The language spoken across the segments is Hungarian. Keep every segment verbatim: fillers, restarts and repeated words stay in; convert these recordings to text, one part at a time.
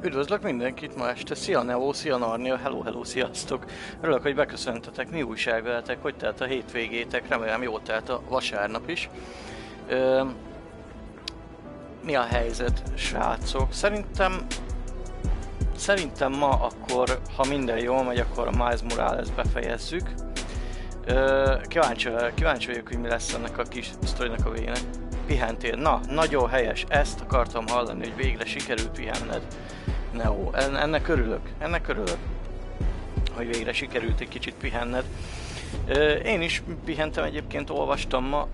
Üdvözlök mindenkit ma este, szia Neo, szia Narnia, hello, hello, sziasztok! Örülök, hogy beköszöntetek, mi újság veletek, hogy telt a hétvégétek, remélem jól telt a vasárnap is. Ö, mi a helyzet, srácok? Szerintem... Szerintem ma akkor, ha minden jól megy, akkor a Miles Morales befejezzük. Ö, kíváncsi, kíváncsi vagyok, hogy mi lesz ennek a kis sztorinak a végének. Pihentél? Na, nagyon helyes, ezt akartam hallani, hogy végre sikerült pihenned. Neo, ennek örülök, ennek örülök, hogy végre sikerült egy kicsit pihenned. Én is pihentem egyébként, olvastam ma,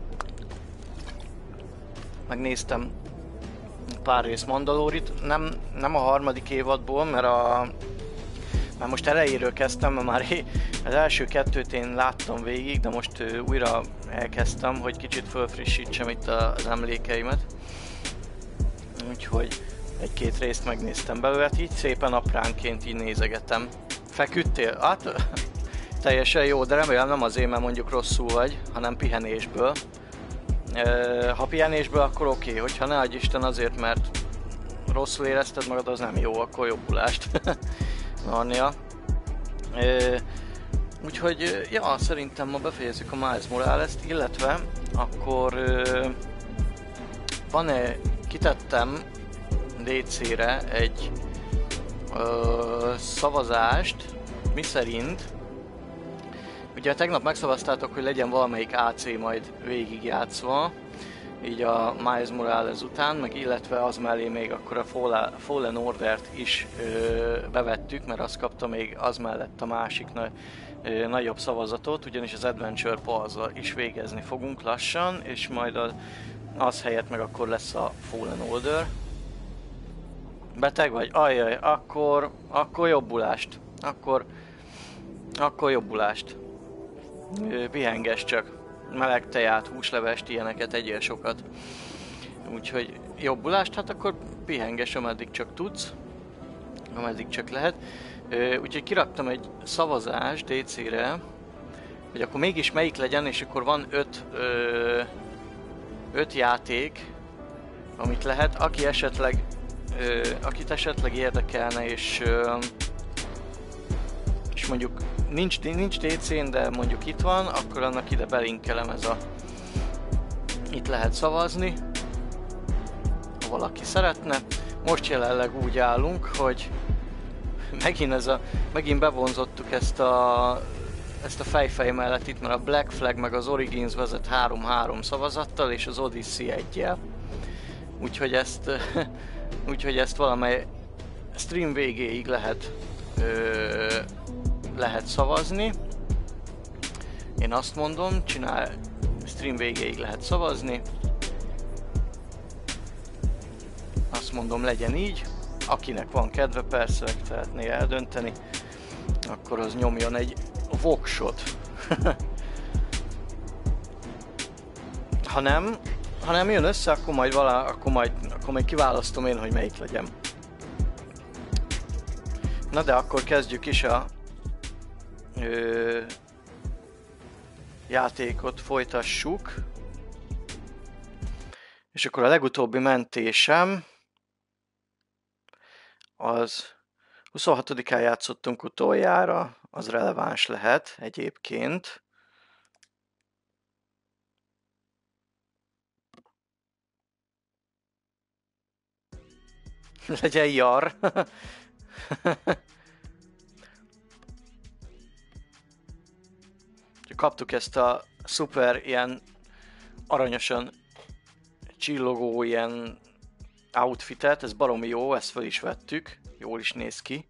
megnéztem pár rész Mandalorit, nem, nem a harmadik évadból, mert a... Már most elejéről kezdtem, mert már az első kettőt én láttam végig, de most újra elkezdtem, hogy kicsit fölfrissítsem itt az emlékeimet. Úgyhogy egy-két részt megnéztem belőle, így szépen apránként így nézegetem. Feküdtél? Hát teljesen jó, de remélem nem azért, mert mondjuk rosszul vagy, hanem pihenésből. Ha pihenésből, akkor oké, okay. Hogyha ne adj Isten azért, mert rosszul érezted magad, az nem jó, akkor jobbulást. Narnia. Úgyhogy, ja, szerintem ma befejezzük a Miles Morales-t, illetve akkor van-e, kitettem dé cére egy ö, szavazást, miszerint ugye tegnap megszavaztátok, hogy legyen valamelyik á cé majd végigjátszva, így a Miles Morales után, meg illetve az mellé még akkor a Fallen Ordert is ö, bevettük, mert azt kapta még az mellett a másik na, ö, nagyobb szavazatot, ugyanis az Adventure Pulse-zal is végezni fogunk lassan, és majd az, az helyett meg akkor lesz a Fallen Order. Beteg vagy? Ajjaj, akkor, akkor jobbulást. Akkor, akkor jobbulást. Pihenges csak. Meleg teját, húslevest, ilyeneket, egyél sokat. Úgyhogy jobbulást, hát akkor pihenges, ameddig csak tudsz. Ameddig csak lehet. Úgyhogy kiraktam egy szavazást dé cére, hogy akkor mégis melyik legyen, és akkor van öt, ö, öt játék, amit lehet, aki esetleg Ö, akit esetleg érdekelne, és, ö, és mondjuk nincs, nincs dé cén, de mondjuk itt van, akkor annak ide belinkelem, ez a... Itt lehet szavazni, ha valaki szeretne. Most jelenleg úgy állunk, hogy megint, ez a, megint bevonzottuk ezt a, ezt a fejfej mellett itt, mert a Black Flag meg az Origins vezet három-három szavazattal, és az Odyssey egyel. Úgyhogy ezt... Úgyhogy ezt valamely stream végéig lehet, ö, lehet szavazni. Én azt mondom, csinál, stream végéig lehet szavazni. Azt mondom, legyen így. Akinek van kedve, persze, meg szeretné eldönteni, akkor az nyomjon egy voksot. Ha nem, Ha nem jön össze, akkor majd, valá, akkor, majd, akkor majd kiválasztom én, hogy melyik legyen. Na de akkor kezdjük is a ö, játékot, folytassuk. És akkor a legutóbbi mentésem az huszonhatodikán játszottunk utoljára, az releváns lehet egyébként. Legyen jar. Kaptuk ezt a szuper ilyen aranyosan csillogó ilyen outfitet, ez baromi jó, ezt fel is vettük, jól is néz ki.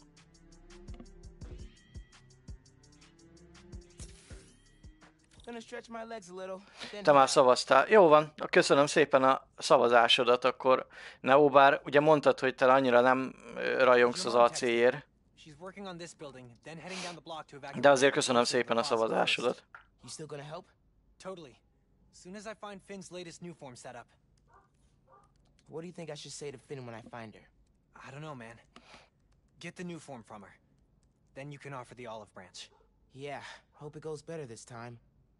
Te már szavaztál. Jó van, köszönöm szépen a szavazásodat, akkor Neo, bár ugye mondtad, hogy te annyira nem rajongsz az á céért. De azért köszönöm szépen a szavazásodat. What do you think I should say to Finn when I find her? I don't know, man. Get the new form from her. Then you can offer the olive branch. Yeah, hope it goes better this time.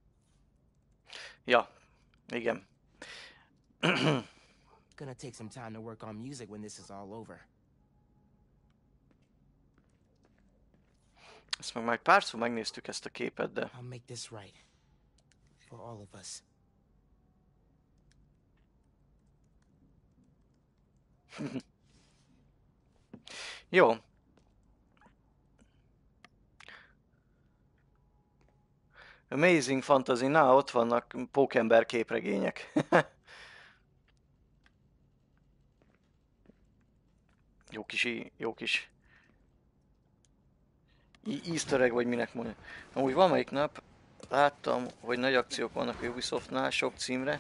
Ja, igen. Gonna take some time to work on music when this is all over. Ezt meg már párszor megnéztük ezt a képet, de... I'll make this right. For all of us. Jó. Amazing Fantasy, na ott vannak pókember képregények. Jó kis, jó kis easter egg, vagy minek mondja. Amúgy valamelyik nap láttam, hogy nagy akciók vannak a Ubisoftnál, sok címre.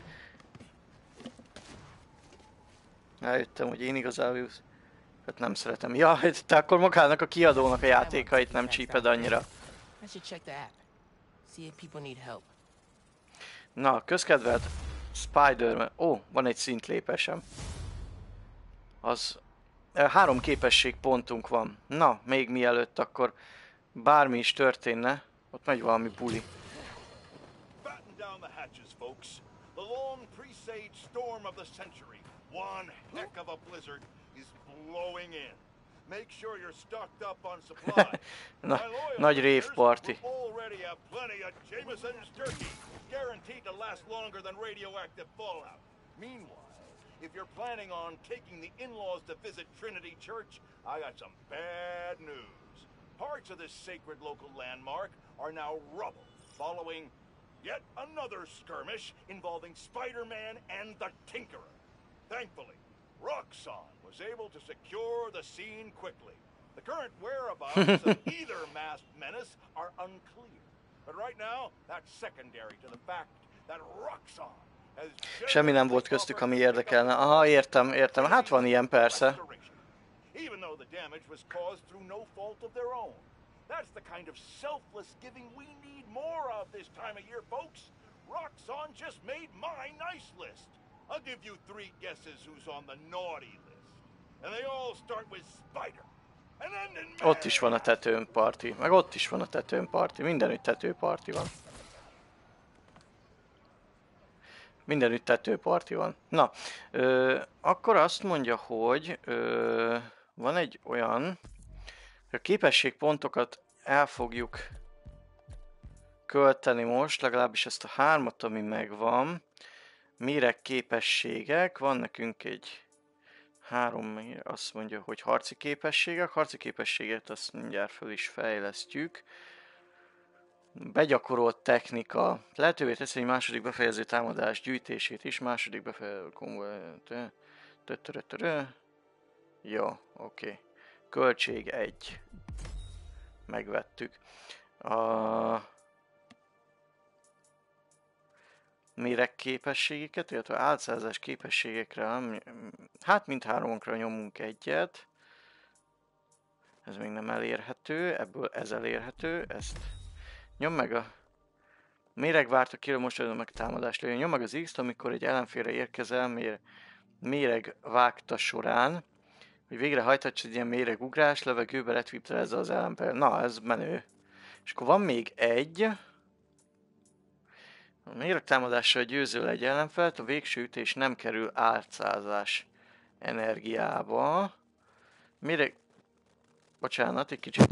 Rájöttem, hogy én igazából hát nem szeretem. Ja, te akkor magának a kiadónak a játékait nem csíped annyira. I should check the app. See if people need help. Na, közkedvelt Spider-Man. Ó, van egy szintlépésem. Az... Három képességpontunk van. Na, még mielőtt akkor bármi is történne, ott megy valami buli. Batten down the hatches, folks. The long presaged storm of the century, one heck of a blizzard, is blowing in. Make sure you're stocked up on supplies. Na, nagy rave party. Already have plenty of Jameson's turkey, guaranteed to last longer than radioactive fallout. Meanwhile, if you're planning on taking the in-laws to visit Trinity Church, I got some bad news. Parts of this sacred local landmark are now rubble, following yet another skirmish involving Spider-Man and the Tinkerer. Thankfully, Roxxon was able to secure the scene quickly. The current whereabouts of either masked menace are unclear. But right now, that's secondary to the fact that Roxxon has... Semmi nem volt köztük, ami érdekelne. Aha, értem, értem. Hát van ilyen, persze. Even though the damage was caused through no fault of their own. That's the kind of selfless giving we need more of this time of year, folks. Roxxon just made my nice list. I'll give you three guesses who's on the naughty list. And they all start with Spider. And end in Mad. Ott is van a tetőn parti. Meg ott is van a tetőn parti. Mindenütt tetőparti van. Mindenütt tetőparti van. Na, ö, akkor azt mondja, hogy ö, van egy olyan, a képességpontokat el fogjuk költeni most, legalábbis ezt a hármat, ami megvan. Méreg képességek, van nekünk egy három, azt mondja, hogy harci képességek. Harci képességet azt mindjárt föl is fejlesztjük. Begyakorolt technika. Lehetővé teszi egy második befejező támadás gyűjtését is. Második befejező konvoj... Jó, oké. Okay. Költség egy. Megvettük. A... Méreg képességeket, illetve álcázás képességekre, hát mindháromokra nyomunk egyet. Ez még nem elérhető, ebből ez elérhető, ezt nyom meg a méregvárt a kérő most meg támadást lőjön. Nyom meg az X-t, amikor egy ellenfélre érkezel mér, méreg vágta során, hogy végre hajthatsz egy ilyen méregugrás, levegőbe retvitelezze az ellenfél. Na, ez menő. És akkor van még egy. A méregtámadással győzöl egy ellenfelt, a végső ütés nem kerül álcázás energiába. Méreg... Bocsánat, egy kicsit...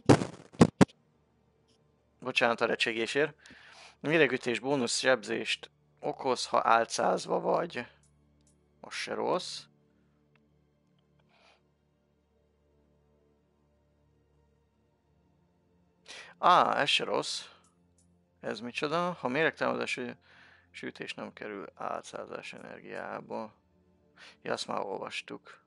Bocsánat a recsegésért. Méregütés bónusz sebzést okoz, ha álcázva vagy. Most se rossz. Á, ez se rossz. Ez micsoda? Ha méregtámadási sütés nem kerül álcázás energiába. Ja, azt már olvastuk.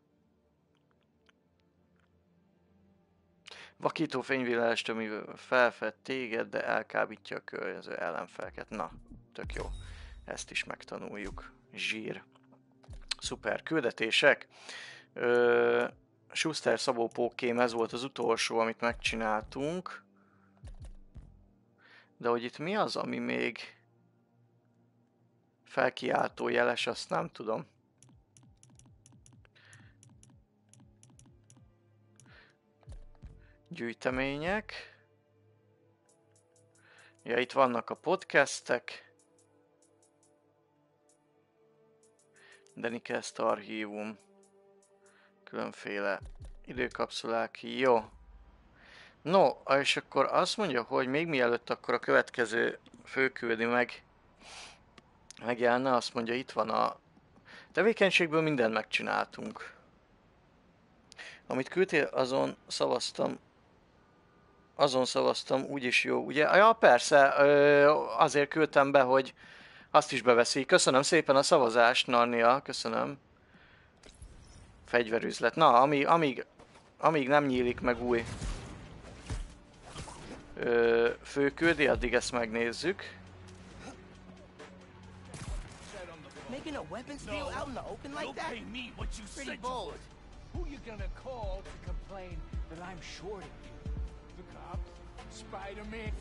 Vakító fényvillást, ami felfed téged, de elkábítja a környező ellenfeleket. Na, tök jó. Ezt is megtanuljuk. Zsír. Szuper. Küldetések. Ö, Schuster Szabó Pókém, ez volt az utolsó, amit megcsináltunk. De hogy itt mi az, ami még felkiáltó jeles, azt nem tudom. Gyűjtemények. Ja, itt vannak a podcastek. Denikest archívum. Különféle időkapszulák. Jó. No, és akkor azt mondja, hogy még mielőtt akkor a következő főküldi meg megjelenne, azt mondja, itt van a tevékenységből mindent megcsináltunk. Amit küldtél, azon szavaztam. Azon szavaztam, úgyis jó, ugye? Ja, persze, azért küldtem be, hogy azt is beveszi. Köszönöm szépen a szavazást, Narnia, köszönöm. Fegyverüzlet. Na, amíg, amíg, amíg nem nyílik meg új ö, főküldi, addig ezt megnézzük. Making a weapons deal out in the open like that? Pretty bold. Who you gonna call to complain that I'm shorting you? The cops? Spider-Man?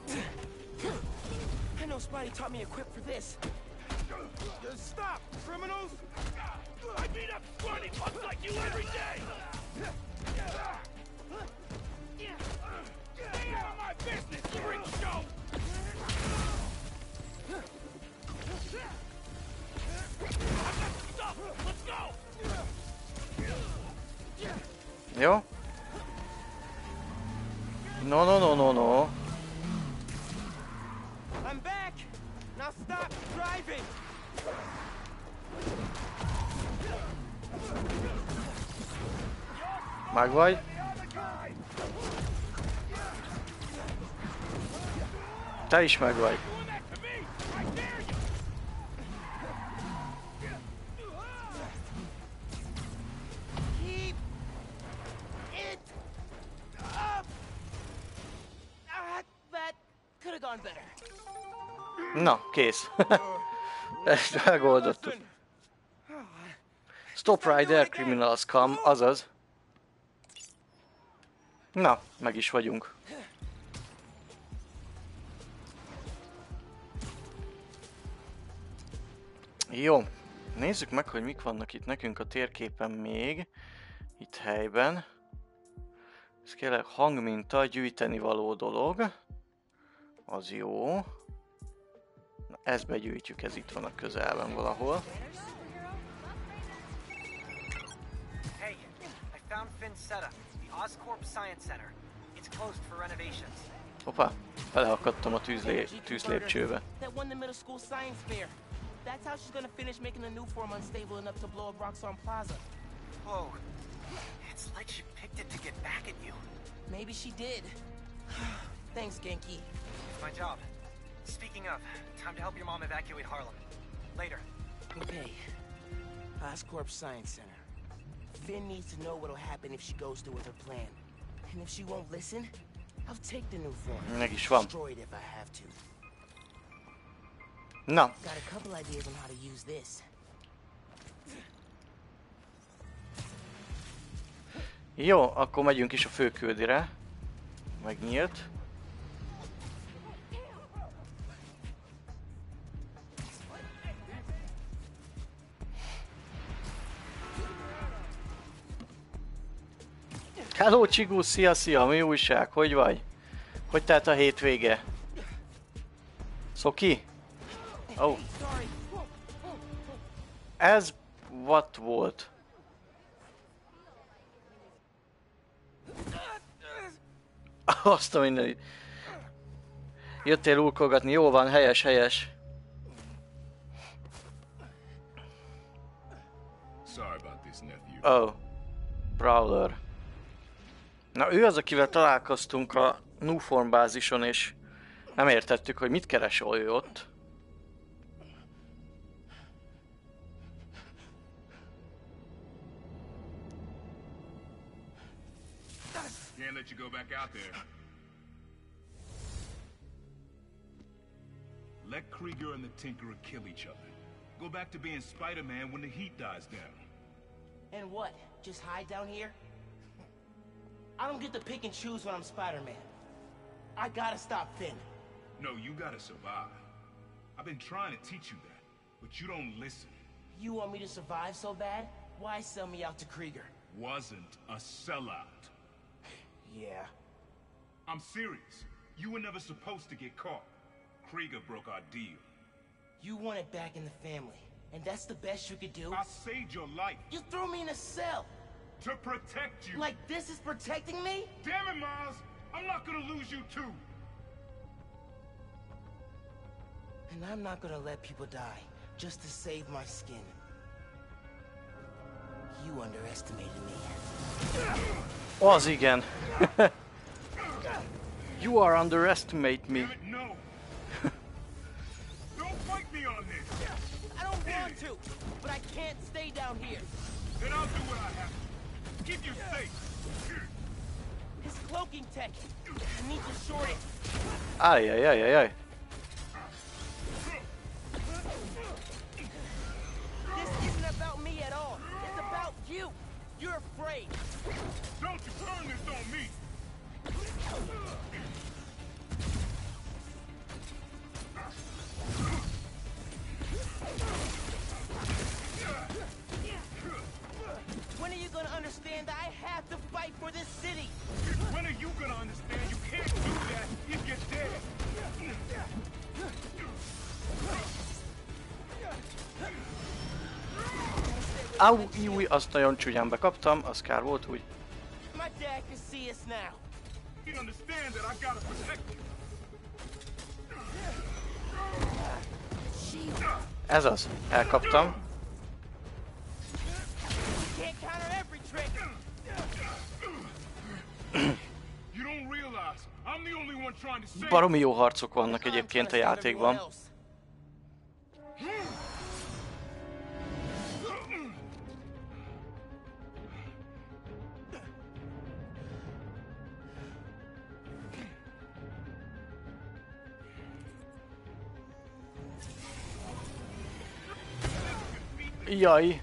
I know Spidey taught me equipped for this. Stop, criminals! I beat up scrawny punks like you every day! Stay out of my business, freak show! I've got stuff! Let's go! Jó? No, no, no, no, no. I'm back! Now stop driving! Meg vagy? Te is meg vagy. Keep it up! Ah, that could have gone better. Na, kész. Ezt megoldottuk. Stop Rider, Criminals Come, azaz. Na, meg is vagyunk. Jó, nézzük meg, hogy mik vannak itt nekünk a térképen még. Itt helyben. Ez kérlek hangminta, gyűjteni való dolog. Az jó. Na, ezt begyűjtjük, ez itt van a közelben valahol. Hey, I found Finn's setup, the Oscorp Science Center. It's closed for renovations. Hoppá, beleakadtam a tűzlé tűzlépcsőbe. That won the middle school science fair. That's how she's gonna finish making the new form unstable enough to blow up Roxxon Plaza. Whoa. It's like she picked it to get back at you. Maybe she did. Thanks, Genki. It's my job. Speaking of, time to help your mom evacuate Harlem. Later. Okay. Oscorp Science Center. Finn needs to know what'll happen if she goes through with her plan. And if she won't listen, I'll take the new form. Meg is van. Destroy it if I have to. Na. Got a couple ideas on how to use this. Jó, akkor megyünk is a főküldire. Megnyílt. Hello Csigú, szia, szia, mi újság? Hogy vagy? Hogy telt a hétvége? Szoki? Oh. Ez what volt? Azt a mindenit. Jöttél úrkolgatni, jó van, helyes, helyes. Oh, Prowler. Na ő az, akivel találkoztunk a Nuform bázison, és nem értettük, hogy mit keresel ő ott. Can't let you go back out there. Let Krieger and the Tinkerer kill each other. Go back to being Spider-Man when the heat dies down. And what? Just hide down here? I don't get to pick and choose when I'm Spider-Man. I gotta stop Finn. No, you gotta survive. I've been trying to teach you that, but you don't listen. You want me to survive so bad? Why sell me out to Krieger? Wasn't a sellout. Yeah. I'm serious. You were never supposed to get caught. Krieger broke our deal. You want it back in the family, and that's the best you could do? I saved your life. You threw me in a cell! To protect you. Like this is protecting me? Damn it, Miles! I'm not gonna lose you too. And I'm not gonna let people die just to save my skin. You underestimated me. Az igen. You are underestimate me. Damn it, no. Don't fight me on this. I don't want to, but I can't stay down here. Then I'll do what I have to. Keep you safe. His cloaking tech. I need to short it. Ajajajajaj. This isn't about me at all. It's about you. You're afraid. Don't you turn this on me. When are you gonna understand that I have to fight for this city? When are you gonna understand you can't do that if you're dead? Au, júj, azt nagyon csúnyán bekaptam, az kár volt úgy. My dad can see us now. You understand that I gotta protect you. Ez az, elkaptam. Can't counter every trick. You don't realize I'm the only one trying to save. Baromi jó harcok vannak egyébként a játékban. Jaj.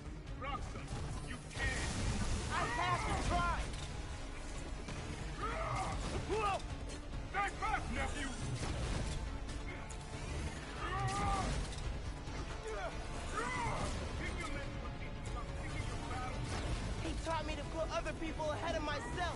He taught me to put other people ahead of myself.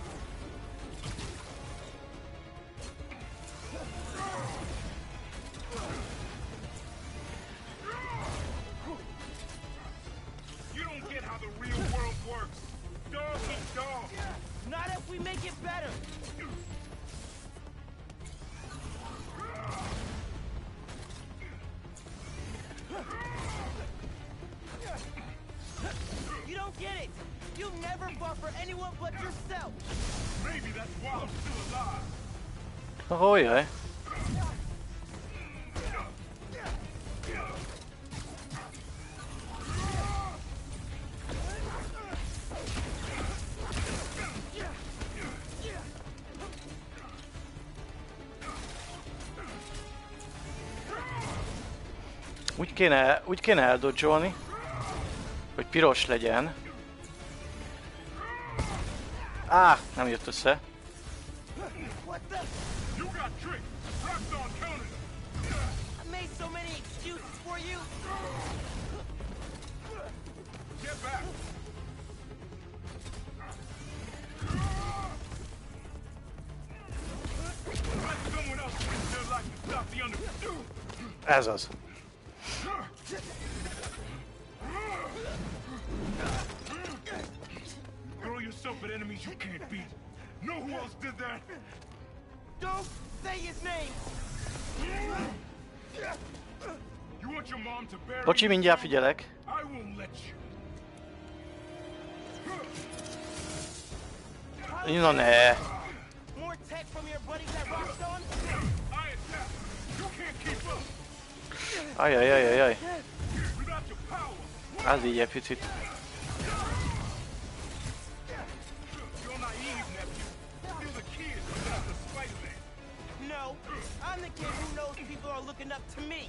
You don't get how the real world works. Dog eat dog. Not if we make it better. You don't get it. You never fought for anyone but yourself. Maybe that's why I'm still alive. Oh, jaj. Úgy kéne, úgy kéne eldodzsolni, hogy piros legyen. Á, nem jött össze. What the? You got tricked. Roxxon counted him. I made so many excuses for you. Get back. Let someone else risk their life to stop the under. Ez az. Throw yourself at enemies you can't beat. Know who else did that? Don't say his name. You want your mom to bury Bocsi, mindjárt figyelek. I won't let you. Na ne. More tech from your buddies at Roxxon? I attack. You can't keep up. Ajajajajaj. Without your power. Az így egy picit. You're naive, nephew. You're the kid looking after Spider-Man. No, I'm the kid who knows people are looking up to me.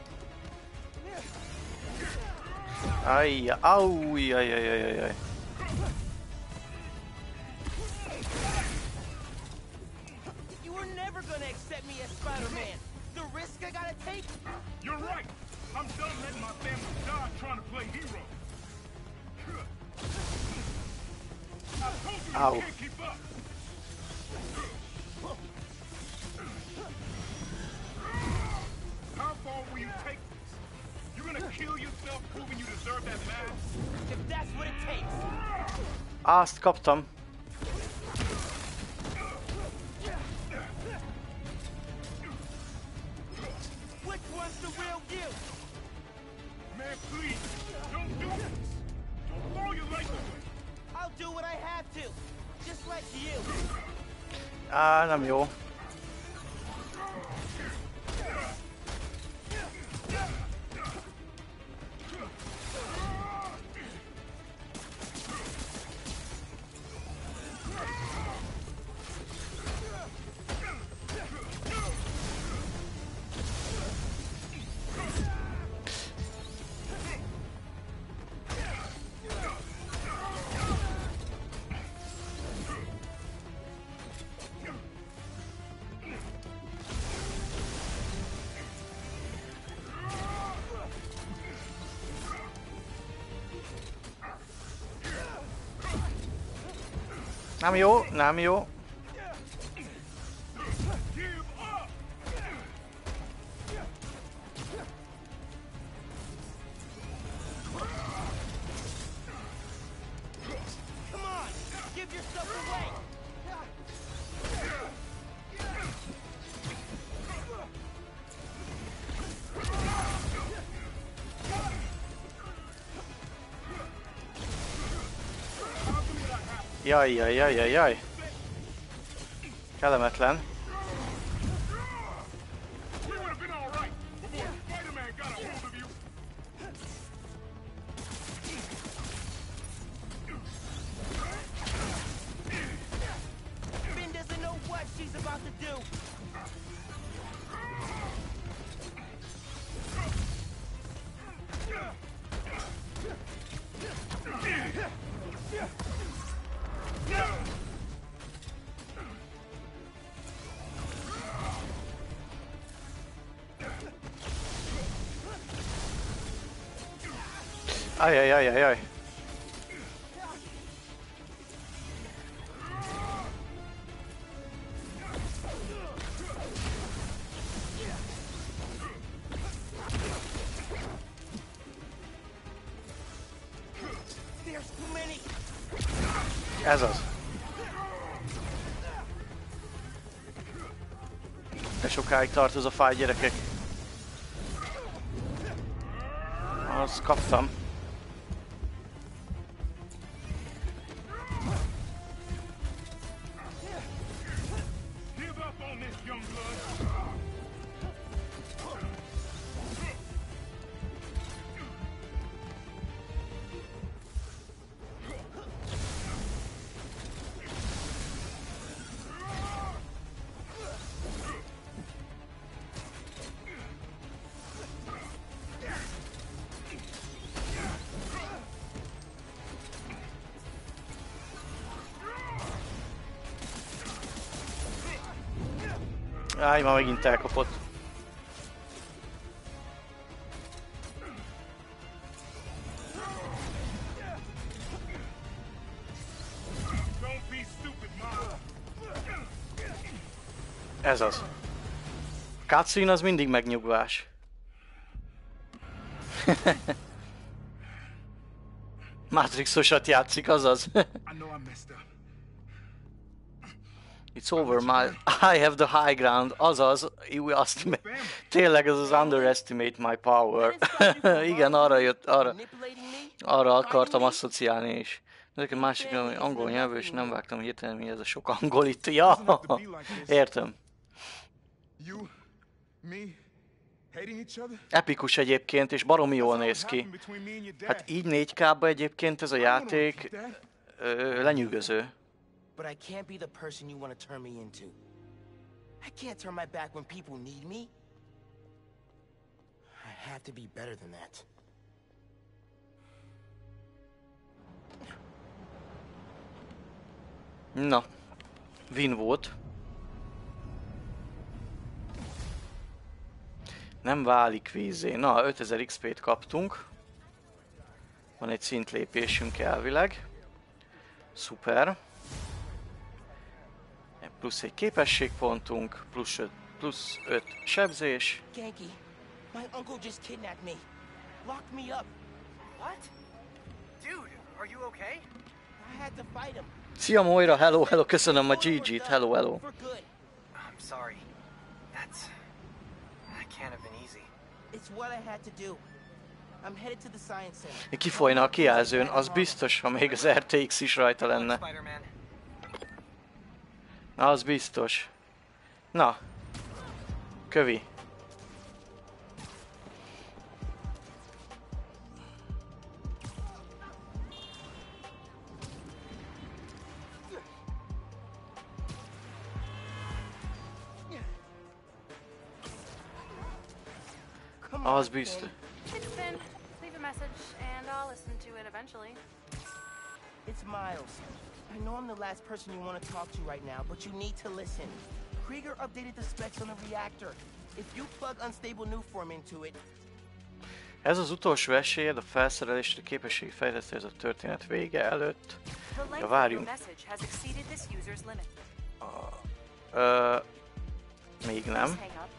Ajja, au, ajajajajaj. You were never gonna accept me as Spider-Man. The risk I gotta take? You're right. I'm done letting my family die trying to play hero. I told you Ow. you can't keep up. How far will you take this? You're gonna kill yourself proving you deserve that mask? If that's what it takes. Azt kaptam. Á, nem jó. Nem jó, nem jó. Jaj, jaj, jaj, jaj, jaj. Kellemetlen. Finn doesn't know what she's about to do. Ajajajajaj. Ez az. De sokáig tart ez a fáj, gyerekek. Azt kaptam. Áj, ma megint elkapott. Ez az. A cutscene az mindig megnyugvás. Matrixosat játszik, azaz. It's over, my... I have the high ground, azaz, you azt tényleg ez az underestimate my power. Igen, arra jött, arra, arra akartam asszociálni is. Ezek a másik angol nyelvű, és nem vágtam hirtelen, mi ez a sok angol itt. Ja, értem. Epikus egyébként, és baromi jól néz ki. Hát így négy ká-ba egyébként ez a játék ö, lenyűgöző. But I can't be the person you want to turn me into. I can't turn my back when people need me. I have to be better than that. Na, win volt. Nem válik vízzé. Na, ötezer iksz pét kaptunk. Van egy szintlépésünk elvileg. Szuper. Plusz egy képességpontunk, plusz öt, plusz öt sebzés. Genki, my uncle just kidnapped me. Locked me up. What? Dude, are you okay? I had to fight him. Szia Moira, hello, hello, köszönöm a gé gét, hello, hello. I'm sorry. That's... That can't have been easy. It's what I had to do. I'm headed to the science center. Kifolyna a kijelzőn, az biztos, ha még az er té iksz is rajta lenne. Az biztos. Na. Kövi. Az biztos. It's Finn. Leave a message and I'll listen to it eventually. It's Miles. I know I'm the last person you want to talk to right now, but you need to listen. Krieger updated the specs on the reactor. If you plug unstable Nuform into it... Ez az utolsó esélyed a felszerelésre képességi fejleszteni ez a történet vége előtt. Ja, várjunk. Ö... Még nem.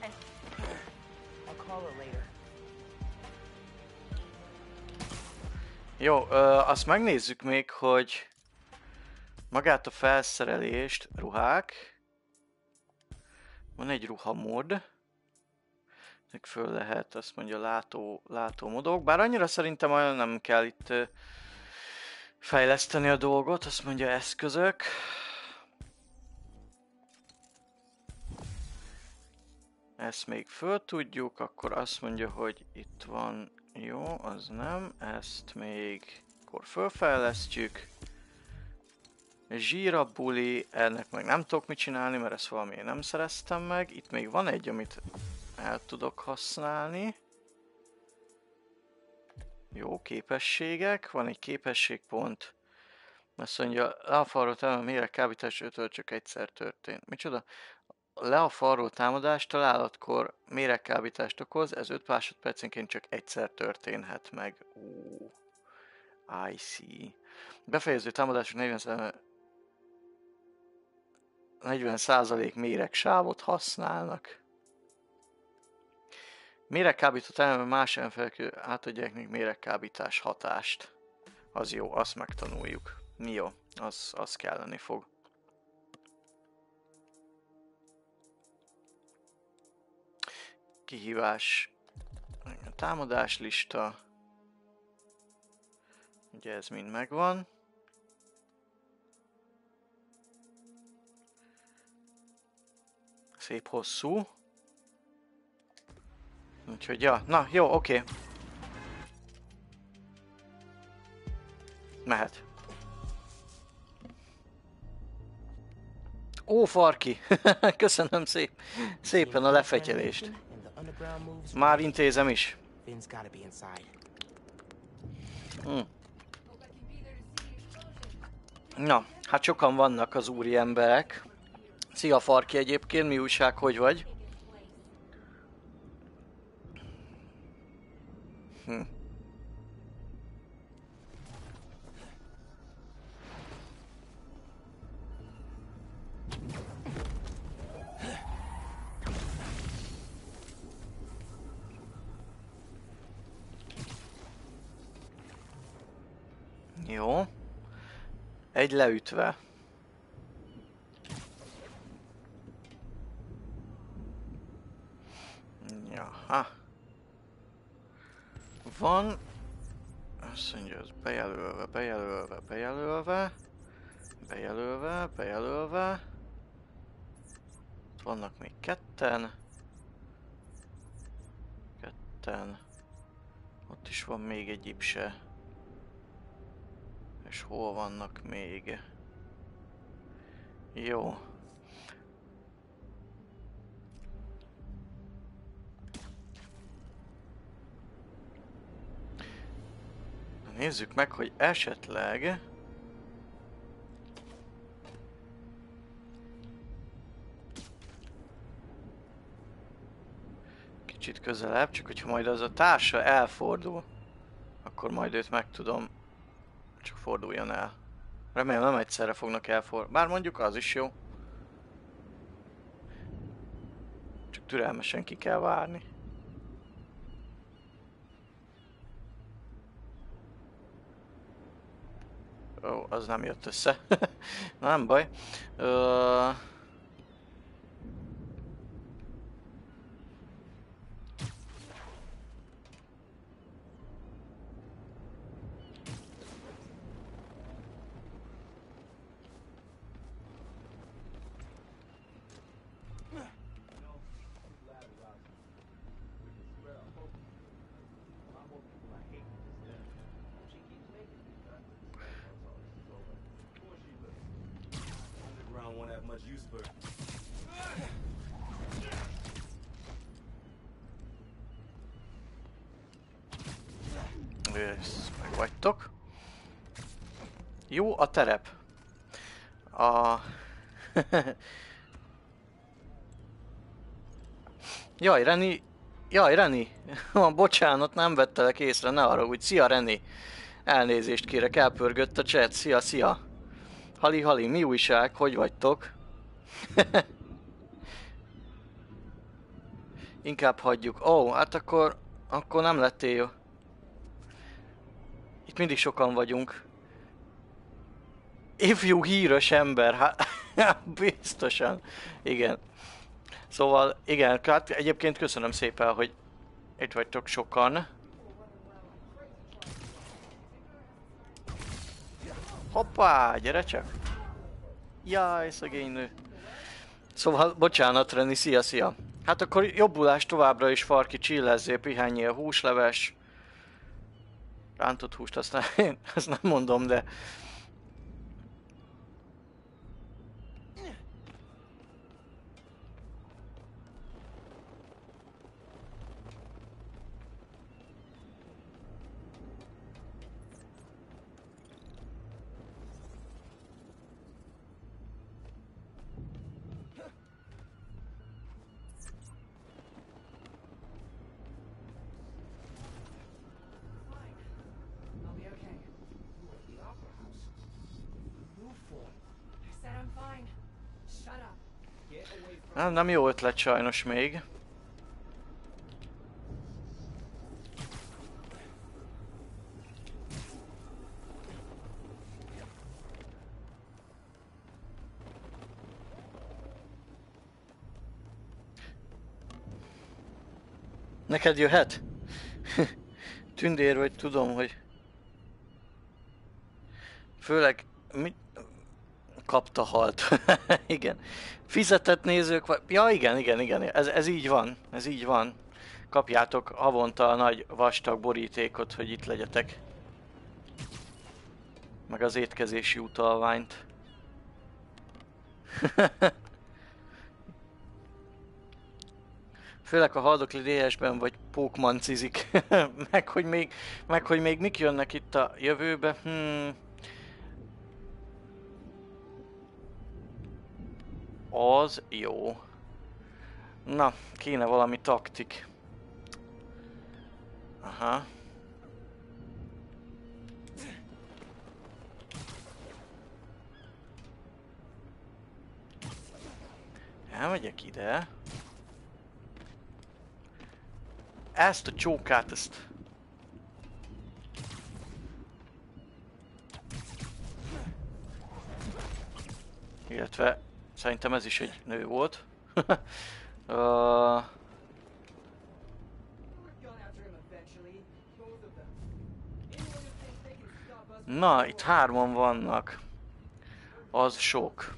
Jó, ö, azt megnézzük még, hogy magát a felszerelést, ruhák. Van egy ruhamód. Föl lehet, azt mondja, látó, látómodok. Bár annyira szerintem olyan nem kell itt ö, fejleszteni a dolgot. Azt mondja, eszközök. Ezt még föl tudjuk, akkor azt mondja, hogy itt van, jó, az nem, ezt még akkor fölfejlesztjük. Zsírabuli, ennek meg nem tudok mit csinálni, mert ezt valamiért nem szereztem meg. Itt még van egy, amit el tudok használni. Jó, képességek, van egy képességpont. Azt mondja, le a falról támadás, méreg kábítás ötől csak egyszer történt. Micsoda? Le a falról támadás találatkor méregkábítást okoz, ez öt másodpercenként csak egyszer történhet meg. Uh, I see. Befejező támadások negyven százalék méregsávot használnak. Méregkábított ellenben más ellenfelek átadják még méregkábítás hatást. Az jó, azt megtanuljuk. Jó, az, az kelleni fog. Kihívás, a támadás lista, ugye ez mind megvan. Szép hosszú. Úgyhogy ja, na jó, oké. Okay. Mehet. Ó, Farki! Köszönöm szép, szépen a lefegyelést. Már intézem is. Hm. Na, hát sokan vannak az úri emberek. Szia Farki egyébként, mi újság, hogy vagy? Hm. Jó. Egy leütve. Jaha. Van. Azt mondja, ez bejelölve, bejelölve, bejelölve. Bejelölve, bejelölve. Vannak még ketten. Ketten. Ott is van még egy ipse. És hol vannak még? Jó. Nézzük meg, hogy esetleg... Kicsit közelebb, csak hogyha majd az a társa elfordul, akkor majd őt meg tudom... Csak forduljon el. Remélem nem egyszerre fognak elfordulni. Bár mondjuk az is jó. Csak türelmesen ki kell várni. Ó, az nem jött össze. Na, nem baj. Ö... Ezt meg vagytok. Jó a terep. A... Jaj, Reni... Jaj, Reni! Bocsánat, nem vettelek észre, ne arra úgy. Szia, Reni! Elnézést kérek, elpörgött a chat. Szia, szia! Hali, hali, mi újság? Hogy vagytok? Inkább hagyjuk. Ó, oh, hát akkor... Akkor nem lettél jó. Itt mindig sokan vagyunk. Ifjú híres ember, hát biztosan. Igen. Szóval, igen, hát egyébként köszönöm szépen, hogy itt vagytok sokan. Hoppá, gyere csak! Jaj, szegény nő. Szóval, bocsánat, Reni, szia, szia. Hát akkor jobbulás továbbra is, Farki, chillezzél, pihenjél, húsleves. Rántott húst, azt nem, azt nem mondom, de... Nem, nem jó ötlet sajnos még. Neked jöhet? Tündér vagy, tudom, hogy... Főleg... Mit... Kapta halt. Igen. Fizetett nézők vagy... Ja, igen, igen, igen. Ez, ez így van. Ez így van. Kapjátok havonta a nagy vastag borítékot, hogy itt legyetek. Meg az étkezési utalványt. Főleg a Haldokli dé es-ben vagy pókmancizik. meg, hogy még, meg hogy még mik jönnek itt a jövőbe. Hmm. Az jó. Na, kéne valami taktik. Aha. Elmegyek ide. Ezt a csókát, ezt... Illetve... Szerintem ez is egy nő volt. uh... Na, itt hárman vannak. Az sok.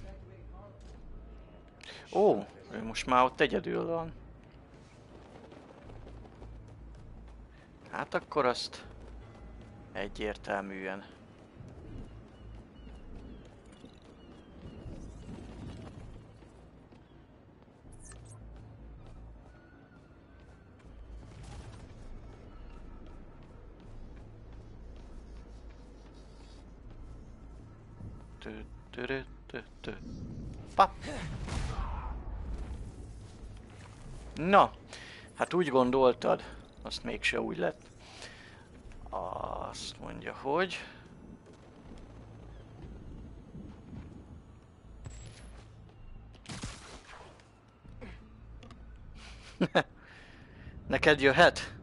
Ó, ő most már ott egyedül van. Hát akkor azt egyértelműen. Pa. Na, hát úgy gondoltad, azt mégse úgy lett. Azt mondja, hogy... Neked jöhet?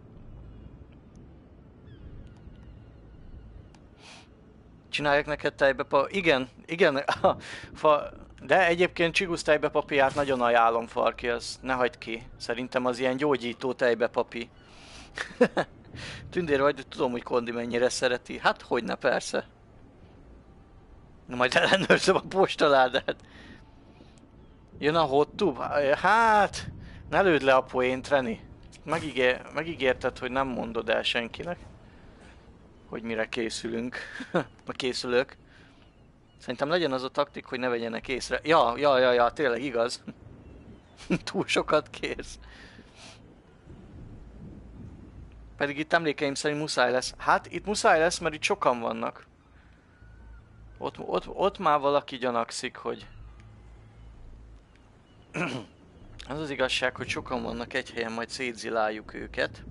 Csináljak neked tejbepa... Igen, igen, fa... de egyébként Csigusz tejbepapiát nagyon ajánlom, Farki, az ne hagyd ki. Szerintem az ilyen gyógyító tejbepapi. Tündér vagy, tudom, hogy Kondi mennyire szereti. Hát, hogyne, persze. Na, majd ellenőrzöm a postaládát. Jön a hot tub? Hát, ne lőd le a poént, Reni. Megígér, megígérted, hogy nem mondod el senkinek, hogy mire készülünk. Ma készülök. Szerintem legyen az a taktik, hogy ne vegyenek észre. Ja, ja, ja, ja, tényleg igaz. Túl sokat kérsz. Pedig itt emlékeim szerint muszáj lesz. Hát itt muszáj lesz, mert itt sokan vannak. Ott, ott, ott már valaki gyanakszik, hogy... Az az igazság, hogy sokan vannak egy helyen, majd szétziláljuk őket.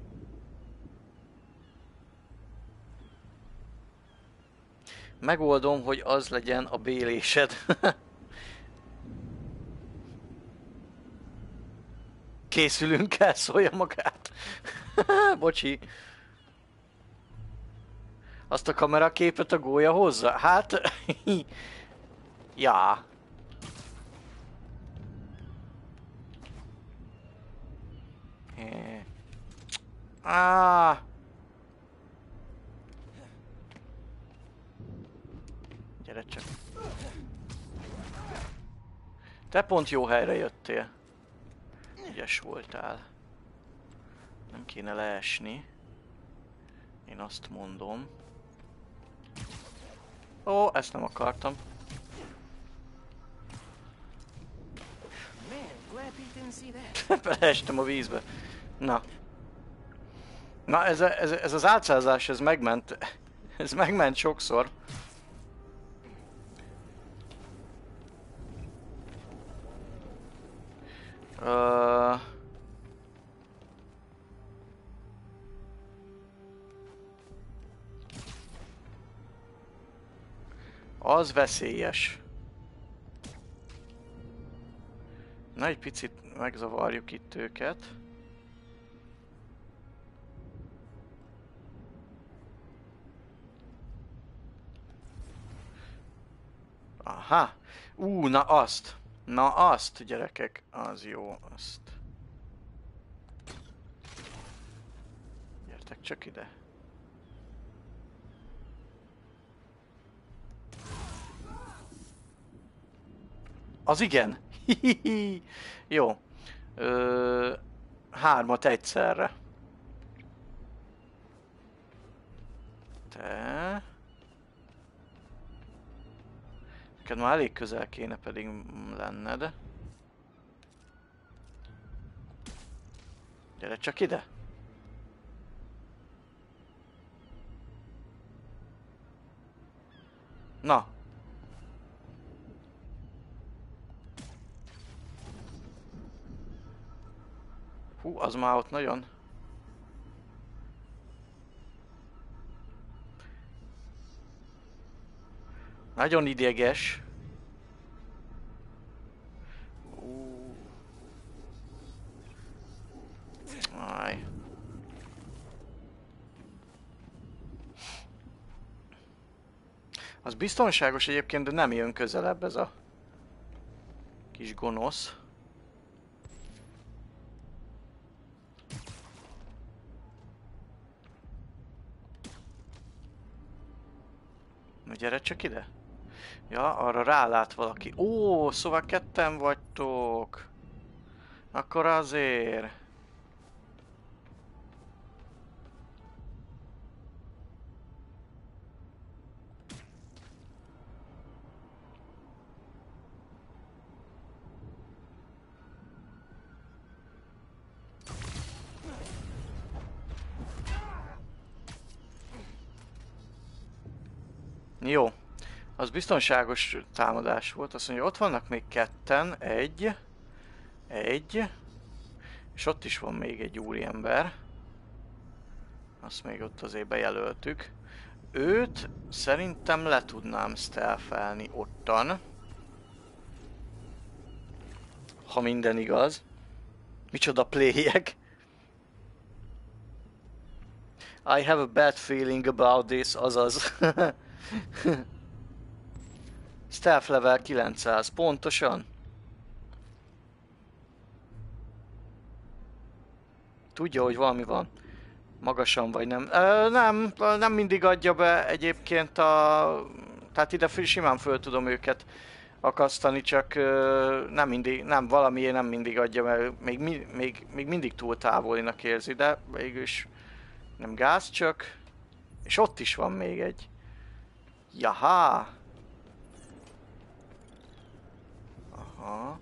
Megoldom, hogy az legyen a bélésed. Készülünk el, szólja magát. Bocsi. Azt a kameraképet a gólya hozza? Hát... ja. Ah. Gyere csak. Te pont jó helyre jöttél. Ügyes voltál. Nem kéne leesni. Én azt mondom. Ó, ezt nem akartam. Beleestem a vízbe. Na. Na, ez, a, ez, ez az álcázás, ez megment. Ez megment sokszor. Uh... Az veszélyes. Na, egy picit megzavarjuk itt őket. Aha! Ú, na azt! Na azt, gyerekek, az jó, azt. Gyertek csak ide. Az igen! Hihihi. Jó. Ö, hármat egyszerre. Te... Neked már elég közel kéne pedig lenned. Gyere csak ide! Na! Hú, az már ott nagyon... Nagyon ideges. Uh. Aj. Az biztonságos egyébként, de nem jön közelebb ez a kis gonosz. Na gyere csak ide. Ja, arra rálát valaki. Ó, szóval ketten vagytok. Akkor azért. Jó. Az biztonságos támadás volt. Azt mondja, ott vannak még ketten. Egy. Egy. És ott is van még egy úriember. Azt még ott azért bejelöltük. Őt szerintem le tudnám stealthelni ottan. Ha minden igaz. Micsoda playek. I have a bad feeling about this, azaz. Stealth level kilencszáz, pontosan. Tudja, hogy valami van. Magasan vagy nem. Ö, nem, nem mindig adja be egyébként a... Tehát ide simán föl tudom őket akasztani, csak ö, nem mindig, nem, valamiért nem mindig adja, mert még, még, még mindig túl távolinak érzi, de végülis nem gáz csak. És ott is van még egy. Jaha! Aha.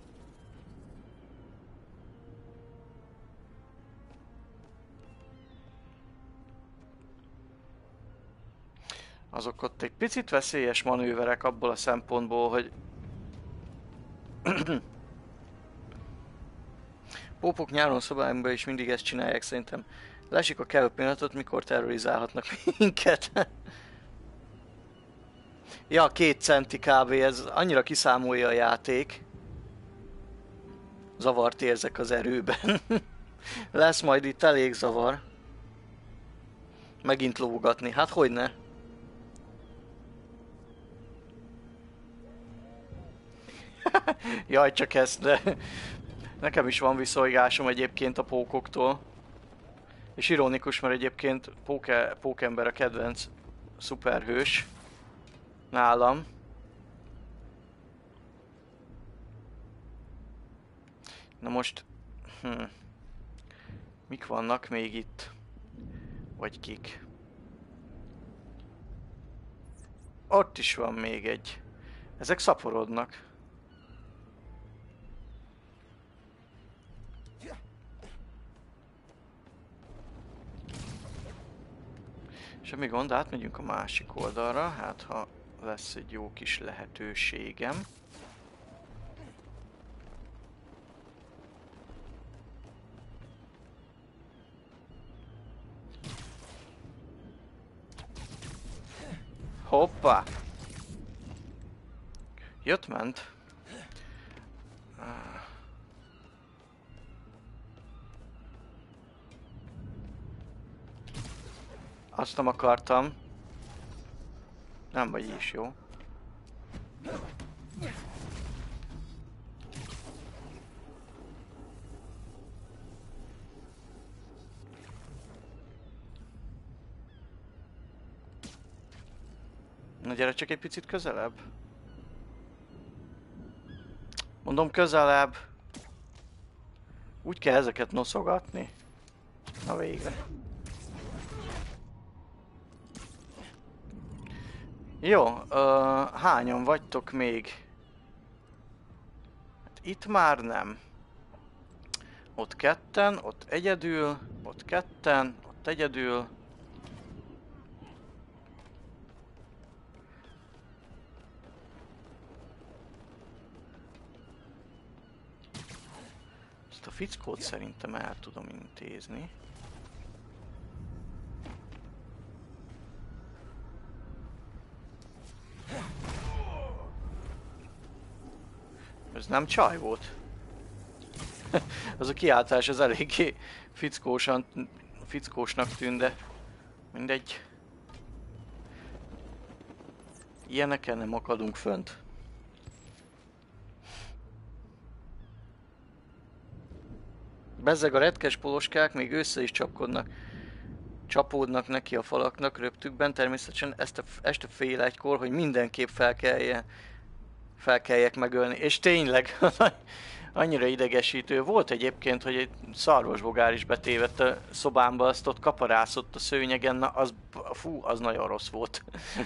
Azok ott egy picit veszélyes manőverek abból a szempontból, hogy pópok nyáron szobáimban is mindig ezt csinálják, szerintem. Lásik a kellő pillanatot, mikor terrorizálhatnak minket. Ja, két centi kb. Ez annyira kiszámolja a játék. Zavart érzek az erőben. Lesz majd itt elég zavar. Megint lógatni, hát hogyne? Jaj, csak ezt, de nekem is van viszonygásom egyébként a pókoktól. És ironikus, mert egyébként póke, pókember a kedvenc szuperhős nálam. Na most, hm, mik vannak még itt? Vagy kik? Ott is van még egy. Ezek szaporodnak. Semmi gond, átmegyünk a másik oldalra, hát ha lesz egy jó kis lehetőségem. Hoppá! Jött, ment. Azt nem akartam. Nem vagy is jó. Na gyere csak egy picit közelebb. Mondom közelebb. Úgy kell ezeket noszogatni. Na végre. Jó, uh, hányan vagytok még? Hát itt már nem. Ott ketten, ott egyedül, ott ketten, ott egyedül. Ezt a fickót szerintem el tudom intézni. Ez nem csaj volt. Az a kiáltás az eléggé fickósan, fickósnak tűnt, de mindegy. Ilyeneken nem akadunk fönt. Bezzeg a retkes poloskák még össze is csapkodnak. Csapódnak neki a falaknak röptükben, természetesen este, este fél egykor, hogy mindenképp felkelje, felkeljek megölni. És tényleg, annyira idegesítő. Volt egyébként, hogy egy szarvasbogár is betévedt a szobámba, azt ott kaparászott a szőnyegen, na az, fú, az nagyon rossz volt.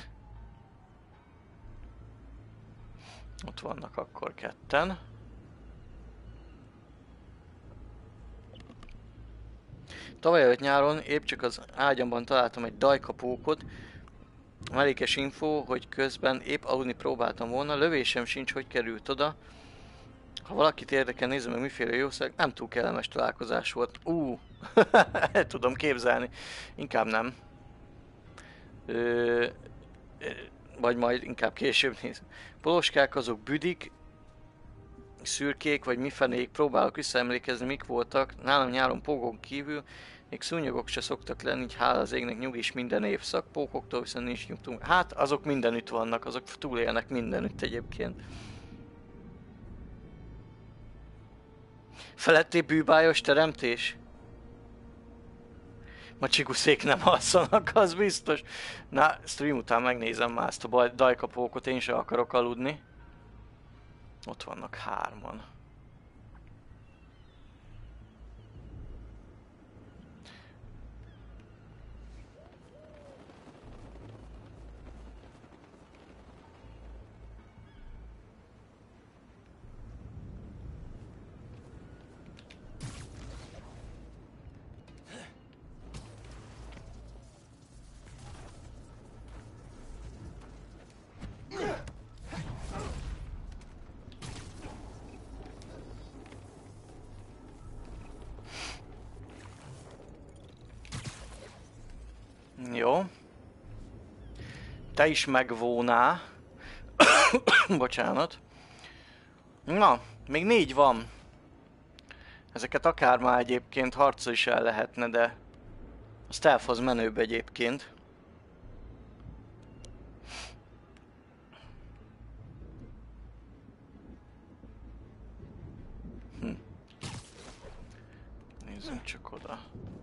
Ott vannak akkor ketten. Tavaly előtt nyáron épp csak az ágyamban találtam egy dajkapókot. Mellékes info, hogy közben épp aludni próbáltam volna, lövésem sincs, hogy került oda. Ha valakit érdekel, nézze meg miféle jószág, nem túl kellemes találkozás volt. Ú, el tudom képzelni. Inkább nem. Ö, vagy majd inkább később nézem. Poloskák azok büdik, szürkék, vagy mifenék, próbálok visszaemlékezni, mik voltak. Nálam nyáron pókon kívül még szúnyogok se szoktak lenni, így hála az égnek nyugis minden évszak. Pókoktól viszont nincs nyugtunk. Hát azok mindenütt vannak, azok túlélnek mindenütt egyébként. Feletté bűbájos teremtés? Macsiguszék nem alszanak, az biztos. Na, stream után megnézem már ezt a dajkapókot, én sem akarok aludni. Ott vannak hárman. te is megvónál. Bocsánat. Na, még négy van. Ezeket akár már egyébként harcol is el lehetne, de a stealthhoz menőbb egyébként. Hm. Nézzünk csak oda.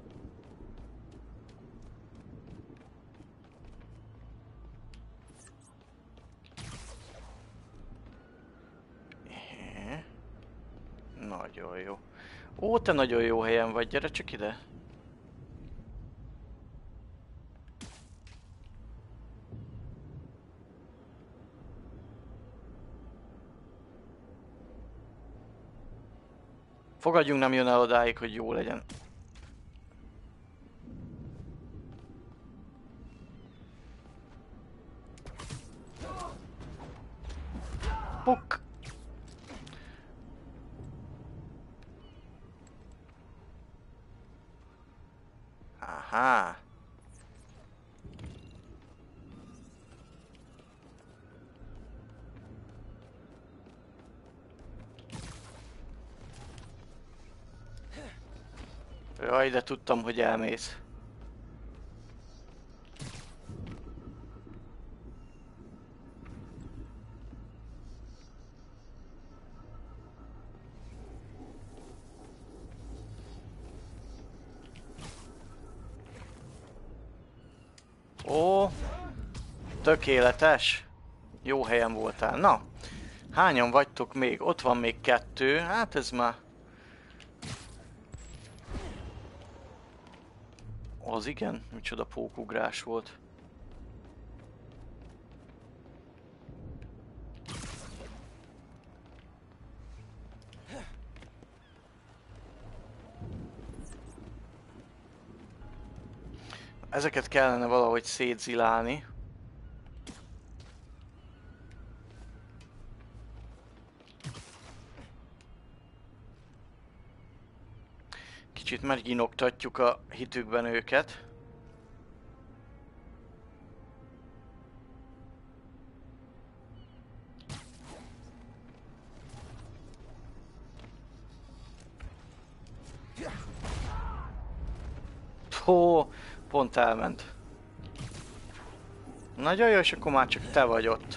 Nagyon jó. Ó, te nagyon jó helyen vagy, gyere csak ide. Fogadjunk, nem jön el odáig, hogy jó legyen. Puk! Aha. Jaj, de tudtam, hogy elmész. Ó, tökéletes. Jó helyen voltál. Na, hányan vagytok még? Ott van még kettő. Hát ez már... Az igen, micsoda pókugrás volt. Ezeket kellene valahogy szétzilálni. Kicsit megginoktatjuk a hitükben őket. Hó, pont elment. Nagyon jó, és akkor már csak te vagy ott.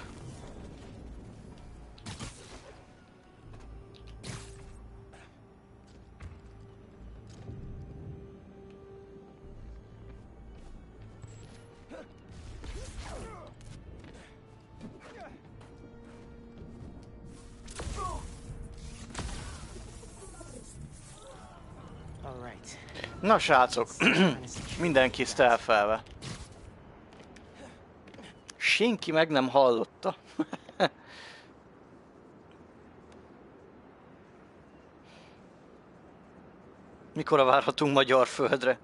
Na srácok, mindenki stealth-elve. Senki meg nem hallotta. Mikorra várhatunk magyar földre?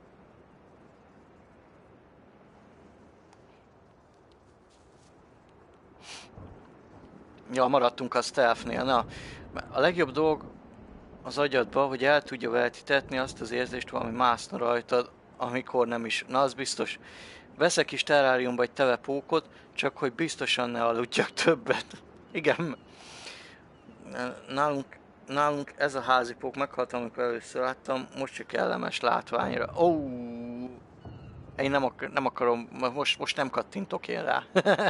Ja, maradtunk a stealth-nél. Na, a legjobb dolog az agyadba, hogy el tudja vetítetni azt az érzést, valami mászna rajtad, amikor nem is. Na, az biztos. Veszek is terráriumba egy teve pókot, csak hogy biztosan ne aludjak többet. Igen. Nálunk, nálunk ez a házi pók meghalt, amikor először láttam, most csak kellemes látványra. Ó, oh, én nem, akar, nem akarom, most, most nem kattintok én rá.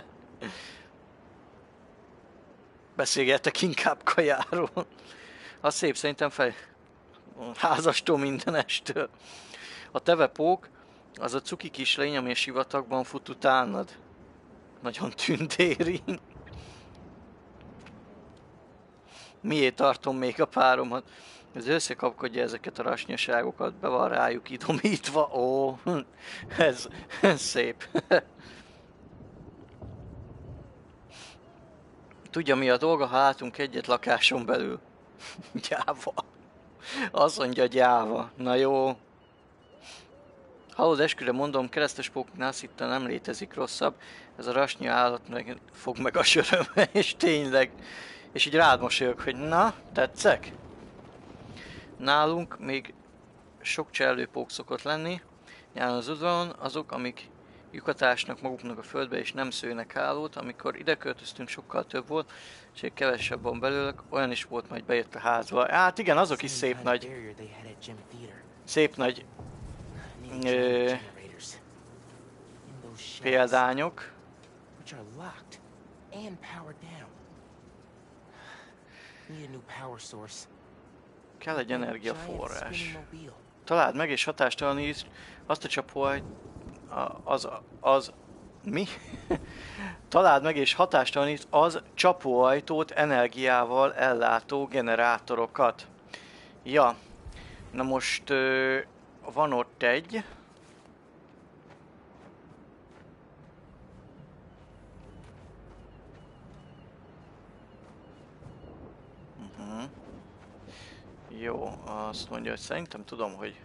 Beszélgetek inkább kajáról. Az szép, szerintem fel... házastól mindenestől. A tevepók az a cuki kislény, ami a sivatagban fut utánad. Nagyon tündéri. Miért tartom még a páromat? Ez összekapkodja ezeket a rasnyaságokat, be van rájuk idomítva. Ó, ez, ez szép. Tudja, mi a dolga, ha látunk egyet lakáson belül? Gyáva. Azt mondja, gyáva. Na jó. Hallod, esküre mondom, keresztes póknál szinte nem létezik rosszabb. Ez a rasnya állat meg fog meg a sörömbe, és tényleg. És így rád mosolyog, hogy na, tetszek? Nálunk még sok csellőpók szokott lenni. Nyáron az udvaron azok, amik lyukatásnak maguknak a földbe és nem szőnek hálót. Amikor ide költöztünk, sokkal több volt, és egy kevesebb van belőlük, olyan is volt, majd bejött a házba. Hát igen, azok is szép nagy, szép nagy ö, példányok. Kell egy energiaforrás. Találd meg és hatástalanítsd azt a csapóajt... Az... az... mi? Találd meg és hatástalanítsd az csapóajtót energiával ellátó generátorokat. Ja. Na most... Ö, van ott egy... Uh-huh. Jó, azt mondja, hogy szerintem tudom, hogy...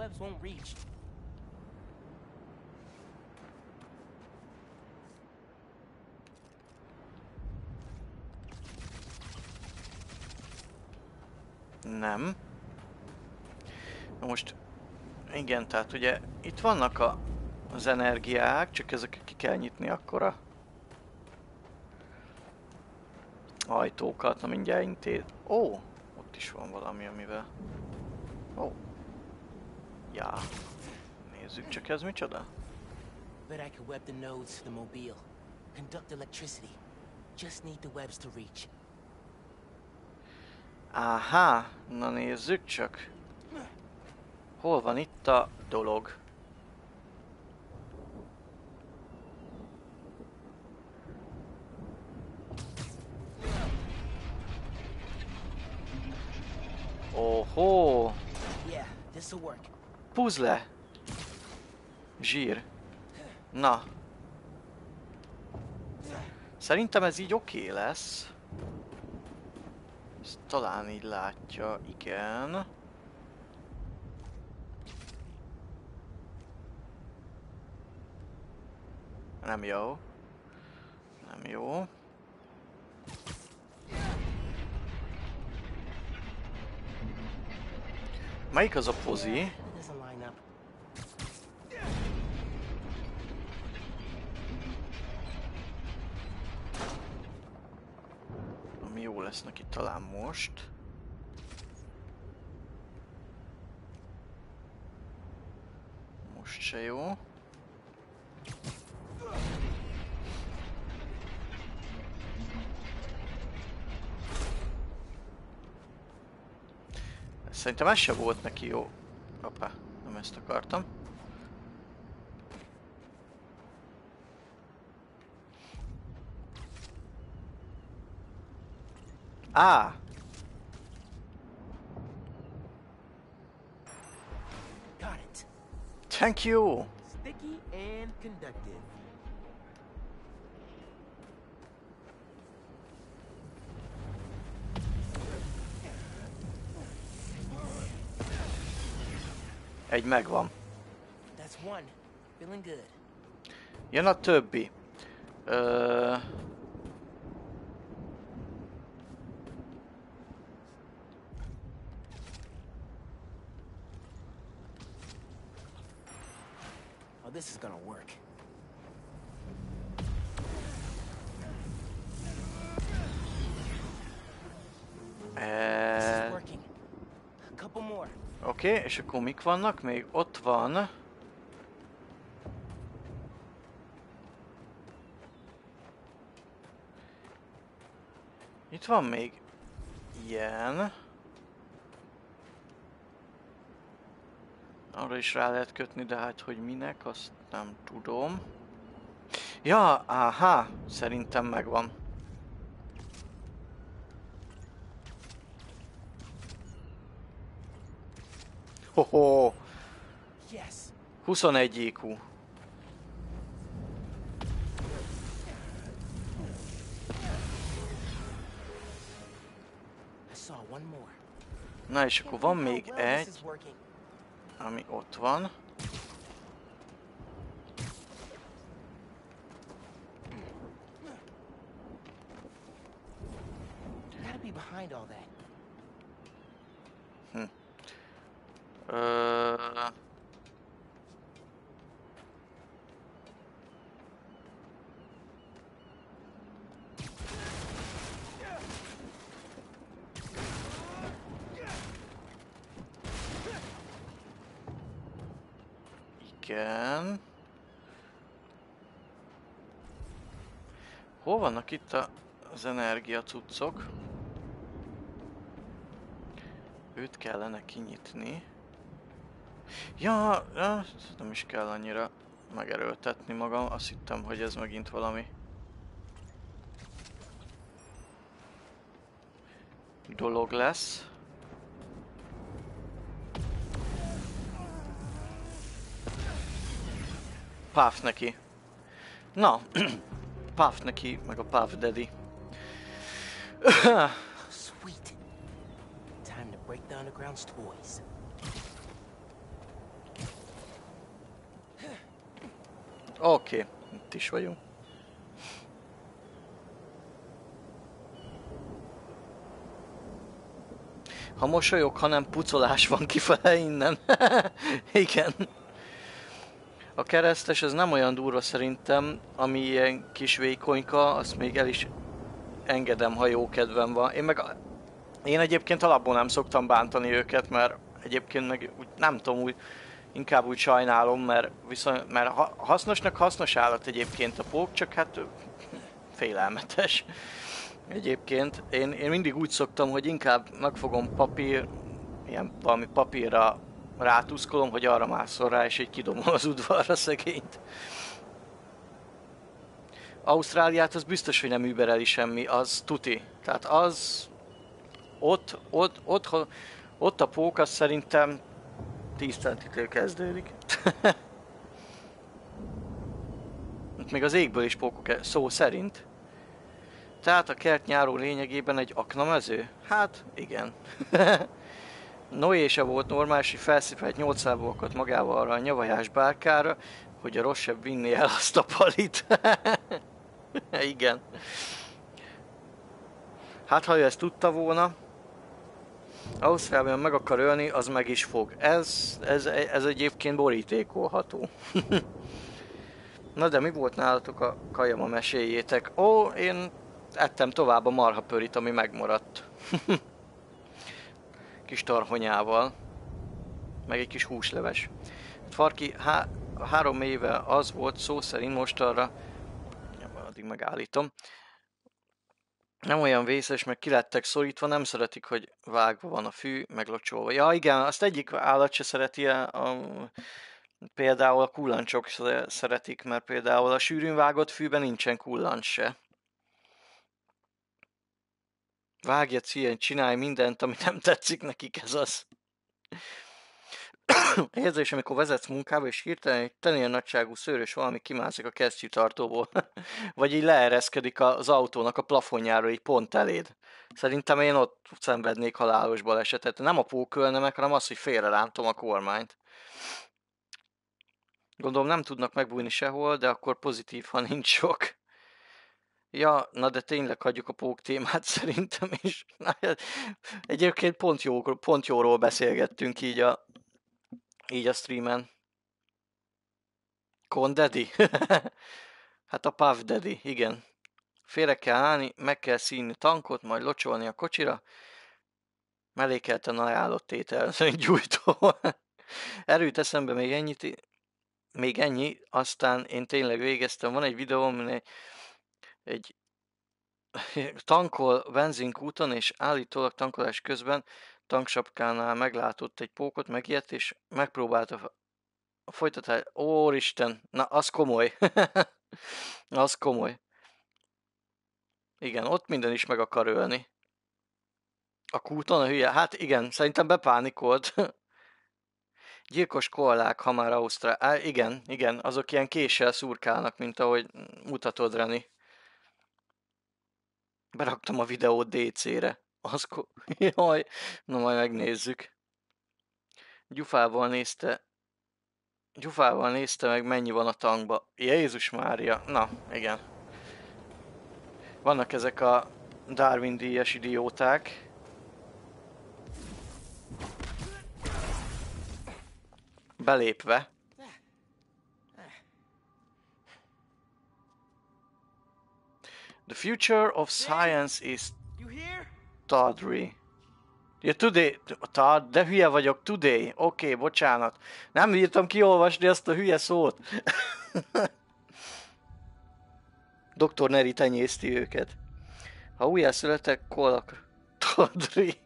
Nem. Na most... Igen, tehát ugye itt vannak a, az energiák, csak ezeket ki kell nyitni akkor a ajtókat, na mindjárt intéz... Ó! Ott is van valami, amivel... Ó! Ja. Nézzük csak, ez micsoda? Bet I could web the nodes to the mobile. Conduct electricity. Just need the webs to reach. Áhá! Na nézzük csak. Hol van itt a dolog? Ohó! Puzzle! Zsír. Na. Szerintem ez így oké okay lesz. Ezt talán így látja, igen. Nem jó. Nem jó. Melyik az a pozi? Ami jó lesz neki talán most. Most se jó. Szerintem ez se volt neki jó. Hoppá, nem ezt akartam. Á! Got it. Thank you! Sticky and conductive. Egy megvan. That's one. Feeling good. Jön a többi. Ö... Oh, this is gonna work. E... Oké, okay, és akkor mik vannak? Még ott van... Itt van még ilyen. Arra is rá lehet kötni, de hát hogy minek, azt nem tudom. Ja, áhá, szerintem megvan. Hoho! huszonegy I Q. Na és akkor van még egy, ami ott van. Hm. Ö... Igen. Hol vannak itt a, az energia cuccok? Őt kellene kinyitni. Ja, ja, nem is kell annyira megerőltetni magam. Azt hittem, hogy ez megint valami dolog lesz. Puff neki. Na, Puff neki, meg a Puff Daddy. Sweet. Time to break the underground's toys. Oké, okay, itt is vagyunk. Ha mosolyog, ha nem pucolás van kifele innen. Igen. A keresztes ez nem olyan durva szerintem, ami ilyen kis vékonyka, azt még el is engedem, ha jó kedvem van. Én meg én egyébként alapból nem szoktam bántani őket, mert egyébként meg úgy, nem tudom, úgy, inkább úgy sajnálom, mert, viszont, mert hasznosnak hasznos állat egyébként a pók, csak hát félelmetes. Egyébként én, én mindig úgy szoktam, hogy inkább megfogom papír, ilyen valami papírra rátuszkolom, hogy arra mászol rá, és így kidomom az udvarra szegényt. Ausztráliát az biztos, hogy nem übereli semmi, az tuti. Tehát az ott, ott, ott, ott a pók az szerintem tíz centitől kezdődik. Még az égből is pókok szó szerint. Tehát a kertnyáró lényegében egy aknamező? Hát igen. Noé se volt normális, hogy felszipelt nyolc lábúakat magával arra a nyavajás bárkára, hogy a rosszabb vinni el azt a palit. Igen. Hát ha ő ezt tudta volna, Ausztráliában meg akar ölni, az meg is fog. Ez, ez, ez egyébként borítékolható. Na de mi volt nálatok a kajama, meséljétek? Ó, én ettem tovább a marhapörit, ami megmaradt. Kis tarhonyával. Meg egy kis húsleves. Farki, há három éve az volt szó szerint, most arra, addig megállítom, nem olyan vészes, meg ki lettek szorítva, nem szeretik, hogy vágva van a fű, meg locsolva. Ja igen, azt egyik állat se szereti, a, a, például a kullancsok szeretik, mert például a sűrűn vágott fűben nincsen kullancs se. Vágjad ilyen, csinálj mindent, ami nem tetszik nekik, ez az. Érzés, amikor vezetsz munkába, és hirtelen egy tenél nagyságú szőrös valami kimászik a kesztyűtartóból. Vagy így leereszkedik az autónak a plafonjáról, így pont eléd. Szerintem én ott szenvednék halálos balesetet. Nem a pók ölne meg, hanem az, hogy félrerántom a kormányt. Gondolom nem tudnak megbújni sehol, de akkor pozitív, ha nincs sok. Ja, na de tényleg hagyjuk a pók témát szerintem is. Na, egyébként pont, jó, pont jóról beszélgettünk így a, így a streamen. Con Daddy? Hát a Puff Daddy, igen. Félre kell állni, meg kell színni tankot, majd locsolni a kocsira. Mellékelten ajánlott étel, gyújtó. Erőt eszembe még ennyit, még ennyi, aztán én tényleg végeztem. Van egy videóm, egy, egy tankol benzinkúton, és állítólag tankolás közben tanksapkánál meglátott egy pókot, megijedt, és megpróbálta a folytatás. Úristen, na az komoly. Az komoly. Igen, ott minden is meg akar ölni. A kúton a hülye? Hát igen, szerintem bepánikolt. Gyilkos koalák, ha már Ausztrál... Á, igen, igen, azok ilyen késsel szurkálnak, mint ahogy mutatod, Reni. Beraktam a videót dé cére. Az ko... Jaj, na majd megnézzük. Gyufával nézte... Gyufával nézte meg, mennyi van a tankba. Jézus Mária, na, igen. Vannak ezek a Darwin-díjas idióták. Belépve. The future of science is tawdry. Ja, today, ta, de hülye vagyok, today. Oké, okay, bocsánat. Nem írtam kiolvasni ezt a hülye szót. doktor Neri tenyészti őket. Ha újjászületek, kolak... Todri.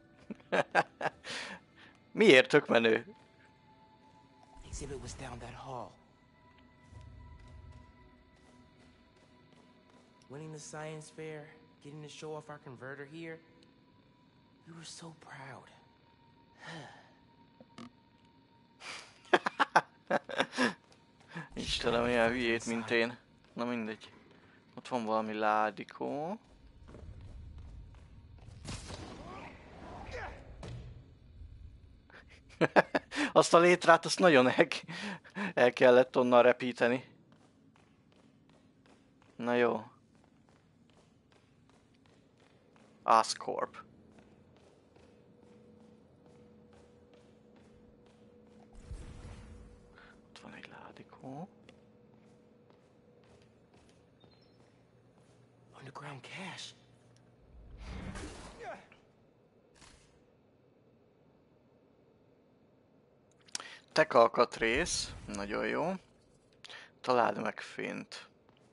Miért tök menő? Exhibit was down that hall. Winning the science fair, getting to show off our converter here. We were so proud. Istenem, olyan hülyét, mint én. Na mindegy. Ott van valami ládikó. Azt a létrát, azt nagyon el, el kellett onnan repíteni. Na jó. Oscorp. Ott van egy ládikó. Underground cache. Tech alkatrész. Nagyon jó. Találd meg Fint.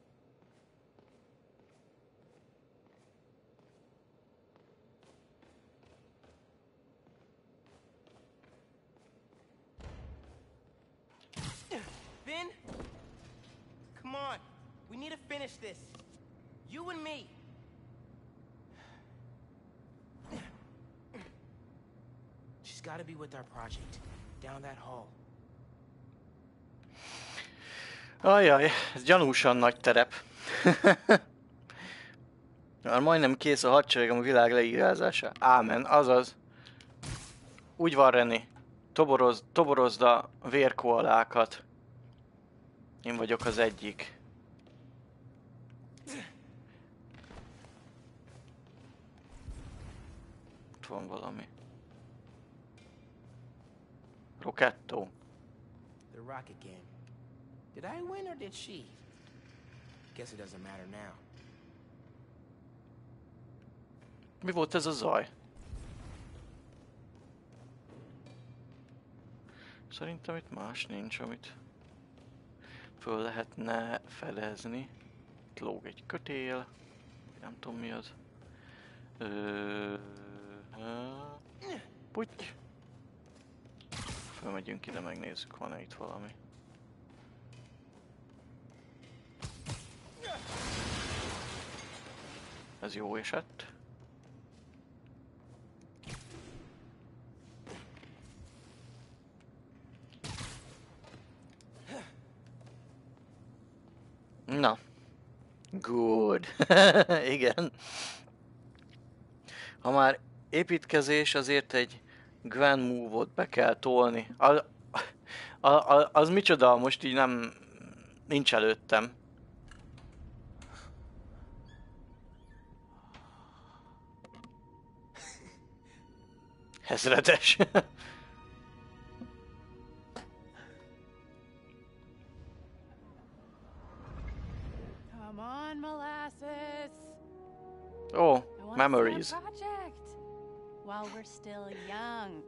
Finn? Come on. We need to finish this. You and me. She's got to be with our project. Down that hall. Ajjaj, ez gyanúsan nagy terep. Már majdnem kész a hadseregem a világ leírázása. Ámen, azaz. Úgy van, René. Toboroz, toborozd a vérkoalákat. Én vagyok az egyik. Ott van valami. Roketto. The rocket game. Did I win or did she? Guess it doesn't matter now. Mi volt ez a zaj? Szerintem itt más nincs, amit föl lehetne fedezni. Itt lóg egy kötél. Nem tudom mi az. Ö... Puty. Fölmegyünk ide, megnézzük, van-e itt valami. Ez jó esett. Na. Good. Igen. Ha már építkezés, azért egy Gwen move-ot be kell tolni. A, a, a, az micsoda, most így nem... nincs előttem. Ezredes. Come on, Molasses. Oh, I want memories. to project while we're still young.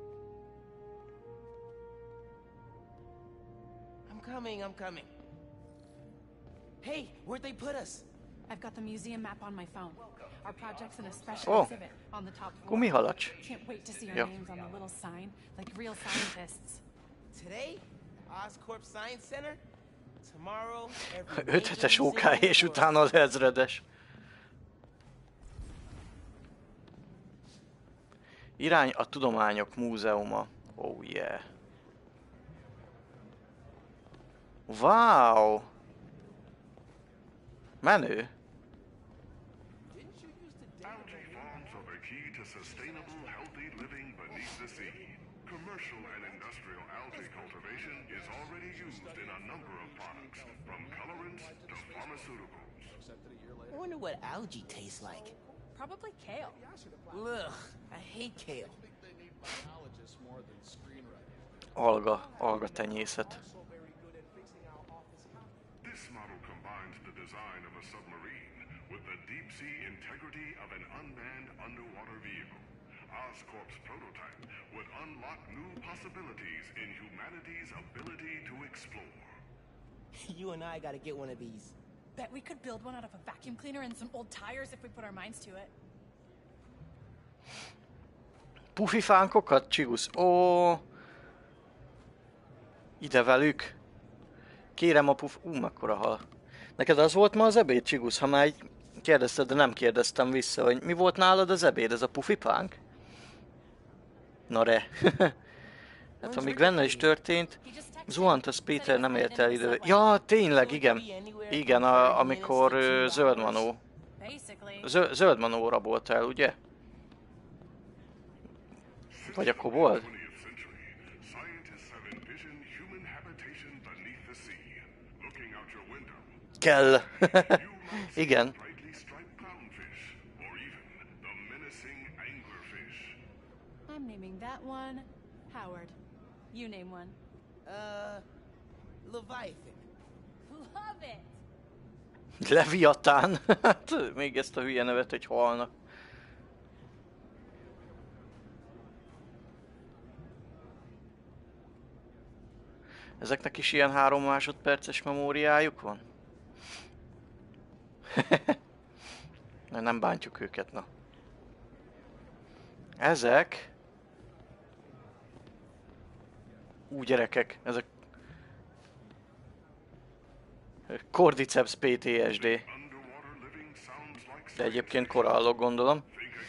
I'm coming, I'm coming. Hey, where'd they put us? I've got the museum map on my phone. Our project's in a special Oh. exhibit on the top floor. Gumihalacs. Can't wait to see our Yep. names on the little sign, like real scientists. Today, Oscorp Science Center. Tomorrow, every Öt major hetes museum ó ká in the és world. utána az ezredes. Irány a Tudományok Múzeuma. Oh yeah. Wow! Menő. Algae farms are the key to sustainable, healthy living beneath the sea. Commercial and industrial algae cultivation is already used in a number of products, from colorants to pharmaceuticals. I wonder what algae tastes like. Probably kale. Ugh, I hate kale. Alga, alga tenyészet. This model combines the design of a submarine with the deep-sea integrity of an unmanned underwater vehicle. Oscorp's prototype would unlock new possibilities in humanity's ability to explore. You and I gotta get one of these. Bet we could build one out of a vacuum cleaner and some old tires if we put our minds to it. Pufifánkokat, Csigusz? Ó, ide velük. Kérem a puf... Ú, mekkora hal. Neked az volt ma az ebéd, Csigusz? Ha már így kérdezted, de nem kérdeztem vissza, hogy mi volt nálad az ebéd? Ez a pufipánk? Na re. Hát amíg benne is történt, zuhant, az Péter nem ért el ide. Ja, tényleg, igen. Igen, a, amikor uh, Zöldmanó. Zö, Zöldmanó rabolt el, ugye? Vagy a kobold? Kell. Igen. I'm naming that one Howard. You name one. Uh, Leviathan. Love it. Leviatán. Hát még ezt a hülye nevet egy halnak. Ezeknek is ilyen három másodperces memóriájuk van? Nem bántjuk őket, na. Ezek... Ú, gyerekek, ezek... Cordyceps pé té es dé. De egyébként korallok, gondolom.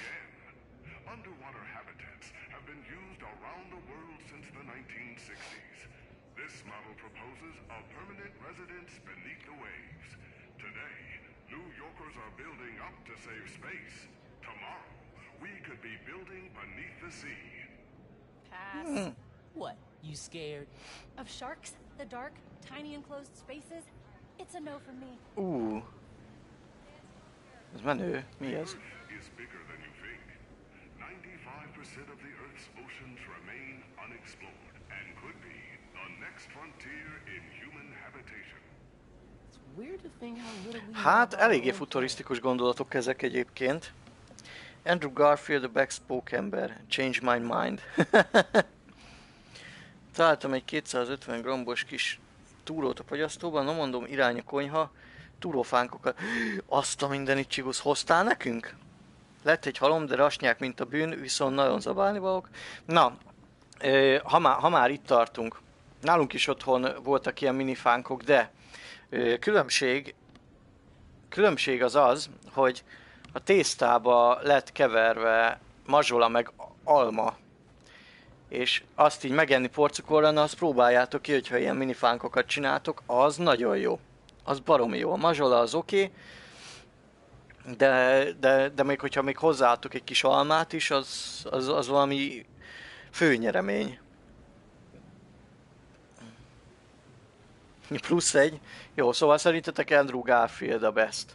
Pass. What? You scared? Of sharks, the dark, tiny enclosed spaces? It's a no for me. Ú. Ez menő. Mi ez? ninety-five percent of the Earth's oceans remain unexplored and could be the next frontier in human habitation. It's weird to think how little we Hát eléggé futurisztikus gondolatok ezek egyébként. Andrew Garfield, a backspoke ember. Change my mind. Találtam egy kétszázötven grammos kis túrót a fagyasztóban, no mondom, irány a konyha, túrófánkokat. Azt a mindenit, Csigusz, hoztál nekünk? Lett egy halom, de rasnyák, mint a bűn, viszont nagyon zabálni valók. Na, ha már, ha már itt tartunk, nálunk is otthon voltak ilyen minifánkok, de különbség, különbség az az, hogy a tésztába lett keverve mazsola meg alma, és azt így megenni porcukorral, azt próbáljátok ki, hogyha ilyen minifánkokat csináltok, az nagyon jó. Az baromi jó. A mazsola az oké, okay, de, de, de még hogyha még hozzáadtok egy kis almát is, az, az, az valami főnyeremény. Plusz egy. Jó, szóval szerintetek Andrew Garfield a best.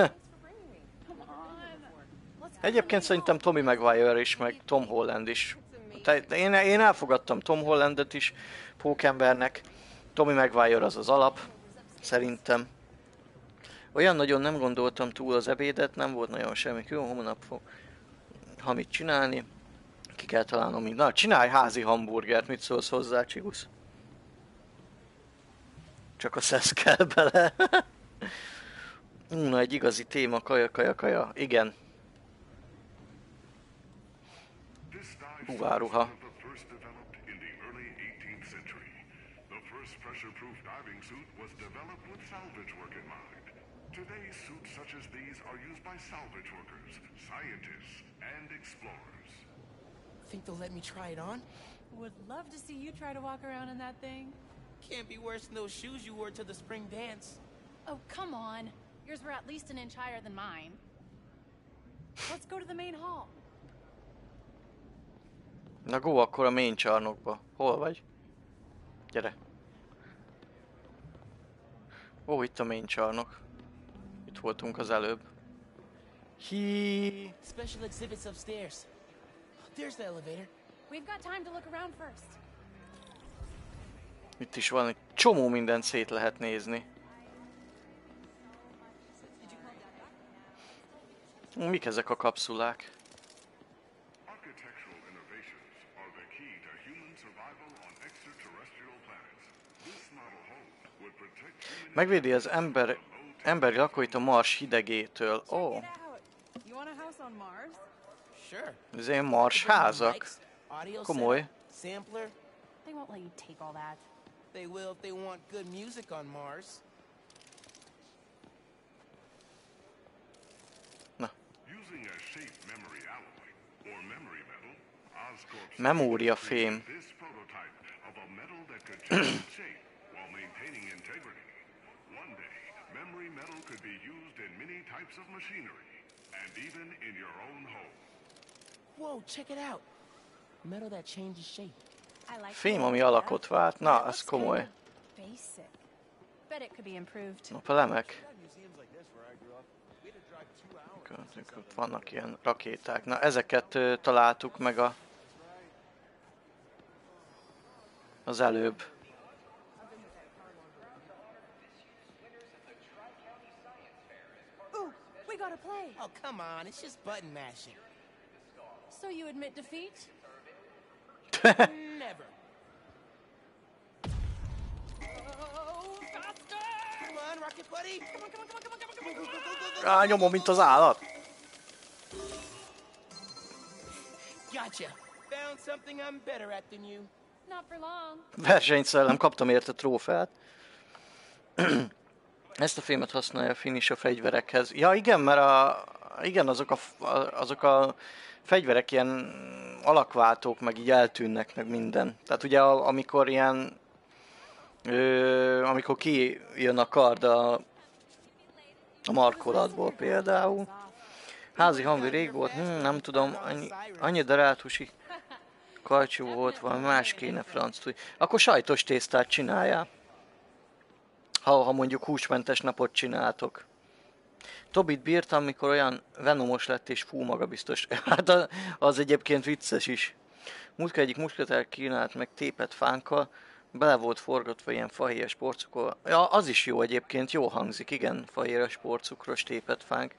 Egyébként szerintem Tommy Maguire is, meg Tom Holland is. Én, én elfogadtam Tom Hollandet is pókembernek. Tommy Maguire az az alap, szerintem. Olyan nagyon nem gondoltam túl az ebédet, nem volt nagyon semmi. Jó, holnap fog ha mit csinálni. Ki kell találnom mind. Na, csinálj házi hamburgert, mit szólsz hozzá, Csigusz? Csak a szesz kell bele. Ú, na, egy igazi téma, kaja, kaja, kaja. Igen. Búváruha. Think they'll let me try it on? Would love to see you try to walk around in that thing. Can't be worse than those shoes you wore to the spring dance. Oh, come on. Yours were at least an inch higher than mine. Let's go to the main hall. Na go, akkor a main csarnokba. Hol vagy? Gyere. Ó, itt a main csarnok. Itt voltunk az előbb. Hi. Special exhibits upstairs. There's the elevator. We've got time to look around first. Itt is van egy csomó mindent szét lehet nézni. Mik ezek a kapszulák? Megvédi az ember, emberi lakóit a Mars hidegétől. Ó. Oh. Ez ilyen Mars házak. Komoly. They won't let you take all that. They will if they want good music on Mars. Na. Memóriafém. Whoa, check it out. Metal that changes shape. Fém, ami alakot vált. Na, ez komoly. Napelemek. Ott vannak ilyen rakéták. Na, ezeket uh, találtuk meg a... az előbb. Ooh, we gotta play. Oh, come on, it's just button mashing. So you admit defeat? Never. Oh, faster! Come on, Rocket Buddy. Come on, come on, come on, come on, come on, come on, come on. Á, nyomom, mint az állat. Gotcha. Found something I'm better at than you. Not for long. Versenyszellem, kaptam érte trófeát. Ezt a fémet használja a Finish a fegyverekhez. Ja igen, mert a, igen, azok a, azok a fegyverek ilyen alakváltók, meg így eltűnnek, meg minden. Tehát ugye amikor ilyen, ö, amikor kijön a kard a, a markolatból például. Házi hamvi rég volt, hm, nem tudom, annyi, annyi darátusi kajcsú volt, valami más kéne franc tudj. Akkor sajtos tésztát csináljál. Ha, ha mondjuk húsmentes napot csináltok. Tobit bírtam, mikor olyan venomos lett és fú magabiztos. Hát az egyébként vicces is. Múltkor egyik muskatár kínált meg tépet fánkkal, bele volt forgatva ilyen fahéjas porcukor. Ja, az is jó egyébként, jó hangzik, igen, fahéjas porcukros tépet fánk.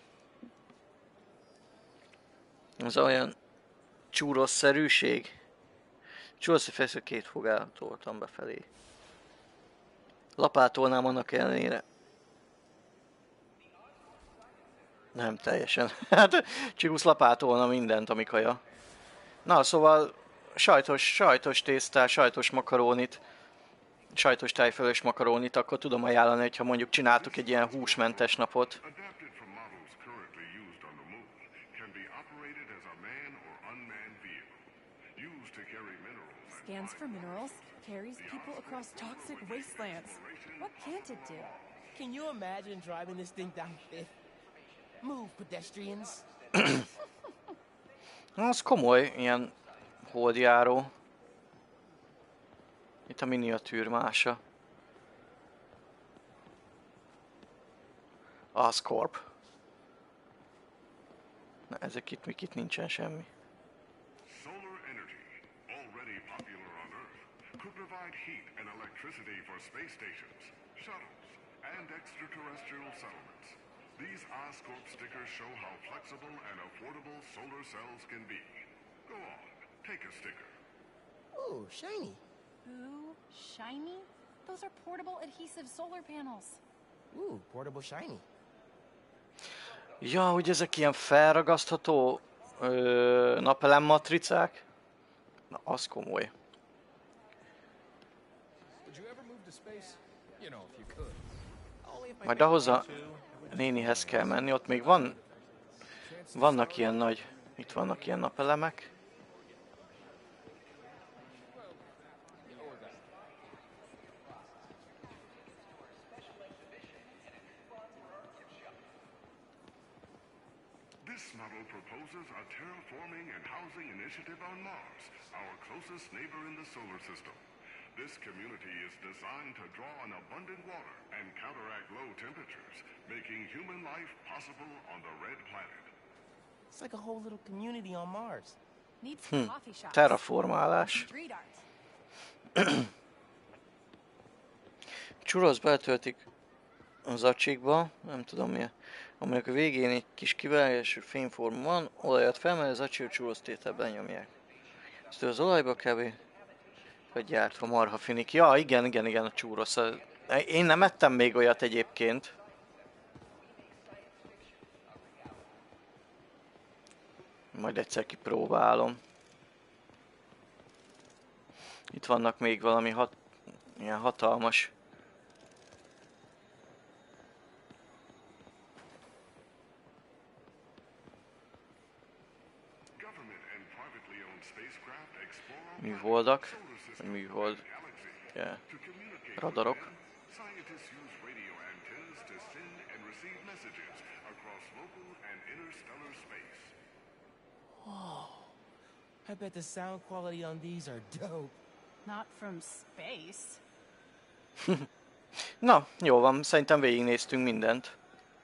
Az olyan csúrosz-szerűség. Csúrosz, hogy feszül két fogát toltam befelé. Lapátolnám annak ellenére. Nem teljesen. Hát Csigusz lapátolna mindent, ami kaja. Na, szóval sajtos, sajtos tésztát, sajtos makarónit, sajtos tájfölös makarónit, akkor tudom ajánlani, hogyha mondjuk csináltuk egy ilyen húsmentes napot. Scans for minerals, carries people across toxic wastelands. What can't it do? Can you imagine driving this thing down Fifth? Move, pedestrians. Az komoly, ilyen holdjáró. Itt a miniatűr mása. Oscorp. Na, ezek itt, mik itt nincsen semmi. And extraterrestrial settlements. These Oscorp stickers show how flexible and affordable solar cells can be. Go on, take a sticker. Ooh, shiny. Ooh, shiny? Those are portable adhesive solar panels. Ooh, portable shiny. Ja, hogy ezek ilyen felragasztható ö, napelem matricák? Na, az komoly. Majd ahhoz a nénihez kell menni, ott még van, vannak ilyen nagy, itt vannak ilyen napelemek. This model proposes a terraforming and housing initiative on Mars, our closest neighbor in the solar system. This community is designed to draw on abundant water and counteract low temperatures, making human life possible on the red planet. It's like a whole little community on Mars. Need some coffee shops. Terraformálás. Street art. Churros betöltik az acsikba, nem tudom mi, aminek a végén egy kis kivágású fényforma van, olajat felmelő, az acsik churros tételben nyomják. Ezt az olajba kb. Vagy gyártva marhafinik. Ja, igen, igen, igen, a churros. Én nem ettem még olyat egyébként. Majd egyszer kipróbálom. Itt vannak még valami hat, ilyen hatalmas. Műholdak, vagy műhold, yeah. Radarok. Whoa, I bet the sound quality on these are dope. Not from space. Na, jó van, szerintem végignéztünk mindent.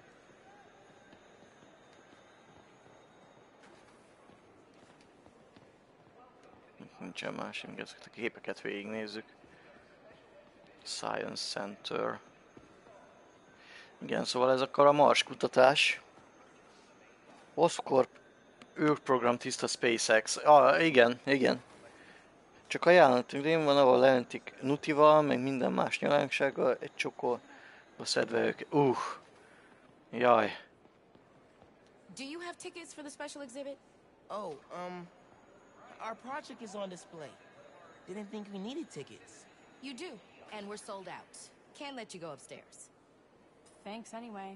Nincsen más, még ezeket a képeket végignézzük. Science Center. Igen, szóval ez akkor a Mars kutatás. Oscorp űrprogram tiszta SpaceX. Ah, igen, igen. Csak ajánlatunk rém van, ahol leöntik nutival, meg minden más nyalánksággal, egy csokorba szedve őket. Uh, jaj. Do you have tickets for the special exhibit? Oh, um, our project is on display. Didn't think we needed tickets. You do, and we're sold out. Can't let you go upstairs. Thanks anyway.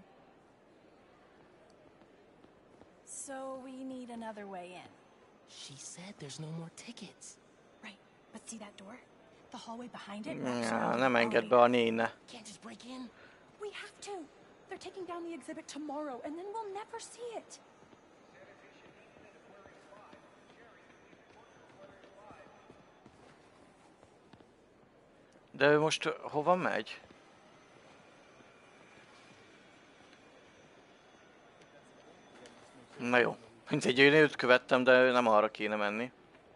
So we need another way in. She said there's no more tickets. Right, but see that door? The hallway behind it? Ja, nem enged be a néne. Can't just break in? We have to. They're taking down the exhibit tomorrow, and then we'll never see it. De ő most hova megy? Na jó. Mindegy, én őt követtem, de nem arra kéne menni.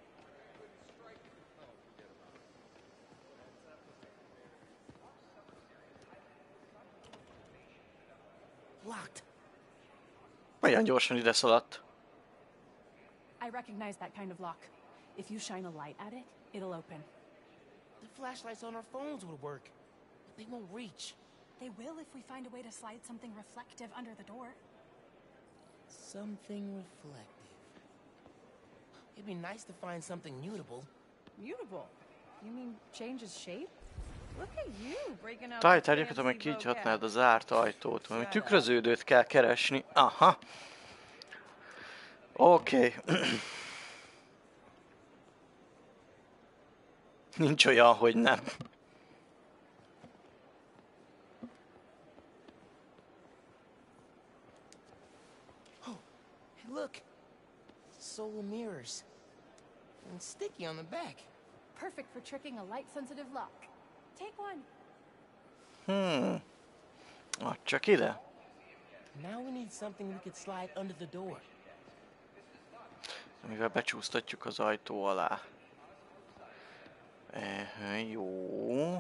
Locked. Olyan gyorsan ide szaladt. I recognize that kind of lock. If you shine a light at it, it'll open. The flashlights on our phones would work, but they won't reach. They will if we find a way to slide something reflective under the door. Something reflective. It'd be nice to find something mutable. Mutable? You mean changes shape? Look at you breaking out. Taj, tárgyakat, amely kinyithatnád a zárt ajtót. Valami tükröződőt kell keresni. Aha. Oké. Okay. Nincs olyan, hogy nem. Oh, hey, look. Solar mirrors. And sticky on the back. Perfect for tricking a light-sensitive lock. Take one. Hmm. Ah, csak ide. Now we need something we could slide under the door. Amivel becsúsztatjuk az ajtó alá. Eh, jó.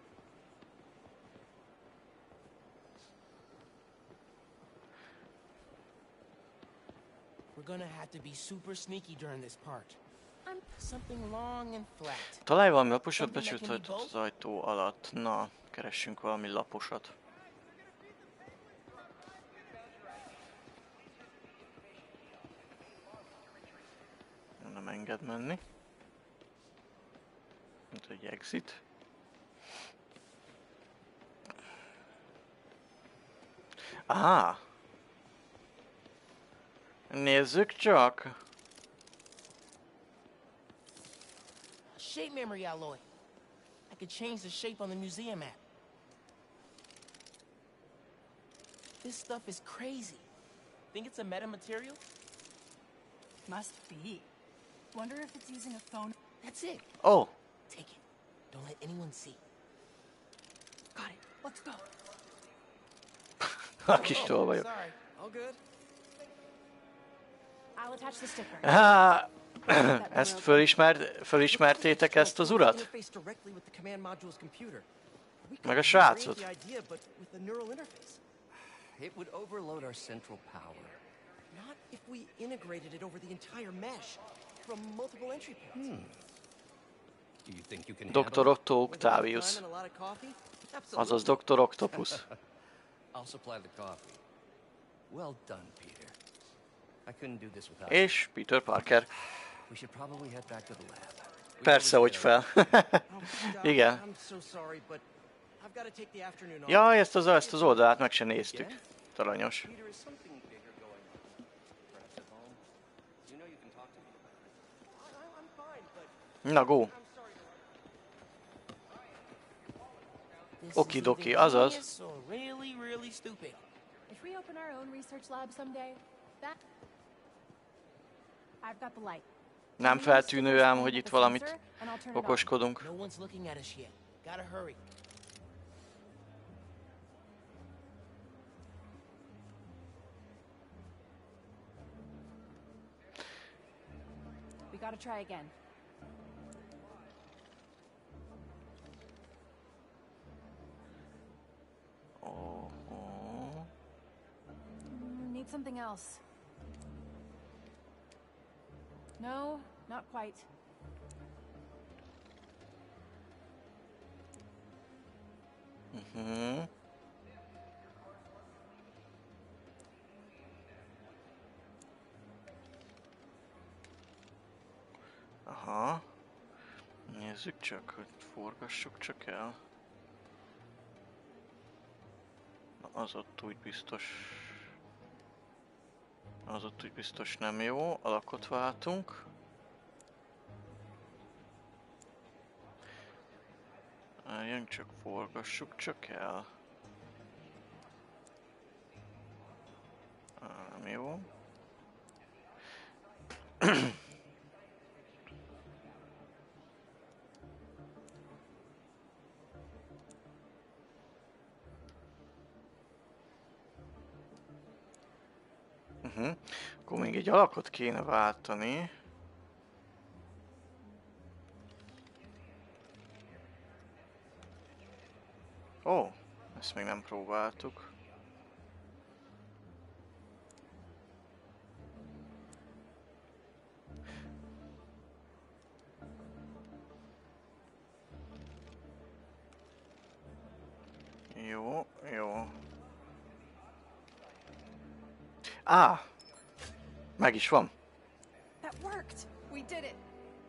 We're gonna have to be super sneaky during this part. Something long and flat. Találj valami laposat, becsúsztatod az ajtó alatt. Na, keressünk valami laposat. Nem enged menni. Mint egy exit. Ah! Nézzük csak! Shape memory alloy. I could change the shape on the museum map. This stuff is crazy. Think it's a metamaterial? Must be. Wonder if it's using a phone. That's it. Oh! Take it. Don't let anyone see. Got it. Let's go. A kis tól vagyok. Sorry. All good. I'll attach the sticker. Ah, ezt fölismert, fölismertétek ezt az urat? Meg a srácot? It would overload our central power. Not if we integrated it over the entire mesh from multiple entry points. Hmm. Do you think you can doktor handle? Otto Octavius. With a lot of time and a lot of coffee? Azaz Absolutely. doktor Octopus. I'll supply the coffee. Well done, Peter. I couldn't do this without you. És Peter Parker. We should probably head back to the lab. We Persze, hogy always fel. get away. Igen. I'm so sorry, but I've got to take the afternoon off. Ja, ezt az, ezt az oldalát meg se néztük. Aranyos. Peter, is something bigger going on? Perhaps at home? You know you can talk to me about it. I'm fine, but Na, go. Okidoki, azaz. Really, really stupid. If we open our own research lab someday, that I've got the light. Nem feltűnő ám, hogy itt valamit okoskodunk. No one's looking at us yet. Gotta hurry. We gotta try again. Oh, oh. Mm, need something else. No, not quite. Mhm. Aha. Nézzük csak, hogy forgassuk csak el. Na, az ott úgy biztos... Az ott úgy biztos nem jó. Alakot váltunk. Jön csak, forgassuk csak el. Nem jó. Uh-huh. Akkor még egy alakot kéne váltani. Ó, oh, ezt még nem próbáltuk. Jó, jó. Á! Meg is van. That worked. We did it.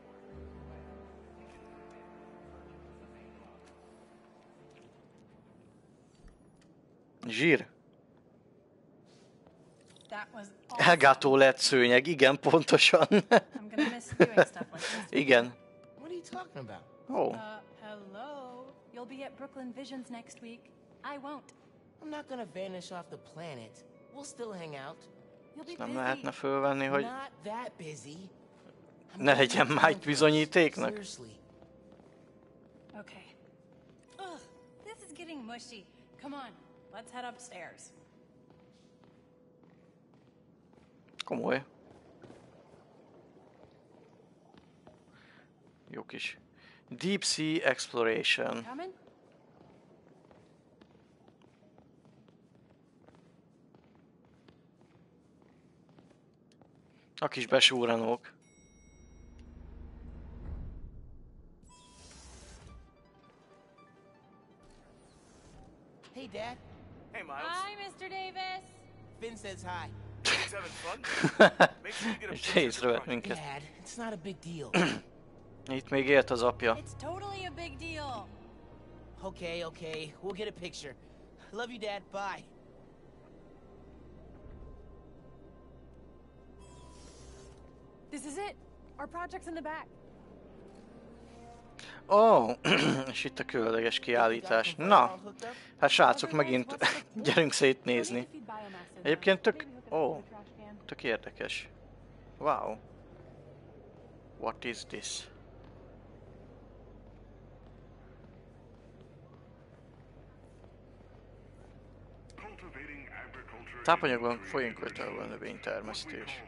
Zsír. That was awesome. Elgátó lett szőnyeg, igen, pontosan. I'm gonna miss doing stuff like this. Igen. What are you talking about? Oh. Uh, hello. You'll be at Brooklyn Visions next week. I won't. I'm not gonna vanish off the planet. We'll still hang out. You'll be Nem busy. lehetne fölvenni, hogy Not that busy. ne legyen májt bizonyítéknak. Seriously. Okay. Ugh, this is getting mushy. Come on, let's head upstairs. Komoly. Jó kis Deep Sea Exploration. Coming? A kis besúranók. Hey, Dad. Hey, Miles. Hi, Mister Davis. Finn says hi. He's having fun. Make sure you get a És picture észrevett of the minket. Dad, it's not a big deal. Itt még élt az apja. It's totally a big deal. Okay, okay. We'll get a picture. Love you, Dad. Bye. This is it. Our project's in the back. Ó, oh, és itt a különleges kiállítás. Na, hát srácok, megint gyerünk szétnézni. Egyébként tök... Ó, oh, tök érdekes. Wow. What is this? Tápanyagban folyén kötelve a növénytermesztés.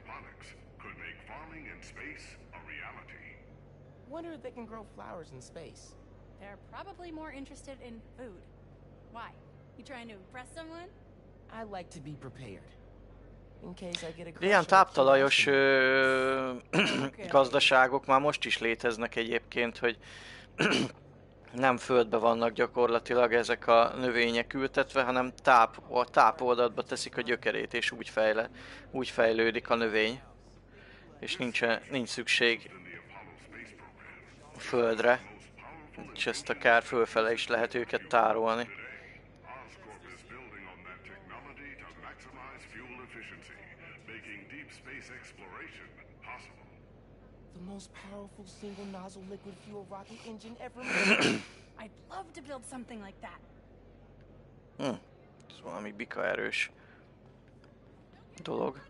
Wonder if they can grow flowers in space. They're probably more interested in food. Why? You trying to impress someone? I like to be prepared. In case I get a crush Ilyen on táptalajos ö, gazdaságok már most is léteznek egyébként, hogy nem földbe vannak gyakorlatilag ezek a növények ültetve, hanem táp, a tápoldatba teszik a gyökerét, és úgy, fejle, úgy fejlődik a növény. És nincs, nincs szükség földre, és ezt akár fölfele is lehet őket tárolni. The most powerful single nozzle liquid fuel rocket engine ever made. I'd love to build something like that. Hm, ez valami bika erős dolog.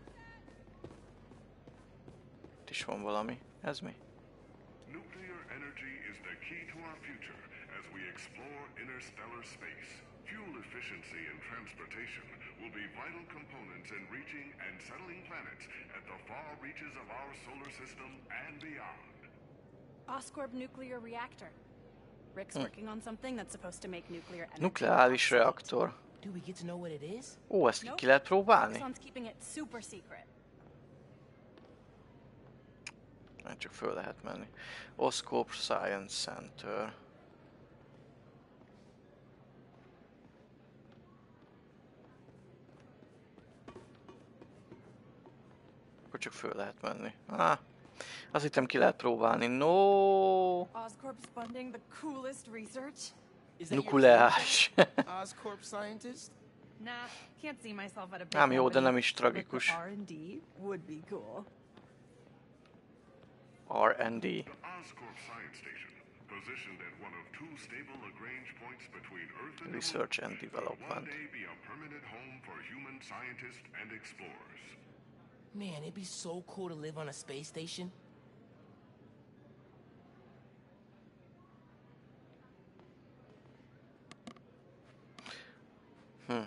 Itt is van valami. Ez mi? Nuclear energy is the key to our future as we explore interstellar space. Fuel efficiency and transportation will be vital components in reaching and settling planets at the far reaches of our solar system and beyond. Oscorp nuclear reactor. Rick's Hmm. working on something that's supposed to make nuclear energy. Nukleáris reaktor. Do we get to know what it is? Ó, ezt ki, ki lehet próbálni? Exxon's keeping it super secret. Hát csak föl lehet menni. Oscorp Science Center. Akkor csak föl lehet menni. Ah, azt hittem ki lehet próbálni. No. Oscorp's funding the coolest research. Is that your Nukleáris. Oscorp scientist? Nah, can't see myself at a big Nem jó, de company. nem is tragikus. R and D would be cool. R and D. The Oscorp Science Station, positioned at one of two stable Lagrange points between Earth and Research the Moon, and will development. one day be a permanent home for human scientists and explorers. Man, it'd be so cool to live on a space station. Hm.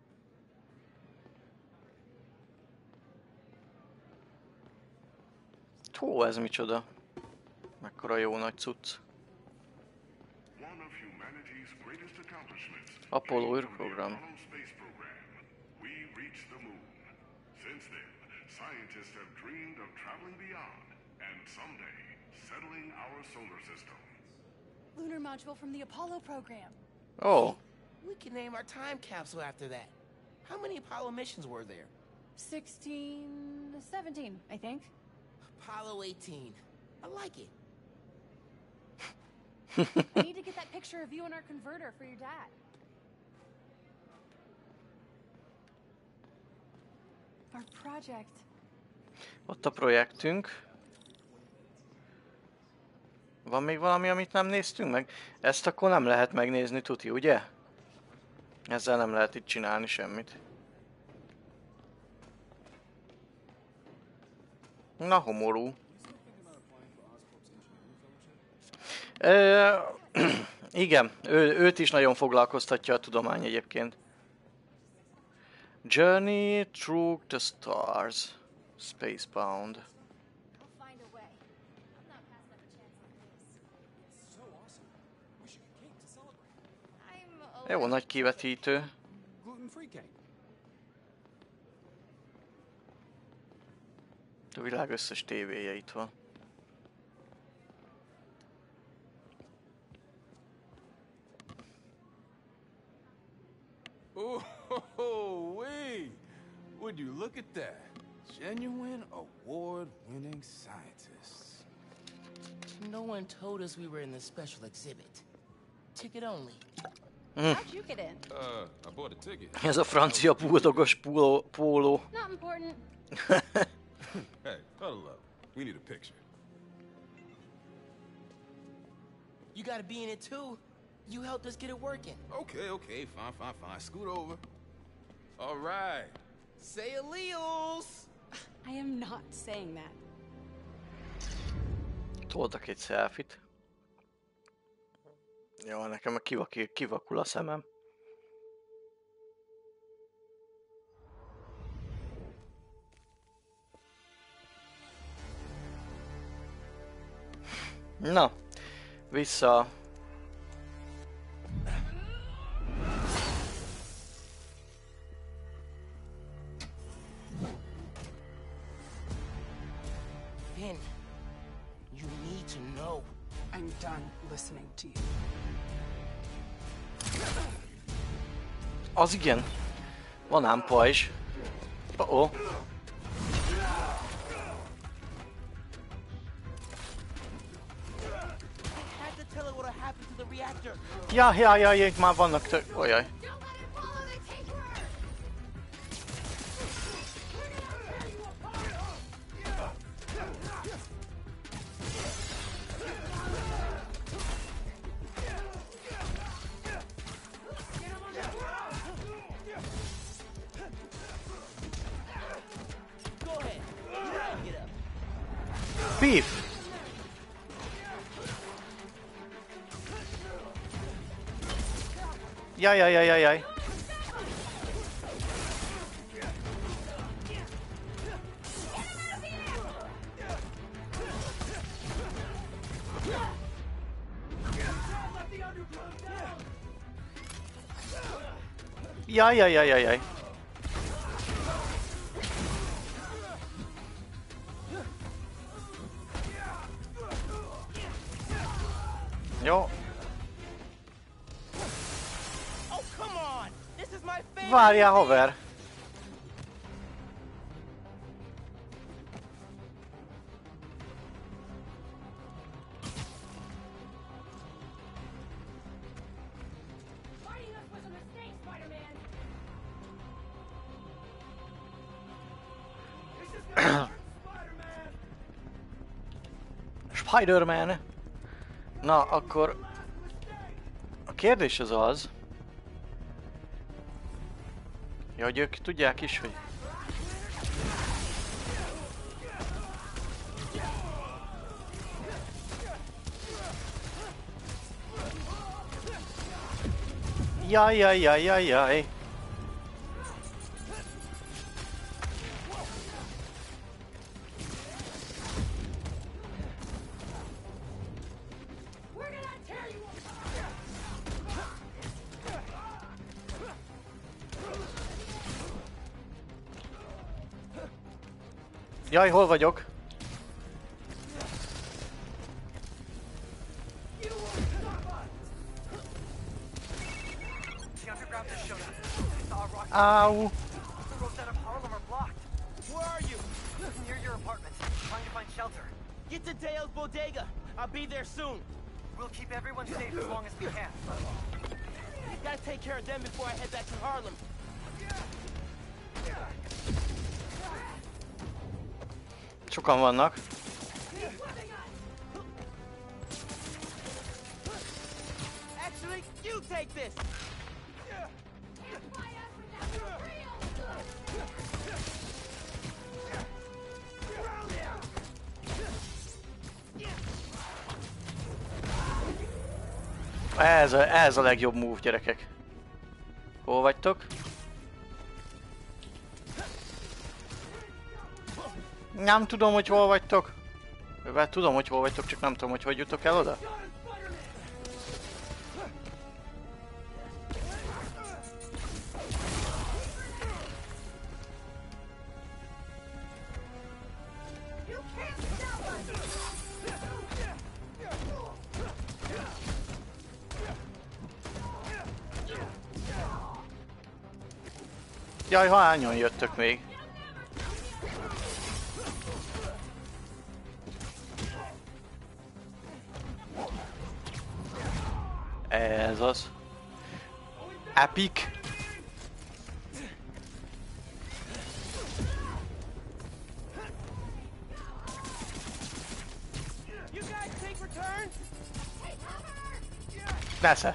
Hú, ez micsoda? Mekkora jó nagy cucc. One of humanity's greatest accomplishments Apollo came from the űrprogram. Apollo space program. We reached the moon. Since then, scientists have dreamed of traveling beyond and someday settling our solar system. Lunar module from the Apollo program. Oh. We can name our time capsule after that. How many Apollo missions were there? sixteen, seventeen, I think. Apollo eighteen. I like it. I need to get that picture of you in our converter for your dad. Our project. Ott a projektünk. Van még valami, amit nem néztünk meg? Ezt akkor nem lehet megnézni, tuti, ugye? Ezzel nem lehet itt csinálni semmit. Na, homorú. Ö, igen, ő, őt is nagyon foglalkoztatja a tudomány egyébként. Journey through the stars. Spacebound. Jó, nagy kivetítő. Gluten-free cake. A világ összes tévéje itt van. Oh, wait! Would you look at that? Genuine award-winning scientists. No one told us we were in the special exhibit. Ticket only. How'd you get in? Uh, I bought a ticket. Ez a francia buldogos póló. póló. Not important. Hey, huddle up. We need a picture. You gotta be in it too. You helped us get it working. Okay, okay, fine, fine, fine. Scoot over. All right. Say alleles! I am not saying that. Toltak egy selfit. Jó, nekem a kivakul, kivakul a szemem. Na, vissza. listening to you. Az igen. Van ám pajzs. Oh-oh. Ja, ja, ja, itt már vannak tök... Ojaj. Beef! Jaj, jaj, jaj, jaj, jaj. Jaj, jaj, jaj, jaj, jaj. Jó. Várjál, haver! Spider-Man! Na, akkor... A kérdés az az... Ja, hogy ők tudják is, hogy... Jaj, jaj, jaj, jaj, jaj. Jaj, hol vagyok? Ow! The roads out of Harlem are blocked. Where are you? Near your apartment, trying to find shelter. Get to Dale's Bodega. I'll be there soon. We'll keep everyone safe as long as we can. Gotta take care of them before I head back to Harlem. Sokan vannak. Actually, you take this. Ez a, ez a legjobb move, gyerekek. Hol vagytok? Nem tudom, hogy hol vagytok. Mivel tudom, hogy hol vagytok, csak nem tudom, hogy hogy jutok el oda. Jaj, hányan jöttök még? Ez az. Epic. Persze.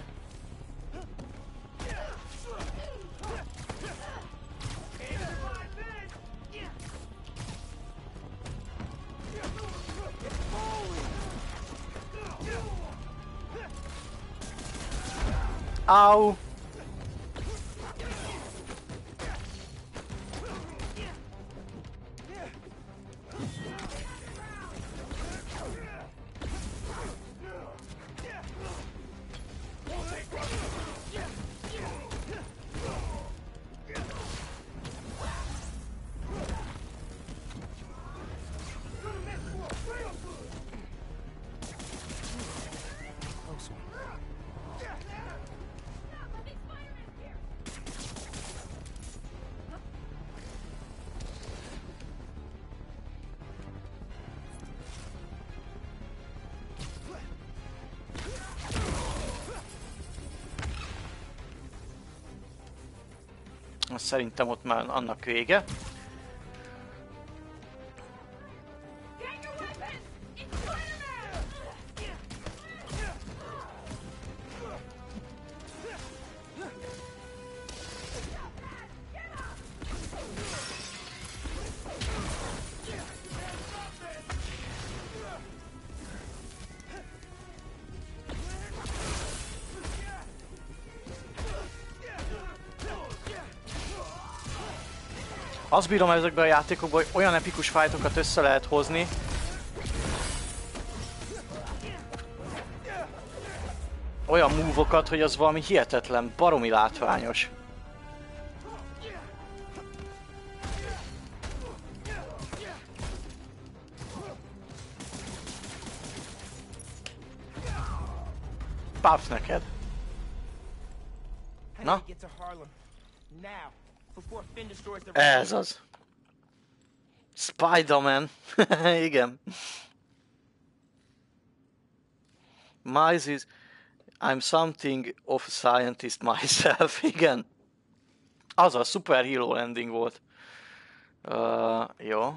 Ow! Szerintem ott már annak vége. Azt bírom ezekben a játékokban, hogy olyan epikus fightokat össze lehet hozni, olyan move-okat, hogy az valami hihetetlen, baromi látványos. Paps neked. Na? Ez az. Spider-Man. Igen. Miles is... I'm something of a scientist myself. Igen. Az a superhero ending volt. Uh, jó.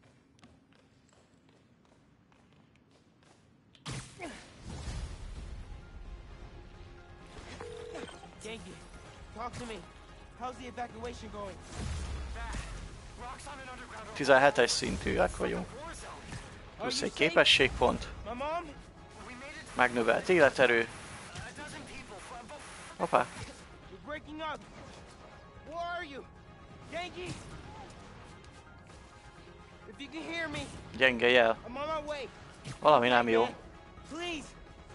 Talk to me. How's the evacuation going? tizenhetes szintűek vagyunk. Plusz egy képességpont. Megnövelt életerő. Hoppá. You're breaking up. Where are you? Yankee? If you can hear me. Gyenge jel. I'm on my way. Valami nem jó. Please.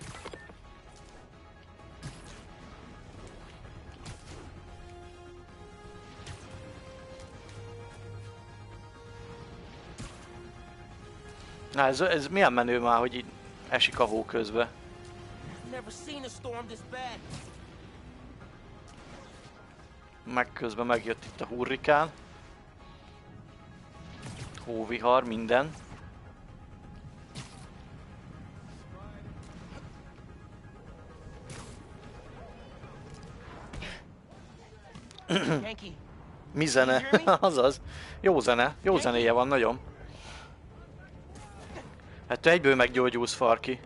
Na ez, ez milyen menő már, hogy így esik a hó közbe. Meg közben megjött itt a hurrikán. Hóvihar, minden. Mi zene? Azaz. Jó zene. Jó zenéje van, nagyon. Hát te egyből meggyógyulsz, Farki.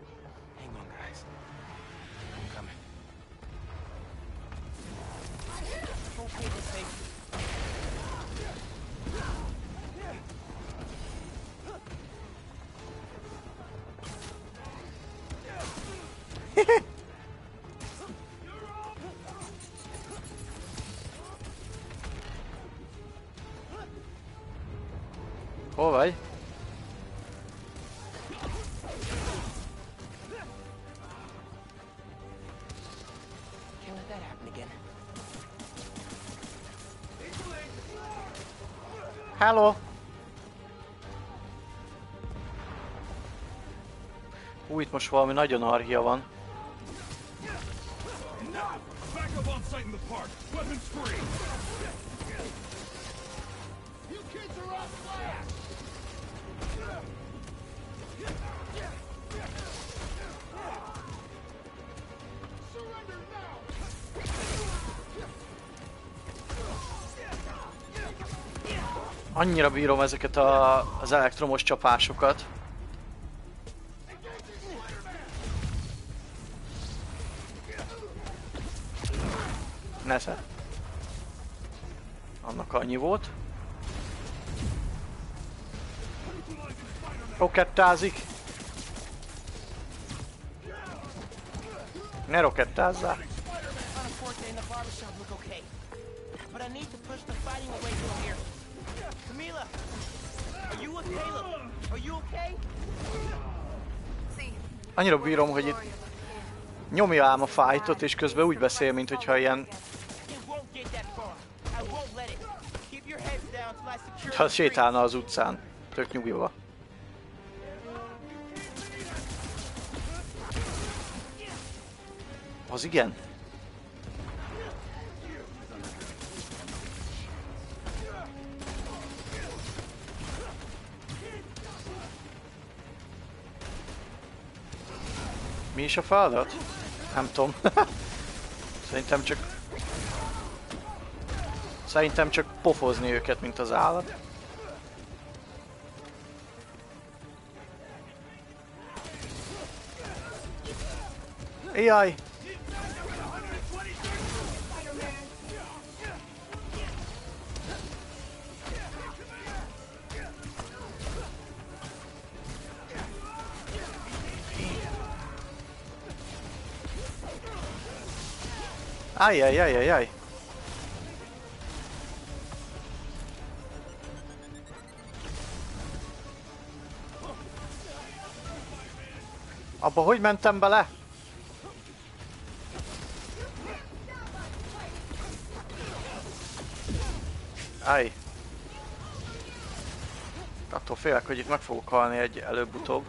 Hol vagy? Hello! Hú, itt most valami nagyon archia van. Annyira bírom ezeket a, az elektromos csapásokat. Nesze. Annak annyi volt. Rokettázik. Ne rokettázzál. Annyira bírom, hogy itt nyomja ám a fightot, és közben úgy beszél, mint hogyha ilyen... Ha sétálna az utcán, tök nyugiba. Az igen? Mi is a feladat? Nem tudom. Szerintem csak... Szerintem csak pofozni őket, mint az állat. Jaj! Ajjajjajjajjaj! Abba hogy mentem bele? Áj! Attól félek, hogy itt meg fogok halni egy előbb-utóbb.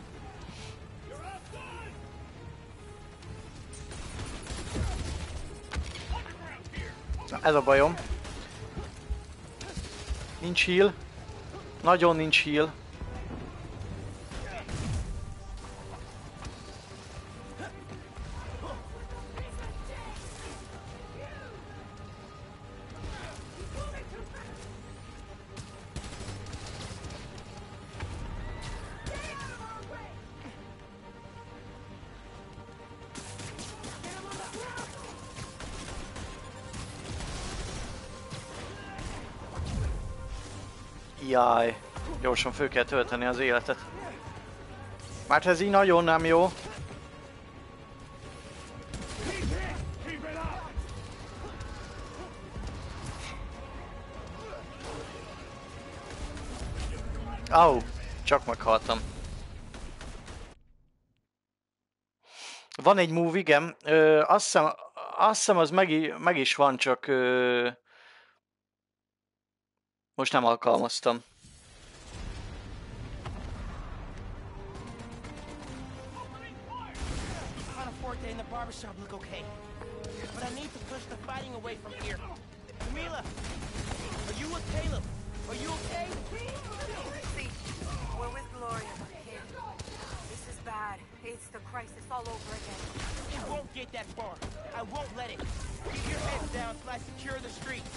Na, ez a bajom. Nincs heal. Nagyon nincs heal. Jaj, gyorsan föl kell tölteni az életet. Mert ez így nagyon nem jó. Au, csak meghaltam. Van egy move, igen. Ö, azt hiszem, azt hiszem az meg, meg is van, csak ö, most nem alkalmaztam. Forte in the barbershop look okay, but I need to push the fighting away from here. Camila, are you with Caleb? Are you okay? See, we're with Gloria. This is bad. It's the crisis all over again. It won't get that far. I won't let it. Keep your heads down till I secure the street.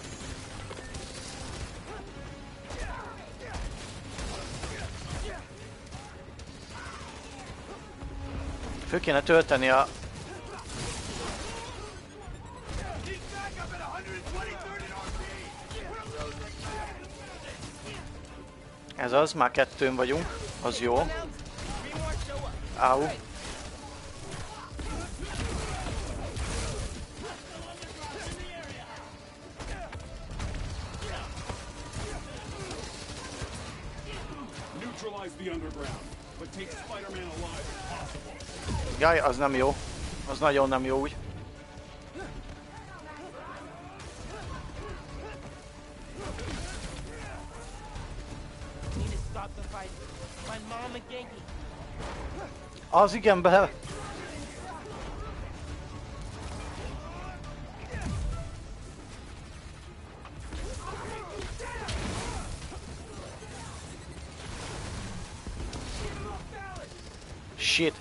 Föl kéne tölteni a... Ez az, már kettőn vagyunk, az jó. Au. Jaj, az nem jó. Az nagyon nem jó úgy. Az igen, bele... Shit.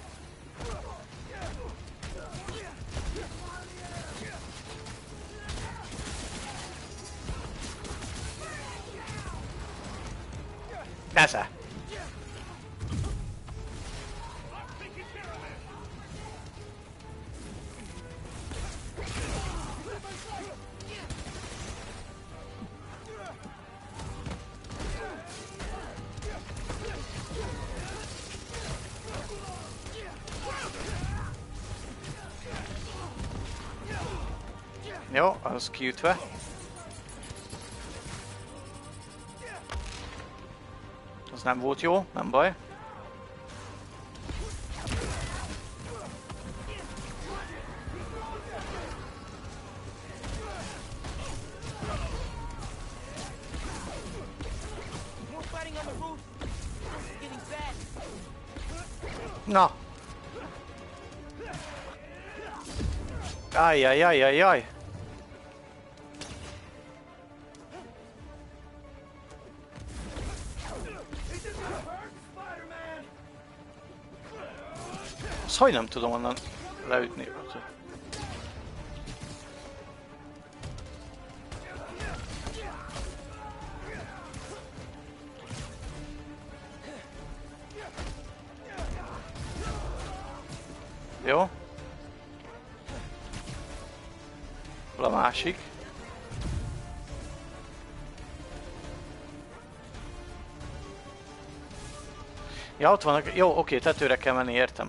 Nesze. Jó, az kiütve. Az nem volt jó, nem baj. Na. Ajjajjajjajjaj. Azt hogy nem tudom onnan leütni? Jó. Hol a másik? Ja, ott vannak. Jó, oké, tetőre kell menni, értem.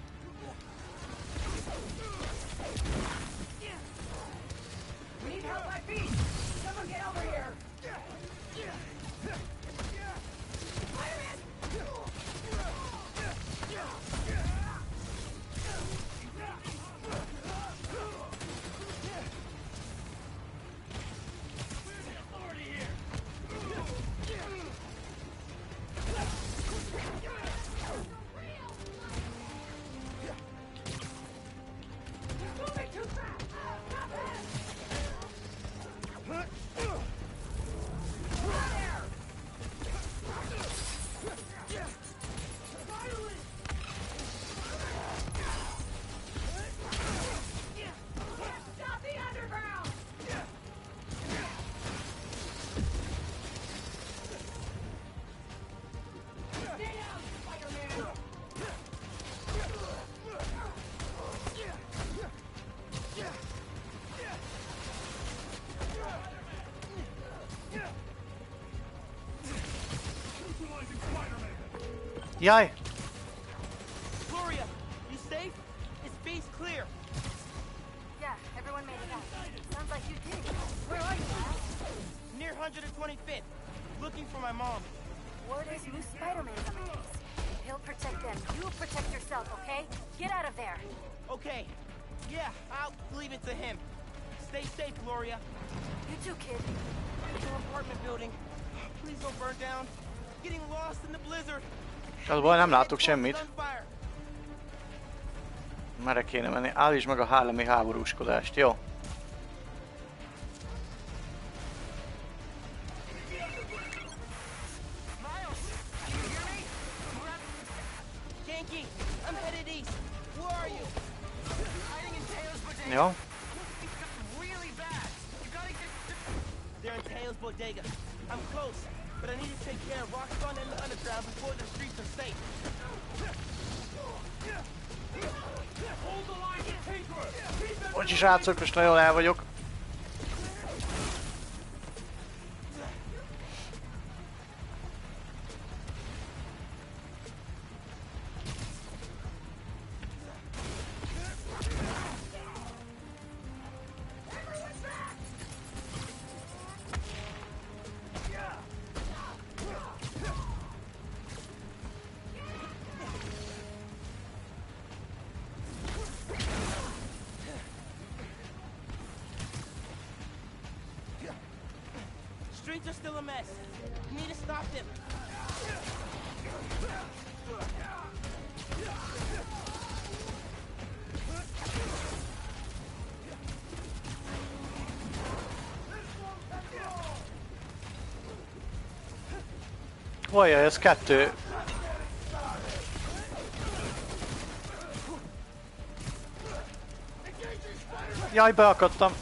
Jaj! Gloria, you safe? Is base clear? Yeah, everyone made it out. Sounds like you did. Where are you, Miles? Near one hundred twenty-fifth. Looking for my mom. Word is new Spider-Man's on the case. He'll protect them. You protect yourself, okay? Get out of there. Okay. Yeah, I'll leave it to him. Stay safe, Gloria. You too, kid. New apartment building. Please don't burn down. Getting lost in the blizzard. Az baj, nem látok semmit. Merre kéne menni? Állítsd meg a hálemi háborúskodást, jó? Jó. They're in Teo's bodega. I'm close, but I need to take care of Roxxon and the underground before the streets are safe. Hold the line, Tinkerer! Bocsi srácok, most nagyon el vagyok. Streets are still a mess. You need to stop them. Vajjaj, ez kettő. Jaj, beakadtam.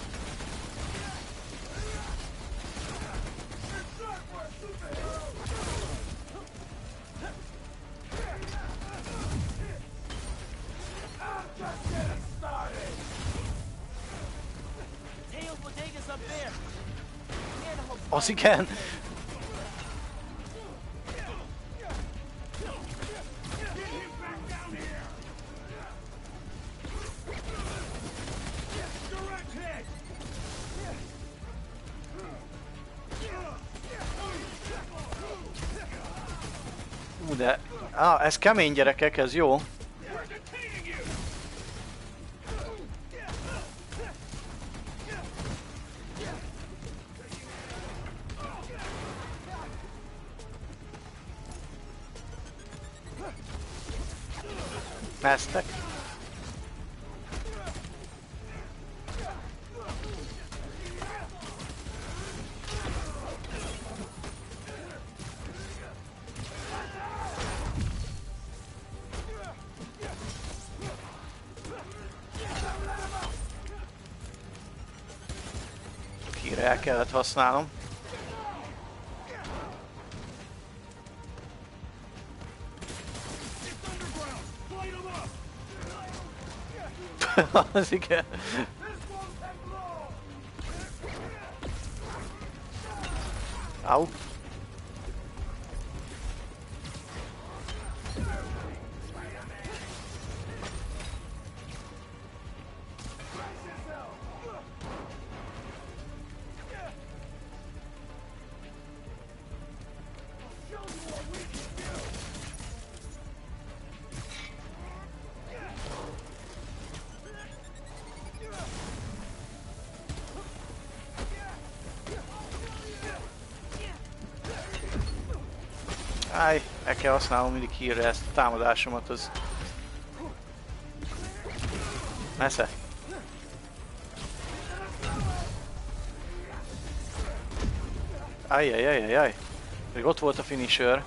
Az igen. Ú, de... Ah, ez kemény gyerekek, ez jó. Meztek. Kire el kellett használnom. Az igen. Au. Áj, el kell használnom mindig hírre ezt a támadásomat, az... Nesze! Ajjajajajaj! Még ott volt a finisher.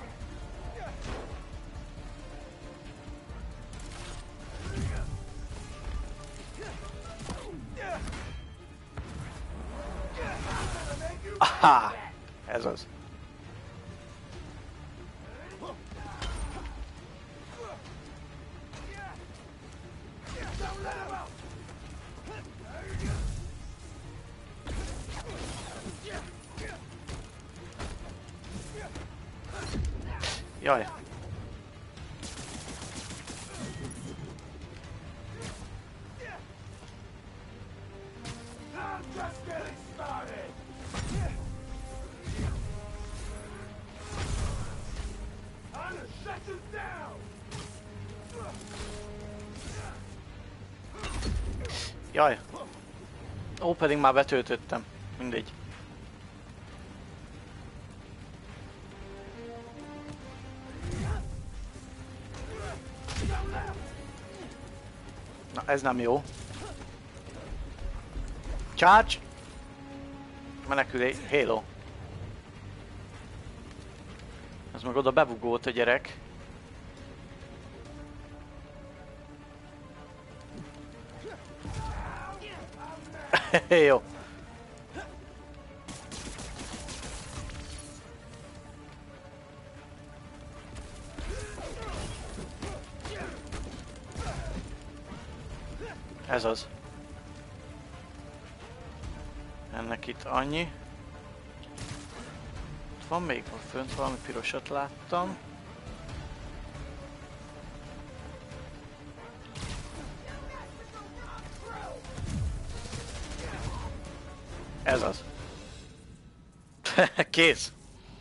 Aha! Ez az. Jaj. Jaj. Ó, pedig már betöltöttem. Mindegy. Na, ez nem jó. Charge! Menekülj, Halo. Ez meg oda bebugolt a gyerek. Jó. Ez az. Ennek itt annyi. Ott van még, van fönt valami pirosat láttam. Ez az. Kész.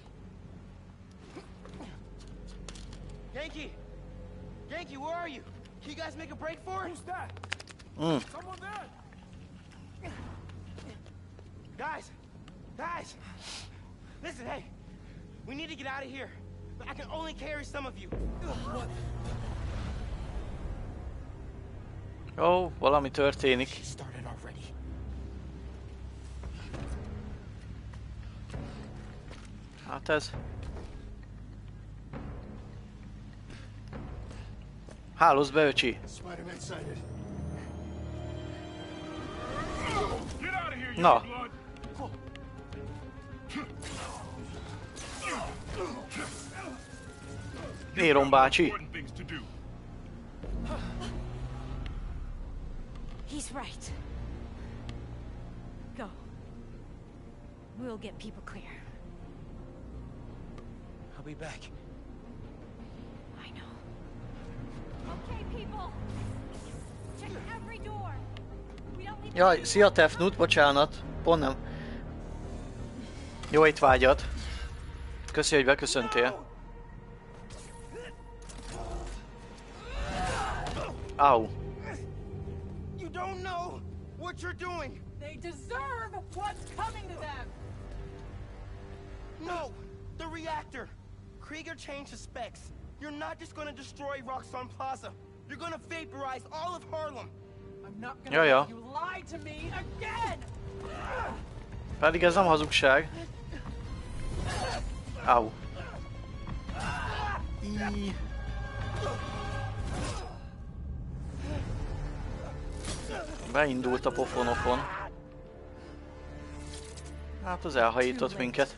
Yankee! Yankee, where are you? Can you guys make a break for it? Who's that? Mm. Someone there! Guys! Guys! Listen, hey! We need to get out of here. But I can only carry some of you. What? Ó, valami történik. Started already. Hát ez. Hálózz be, öcsi. Na. Néron bácsi. He's right. Go. We'll get people clear. I'll be back. I know. Okay, people. Check every door. We don't need. Jaj, szia Tefnut, bocsánat. Pont nem. Jó étvágyat. Köszi, hogy beköszöntél. Au. You don't know what you're doing. They deserve what's coming to them. No, the reactor. Krieger changed the specs. You're not just gonna destroy Roxxon Plaza. You're gonna vaporize all of Harlem. I'm not gonna Ja, ja. let you lie to me again. Pedig ez nem hazugság. Au. I. Beindult a pofonofon. Hát az elhajított minket.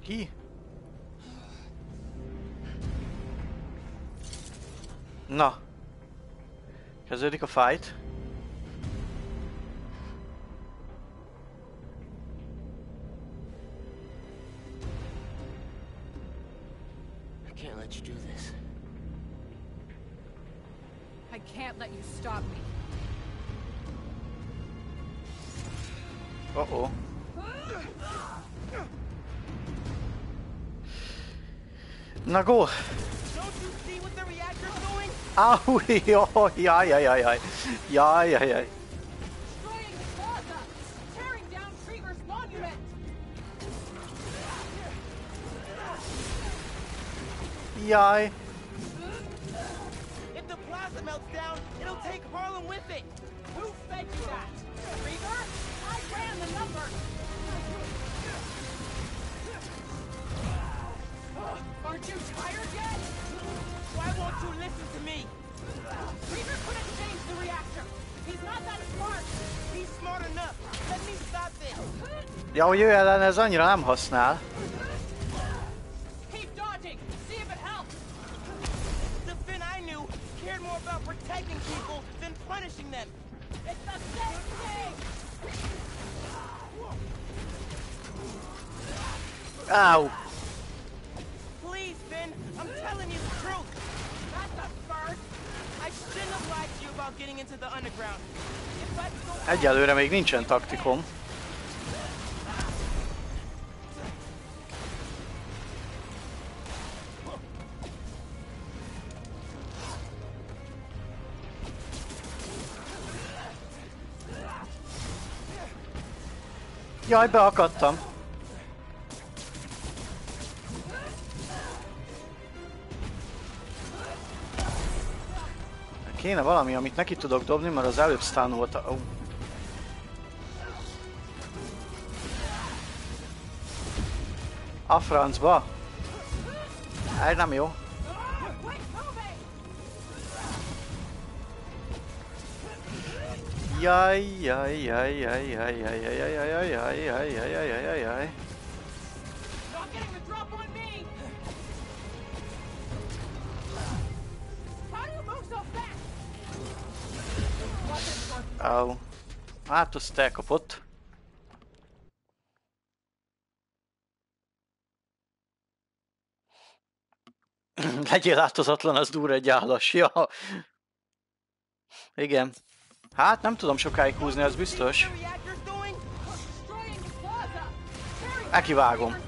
Ki? Na. Kezdődik a fight. I can't let you do this. I can't let you stop me. Uh-oh. Na go! Don't you see what the reactor's doing? Au, jó, jaj, jaj, jaj, jaj, jaj, jaj, jaj. Destroying the plaza! Tearing down Krieger's monument! Jaj. If the plaza melts down, it'll take Harlem with it. Who fed you that? Krieger? I ran the numbers! Aren't you tired yet? Why won't you listen to me? Krieger couldn't change the reactor. He's not that smart. He's smart enough. Let me stop this. Ja, hogy ő ellen ez annyira nem használ. Keep dodging. See if it helps. The Finn I knew cared more about protecting people than punishing them. It's the same thing. Ow. Please, Finn, I'm telling you the truth. Not the first. I shouldn't have lied to you about getting into the underground. If I go Egyelőre még nincsen taktikom. Jaj, beakadtam. Kéne valami, amit neki tudok dobni, mert az előbb stun volt a... Oh. A francba? Ez nem jó. Jaj, jaj, jaj, jaj, jaj, jaj, jaj, jaj, jaj, jaj, jaj, jaj, jaj, jaj, jaj, jaj. Au. Hát azt elkapott. Legyél látozatlan, az durva egy állas. Ja. Igen. Hát nem tudom sokáig húzni, az biztos. Elkivágom.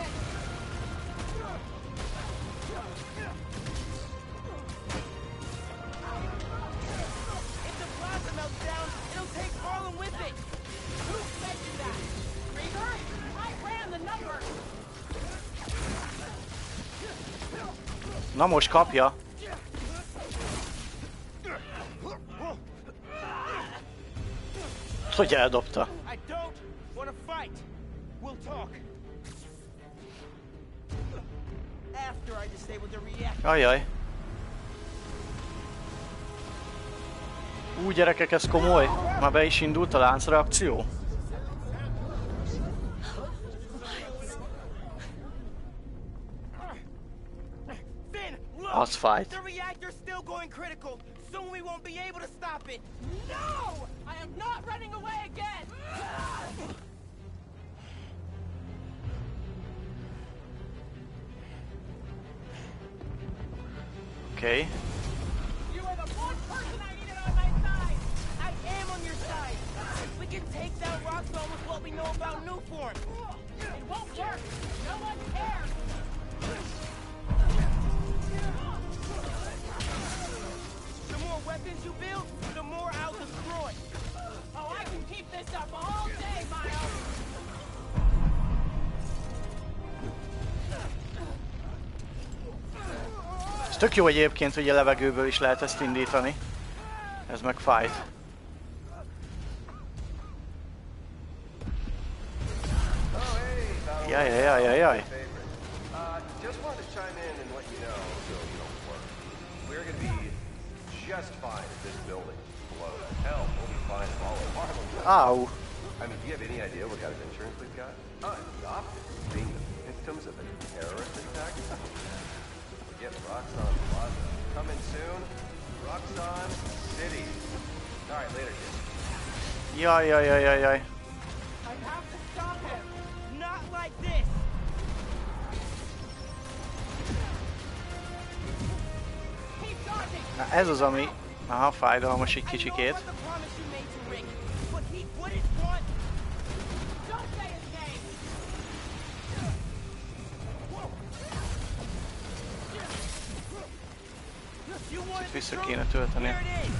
Na most kapja. Hogy eldobta. Ajaj. Ú, gyerekek, ez komoly. Már be is indult a láncreakció. Az fight. The reactor's still going critical. Soon we won't be able to stop it. No! I am not running away again! Okay. You are the one person I needed on my side! I am on your side. We can take down Roxxon with what we know about Newform. It won't work. No one cares. The more weapons you build, the more I'll destroy. Oh, I can keep this up all day, Miles. Ez tök jó egyébként, hogy a levegőből is lehet ezt indítani. Ez meg fight. Jaj, jaj, jaj, jaj, jaj. Just wanted to chime in and let you know so you don't worry. We're gonna be just fine if this building blows. Hell, we'll be fine if all of Harlem. Ow. I mean, do you have any idea what kind of insurance we've got? Unstopped. Being the fifth victims of a terrorist attack? Forget Roxxon Plaza. Coming soon, Roxxon City. All right, later, kid. Jaj, jaj, jaj, jaj, jaj. I have to stop him. Not like this. Keep dodging. Na, ez az, ami... Aha, fájdalmas egy kicsikét. Itt vissza kéne tölteni.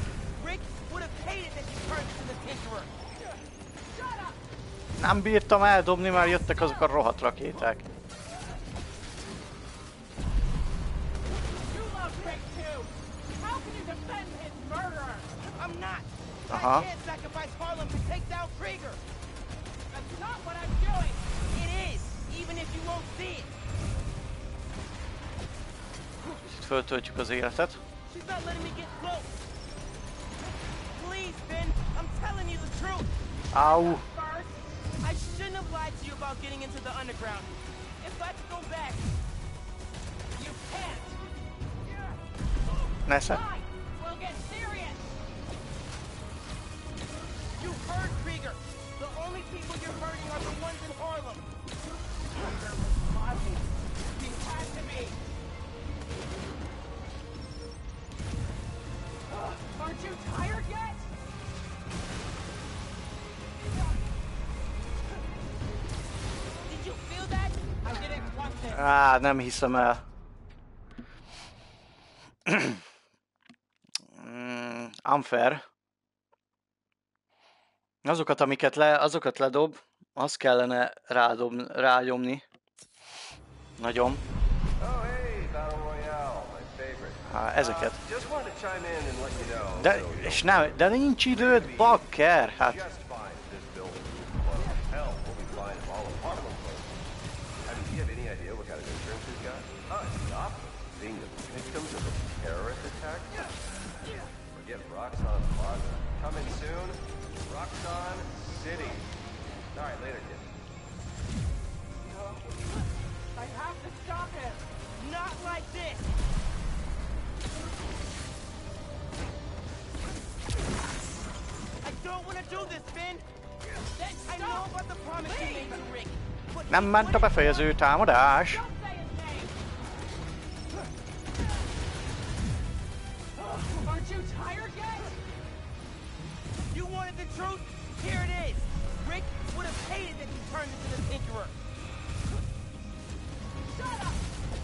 Nem bírtam eldobni, már jöttek azok a rohadt rakéták. Aha. Itt föltöltjük az életet. Au! I shouldn't have lied to you about getting into the underground. If I could go back, you can't. Nesze. We'll get serious. You heard Krieger. The only people you're hurting are the ones in Harlem. He had to be. Uh, aren't you tired yet? Á, nem hiszem el. mm, unfair. Azokat, amiket le, azokat ledob, azt kellene rádob, rágyomni. Nagyon. Há, ezeket. De, és nem, de nincs időd, bakker! Hát... Victims of a terrorist attack? Forget Roxxon Plaza. Coming soon, Roxxon City. All right, later, kid. I have to stop him. Not like this. I don't want to do this, Finn. I know about the promise you made to Rick. Nem ment a befejező támadás. Aren't you tired yet? You wanted the truth? Here it is. Rick would have hated that you turned into the Tinkerer. Shut up!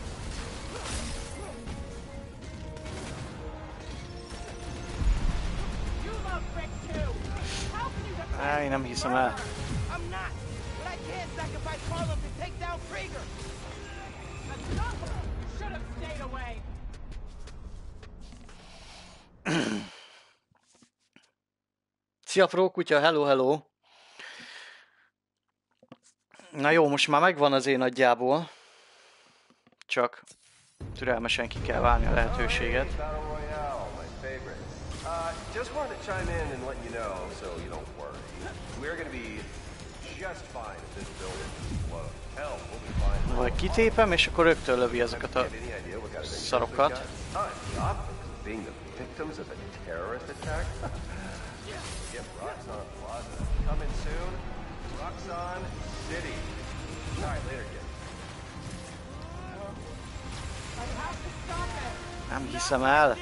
You love Rick too. How can you defend Áj, nem hiszem el. I'm not, but I can't sacrifice Harlem to take down Krieger. That's not what you should have stayed away. Szia Prókutya, hello, hello! Na jó, most már megvan az én nagyjából. Csak türelmesen ki kell várni a lehetőséget. Vagy kitépem, és akkor rögtön lövi ezeket a szarokat. Victims of a terrorist attack? Get Roxxon Plaza. Coming soon, Roxxon City. All right, later, kid. Nem hiszem el.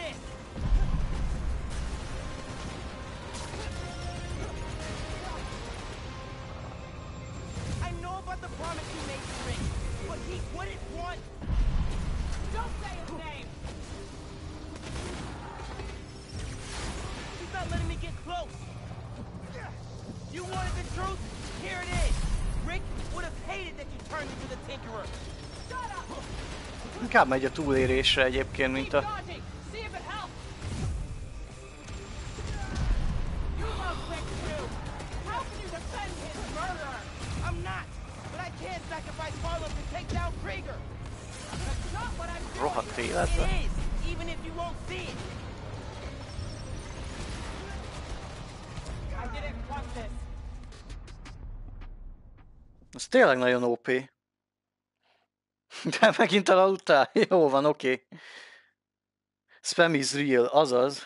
I know about the promise you made to Rick, but he wouldn't want. Don't say his name. He's not letting me get close. You wanted the truth? Here it is. Rick would have hated that you turned into the Tinkerer. Shut up! Inkább megy a túlérésre egyébként, mint a... Rohadt életbe. Ez tényleg nagyon ó pé. De megint elaludtál? Jó van, oké. Okay. Spam is real, azaz.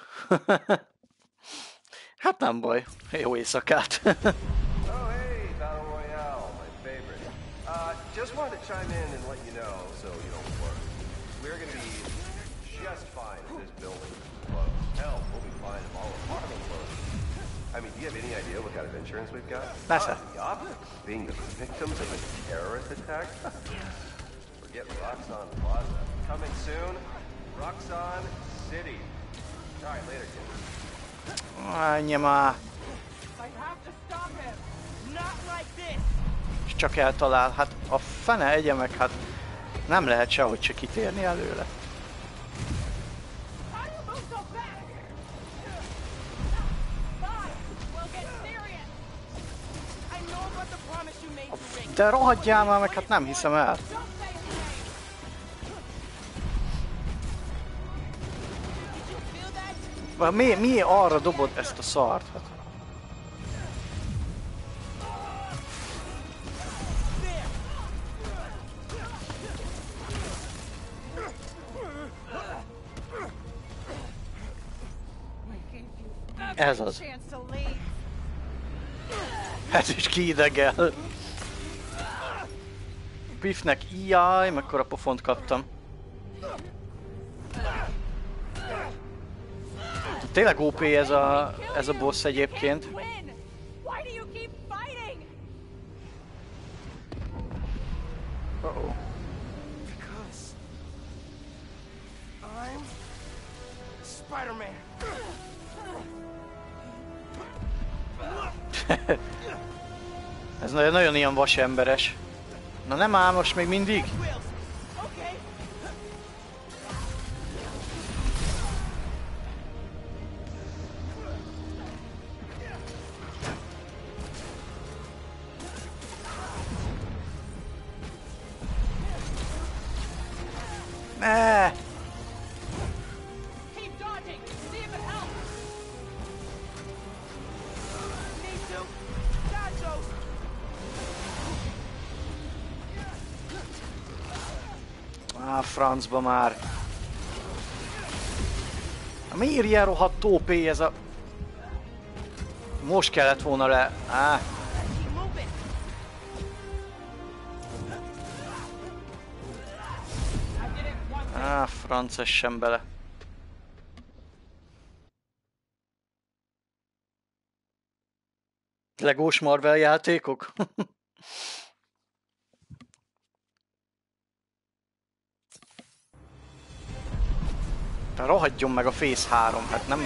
Hát nem baj. Jó éjszakát. Oh, hey, Battle Royale, my favorite. Uh, just wanted to chime in and let you know, so you don't worry. We're gonna be just fine if this building closed. Hell, we'll be fine if all apartment closes. I mean, do you have any idea what kind of insurance we've got? That's uh, the opposite. Being the victims of a terrorist attack? Forget Roxxon Plaza. Coming soon, Roxxon City. All right, later, kids. Ennyi már. És csak eltalál. Hát a fene egye meg, hát nem lehet sehogy se kitérni előle. De rohadjál már meg, hát nem hiszem el. Mi, mi arra dobod ezt a szart? Hát. Ez az. Ez is kiidegel. Biffnek, jaj, mekkora pofont kaptam. Tényleg ó pé ez a, ez a boss egyébként. Uh-oh. Because I'm Spider-Man. Ez nagyon, nagyon ilyen vasemberes. Na nem ám, most még mindig? Ne! Á, francba már. Miért ilyen rohadt ó pé ez a... Most kellett volna le... Á. Á, franc essen bele. Legós Marvel játékok? Rohadjon meg a Phase három, hát nem...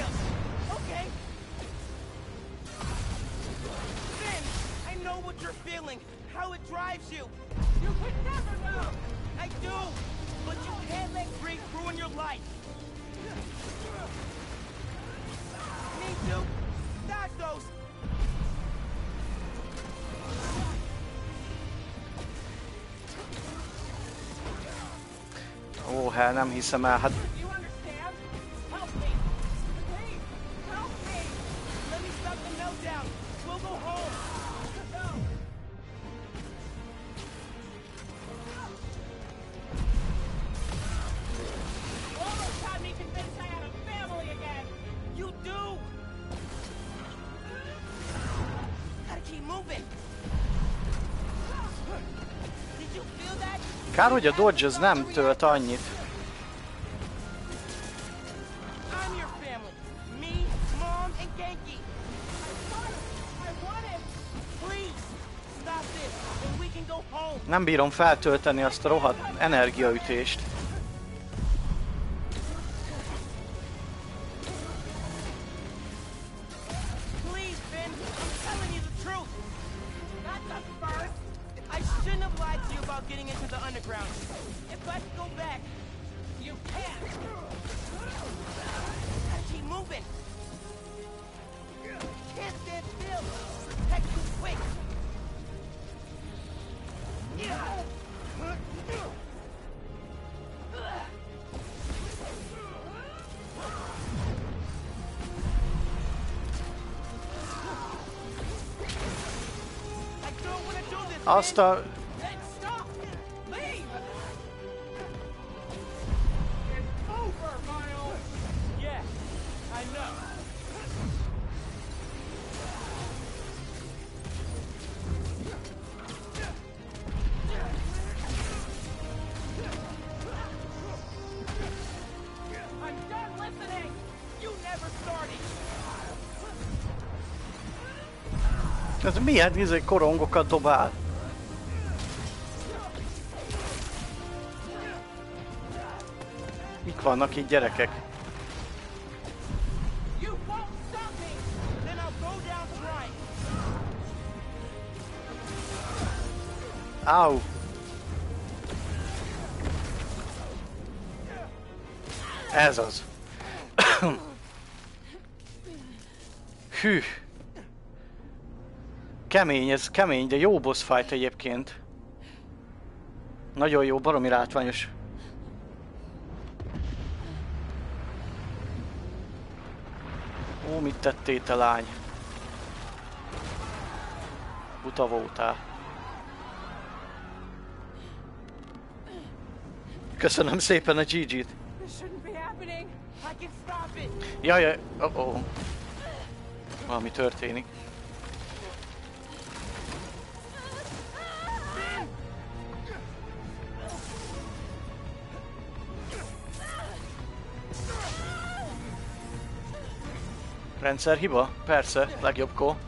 Ó, hát nem hiszem el, hát... Kár, hogy a Dodge az nem tölt annyit. Nem bírom feltölteni azt a rohadt energiaütést. Azt a... Ez milyen izé korongokat dobál? Mik vannak itt gyerekek? Áú! Ez az. Hű. Kemény, ez kemény, de jó boss fight egyébként. Nagyon jó, baromi látványos. Ó, mit tettél te lány? Buta voltál. Köszönöm szépen a gé gét. Jaj, jaj, oh, oh. Valami történik. Rendszerhiba? Persze, legjobbkor.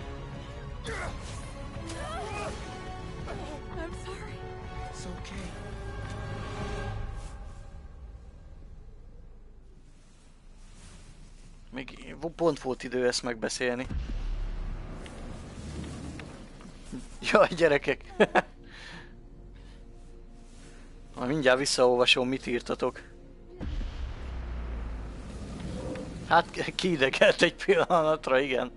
Még pont volt idő ezt megbeszélni. Jaj, gyerekek! Majd mindjárt visszaolvasom, mit írtatok. Hát kiidegelt egy pillanatra, igen.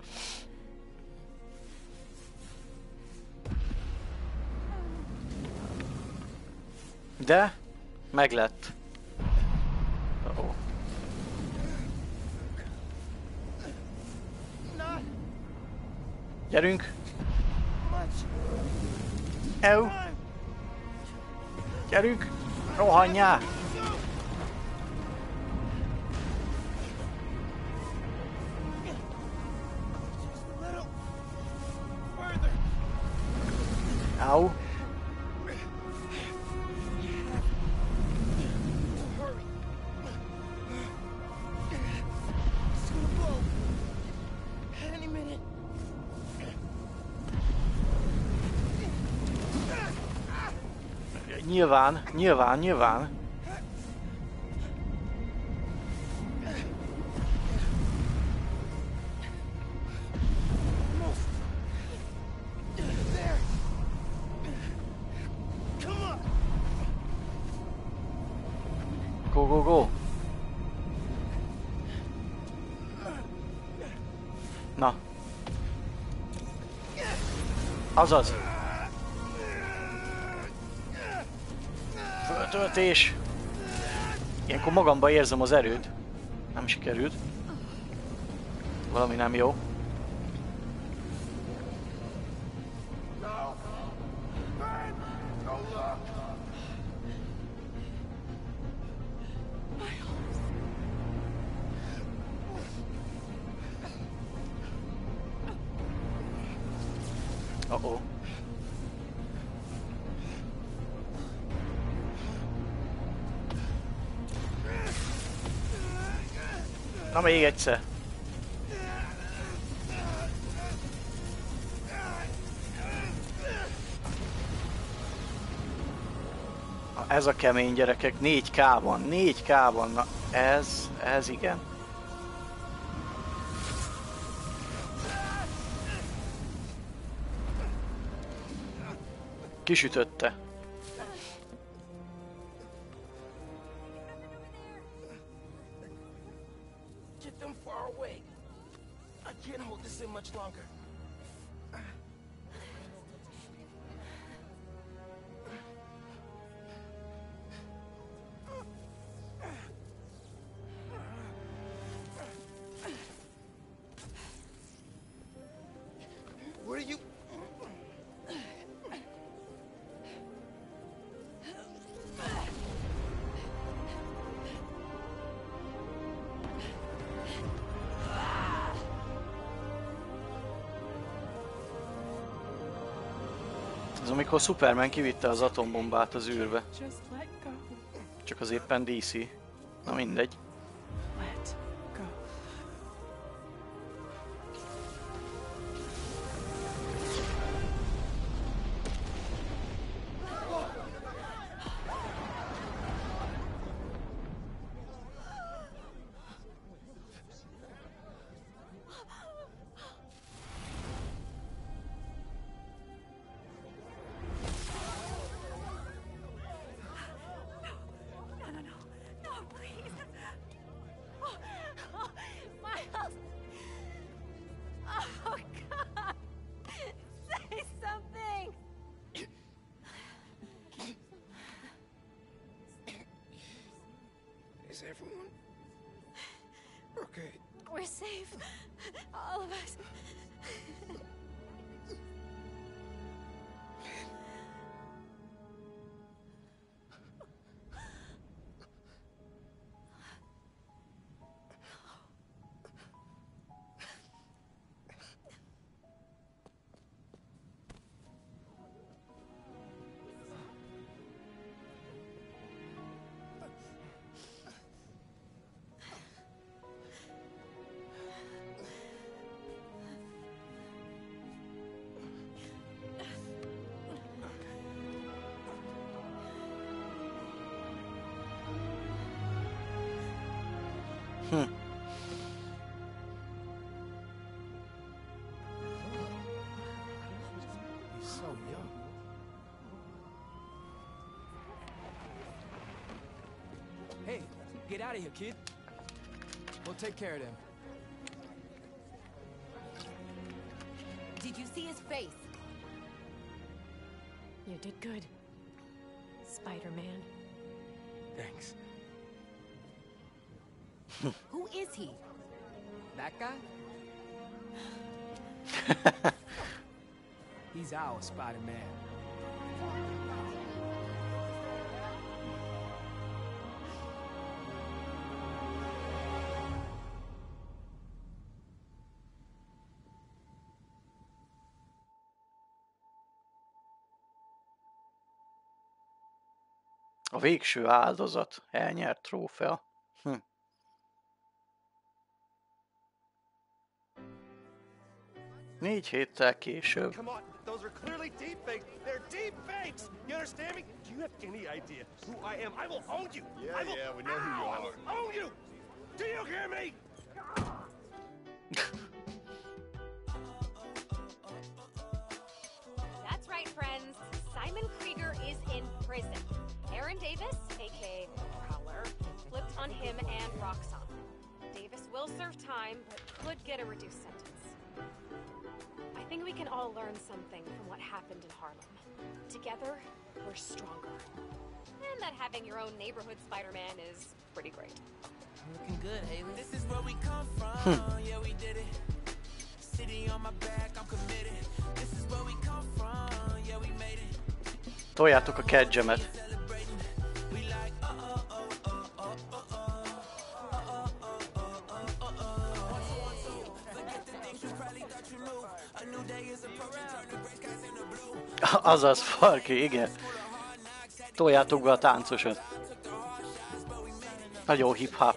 De meglett. Oh. Gyerünk! Eu! Gyerünk! Rohanjál! Au! Nyilván, nyilván, nyilván. Go, go, go. Na. Azaz. Föltöltés. Ilyenkor magamba érzem az erőt. Nem sikerült. Valami nem jó. Uh-oh. Na még egyszer. Ez a kemény, gyerekek, négy ká van, négy ká van, na ez, ez igen. Kisütötte. Get them far away. I can't hold this in much longer. Where are you? Ez amikor Superman kivitte az atombombát az űrbe. Csak az éppen dé cé. Na mindegy. Is everyone okay? We're safe. All of us. Hm. He's so young. Hey, get out of here, kid. We'll take care of them. Did you see his face? You did good, Spider-Man. Thanks. Who is he? That guy? He's our Spider-Man. A végső áldozat, elnyert trófea. Hm. Négy héttel később. Come on, those are clearly deepfakes. They're deepfakes. You understand me? Do you have any idea who I am? I will own you. Yeah, I will, yeah, we know who you Ow, I are. will own you. Do you hear me? That's right, friends. Simon Krieger is in prison. Aaron Davis, aka Prowler, flipped on him and Roxxon. Davis will serve time, but could get a reduced sentence. I think we can all learn something from what happened in Harlem. Together, we're stronger. And that having your own neighborhood Spider-Man is pretty great. Looking good, Haley. This is where we come from. Yeah, we did it. City on my back, I'm committed. This is where we come from. Yeah, we made it. Toljátok a kedgemet. Azaz, Farki, igen. Toljátok be a táncosot. Nagyon hip-hop.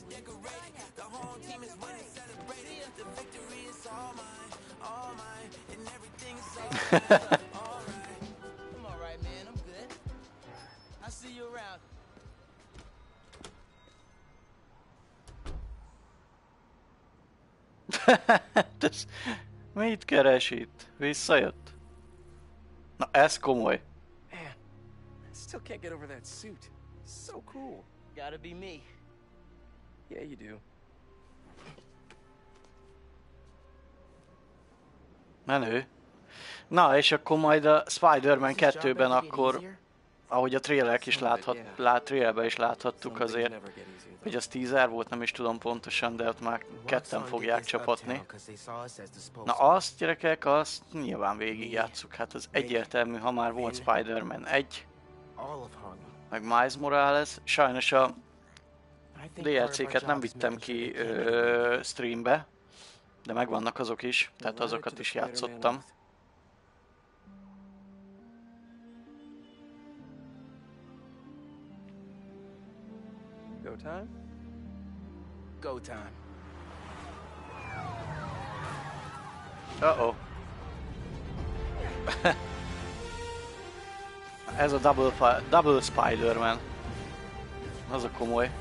I'm all right, man. I'm good. I'll see you around. Ez mit keres itt? Visszajött? Na ez komoly. Man, I still can't get over that suit. So cool. Gotta be me. Yeah, you do. Menő. Na, és akkor majd a Spider-Man kettőben akkor, ahogy a trailerek is láthat, lát, trailerben is láthattuk azért, hogy az teaser volt, nem is tudom pontosan, de ott már ketten fogják csapatni. Na azt, gyerekek, azt nyilván végigjátsszuk, hát az egyértelmű, ha már volt Spider-Man egy, meg Miles Morales, sajnos a dé el cé-ket nem vittem ki ö, streambe, de megvannak azok is, tehát azokat is játszottam. Go time? Go time. Uh-oh. Ez a Double, double Spider-Man. Az a komoly.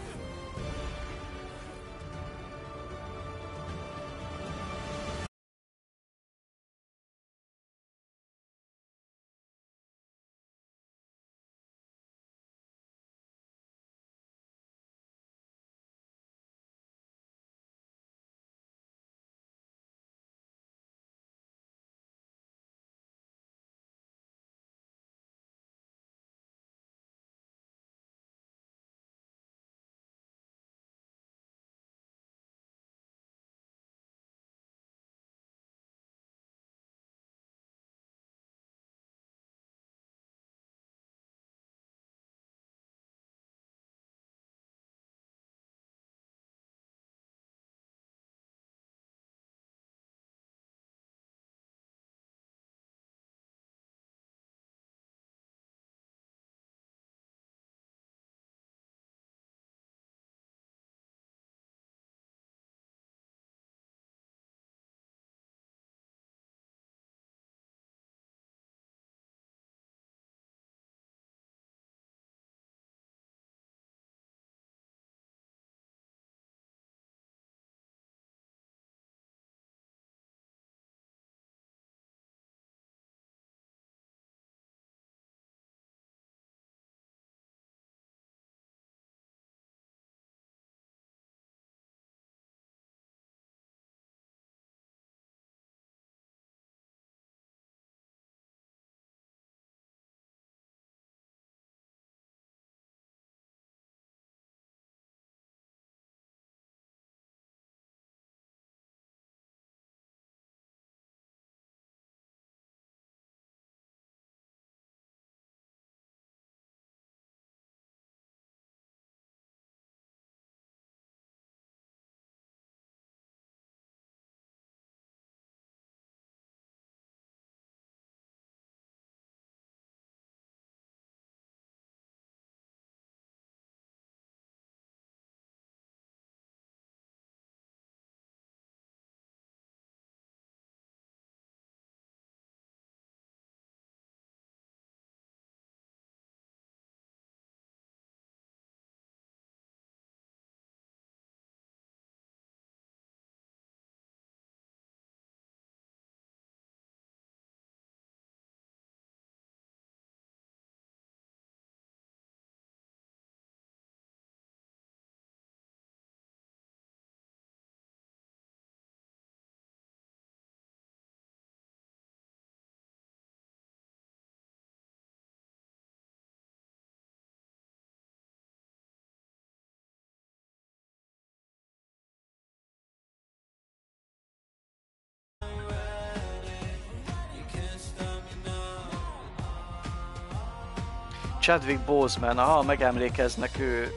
Chadwick Boseman, aha, megemlékeznek ő,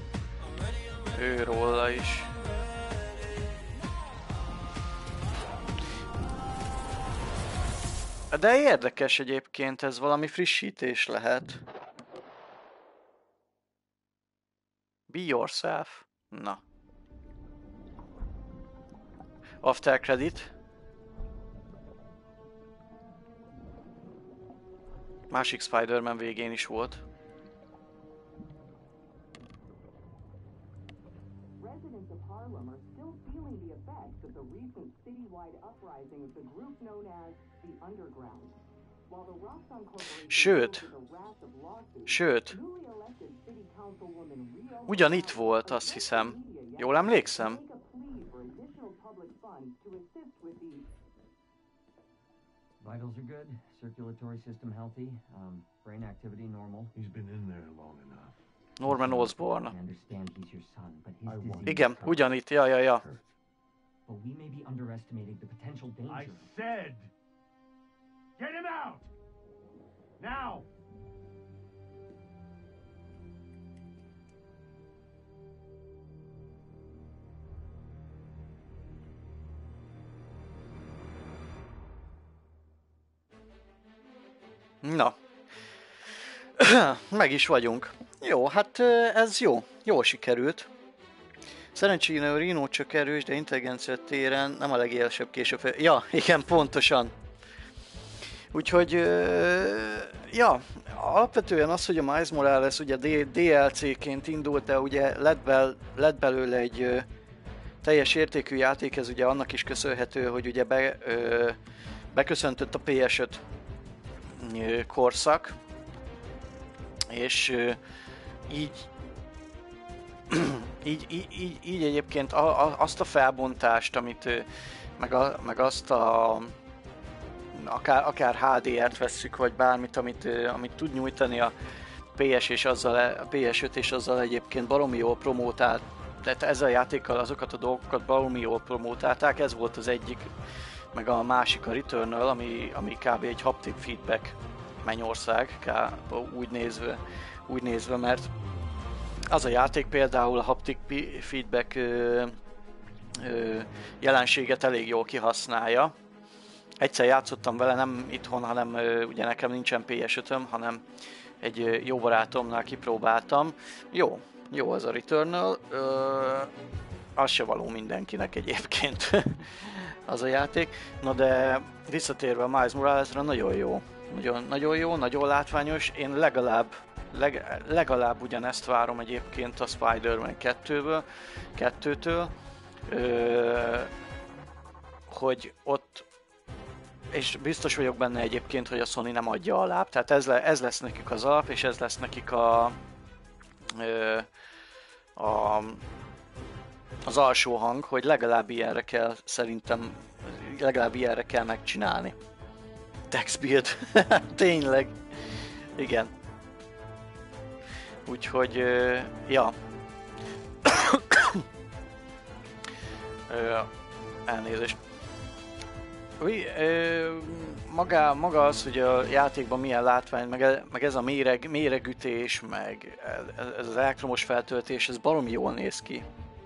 ő róla is. De érdekes egyébként, ez valami frissítés lehet. Be yourself. Na. After credit. Másik Spider-Man végén is volt. Residents of Harlem are still feeling the effects of the recent citywide uprising of the group known as the Underground. While the Roxxon Corporation Sőt, sőt, ugyanitt volt, azt hiszem. Jól emlékszem? Vitals are good, circulatory system healthy, um, brain activity normal. He's been in there long enough. Norman Osborn. I understand he's your son, but his disease... Igen, ugyanitt, ja, ja, ja. But we may be underestimating the potential danger. I said, get him out! Now! Na. Meg is vagyunk. Jó, hát ez jó. Jól sikerült. Szerencsére a Reno csak erős, de intelligencia téren nem a legélesebb később. Ja, igen, pontosan. Úgyhogy, ja, alapvetően az, hogy a Miles Morales ugye dé el cé-ként indult, de ugye lett, bel, lett belőle egy teljes értékű játék, ez ugye annak is köszönhető, hogy ugye be, beköszöntött a pé es öt korszak, és így, így, így, így, így egyébként a, a, azt a felbontást, amit, meg, a, meg azt a akár, akár há dé er-t vesszük, vagy bármit, amit, amit tud nyújtani a pé es, és azzal, a pé es öt, és azzal egyébként baromi jól promótált, tehát ezzel a játékkal azokat a dolgokat baromi jól promótálták, ez volt az egyik, meg a másik a Returnal, ami, ami kb. Egy haptic feedback mennyország, úgy nézve, úgy nézve, mert az a játék például a haptic feedback ö, ö, jelenséget elég jól kihasználja. Egyszer játszottam vele, nem itthon, hanem ö, ugye nekem nincsen pé es ötöm, hanem egy ö, jó barátomnál kipróbáltam. Jó, jó az a Returnal, ö, az se való mindenkinek egyébként az a játék. Na de visszatérve a Miles Moralesra, nagyon jó. Nagyon, nagyon jó, nagyon látványos. Én legalább, leg, legalább ugyanezt várom egyébként a Spider-Man kettőből, kettőtől, ö, hogy ott, és biztos vagyok benne egyébként, hogy a Sony nem adja alá, tehát ez, le, ez lesz nekik az alap, és ez lesz nekik a, ö, a az alsó hang, hogy legalább ilyenre kell, szerintem, legalább ilyenre kell megcsinálni. Text build. Tényleg. Igen. Úgyhogy, uh, ja. uh, elnézést. Ui, uh, maga, maga az, hogy a játékban milyen látvány, meg, meg ez a méreg, méregütés, meg ez, ez az elektromos feltöltés, ez baromi jól néz ki.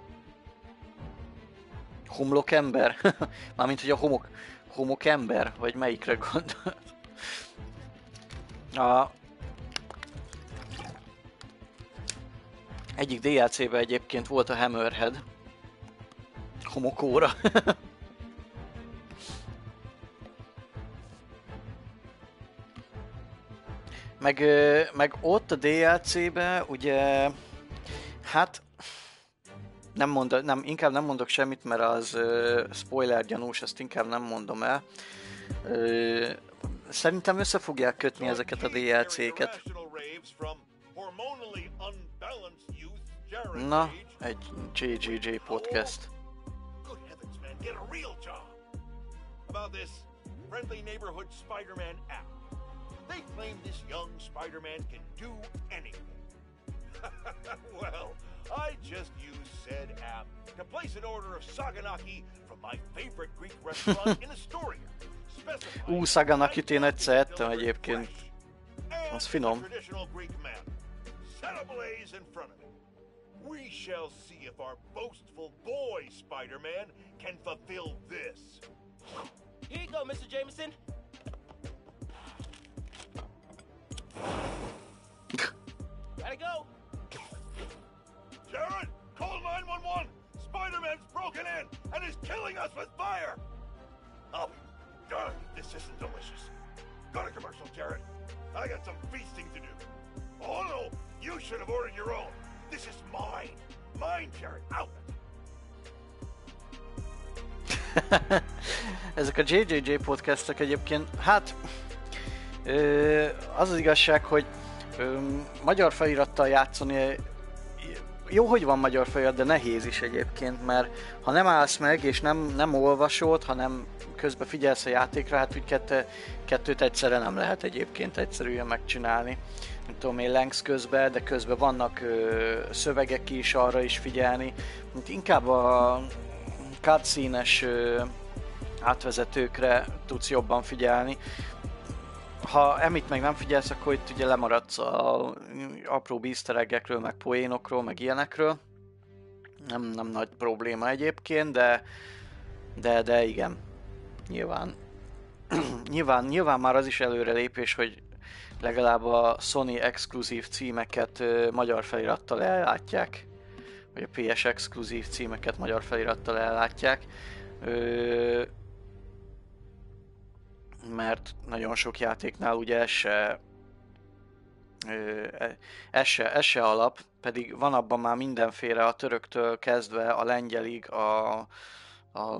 Homlokember? Mármint, hogy a homok, homokember, vagy melyikre gondolt? A egyik dé el cé-ben egyébként volt a Hammerhead homokóra. meg, meg ott a dé el cé-ben ugye, hát Nem mondok, nem, inkább nem mondok semmit, mert az uh, spoiler gyanús, ezt inkább nem mondom el. Uh, szerintem össze fogják kötni ezeket a dé el cé-ket. Na, egy jé jé jé podcast. Well, I just used said app to place an order of Saganaki from my favorite Greek restaurant in Astoria. Ú, Saganakit én egyszer ettem egyébként. Az finom. Traditional Greek map. Set a blaze in front of it. We shall see if our boastful boy Spider-Man can fulfill this. Here you go, Mister Jameson. Gotta go. Jared, call nine one one. Spider-Man's broken in and is killing us with fire. Oh, darn, this isn't delicious. Go to commercial, Jared. I got some feasting to do. Oh no, you should have ordered your own. This is mine. Mine, Jared. Out. Ezek a jé jé jé podcastok egyébként, hát ö, az az igazság, hogy ö, magyar felirattal játszani jó, hogy van magyar felirat, de nehéz is egyébként, mert ha nem állsz meg és nem, nem olvasod, hanem közben figyelsz a játékra, hát úgy kette, kettőt egyszerre nem lehet egyébként egyszerűen megcsinálni. Nem tudom én, lengsz közben, de közben vannak ö, szövegek is, arra is figyelni. Inkább a cutscene-es ö, átvezetőkre tudsz jobban figyelni. Ha emitt meg nem figyelsz, akkor itt ugye lemaradsz a apró easter egg-ekről, meg poénokról, meg ilyenekről. Nem, nem nagy probléma egyébként, de, de, de igen, nyilván. nyilván. Nyilván már az is előrelépés, hogy legalább a Sony exkluzív címeket ö, magyar felirattal ellátják, vagy a pé es exkluzív címeket magyar felirattal ellátják. Ö, mert nagyon sok játéknál ugye ez se, ez se, ez se alap, pedig van abban már mindenféle, a töröktől kezdve a lengyelig, a, a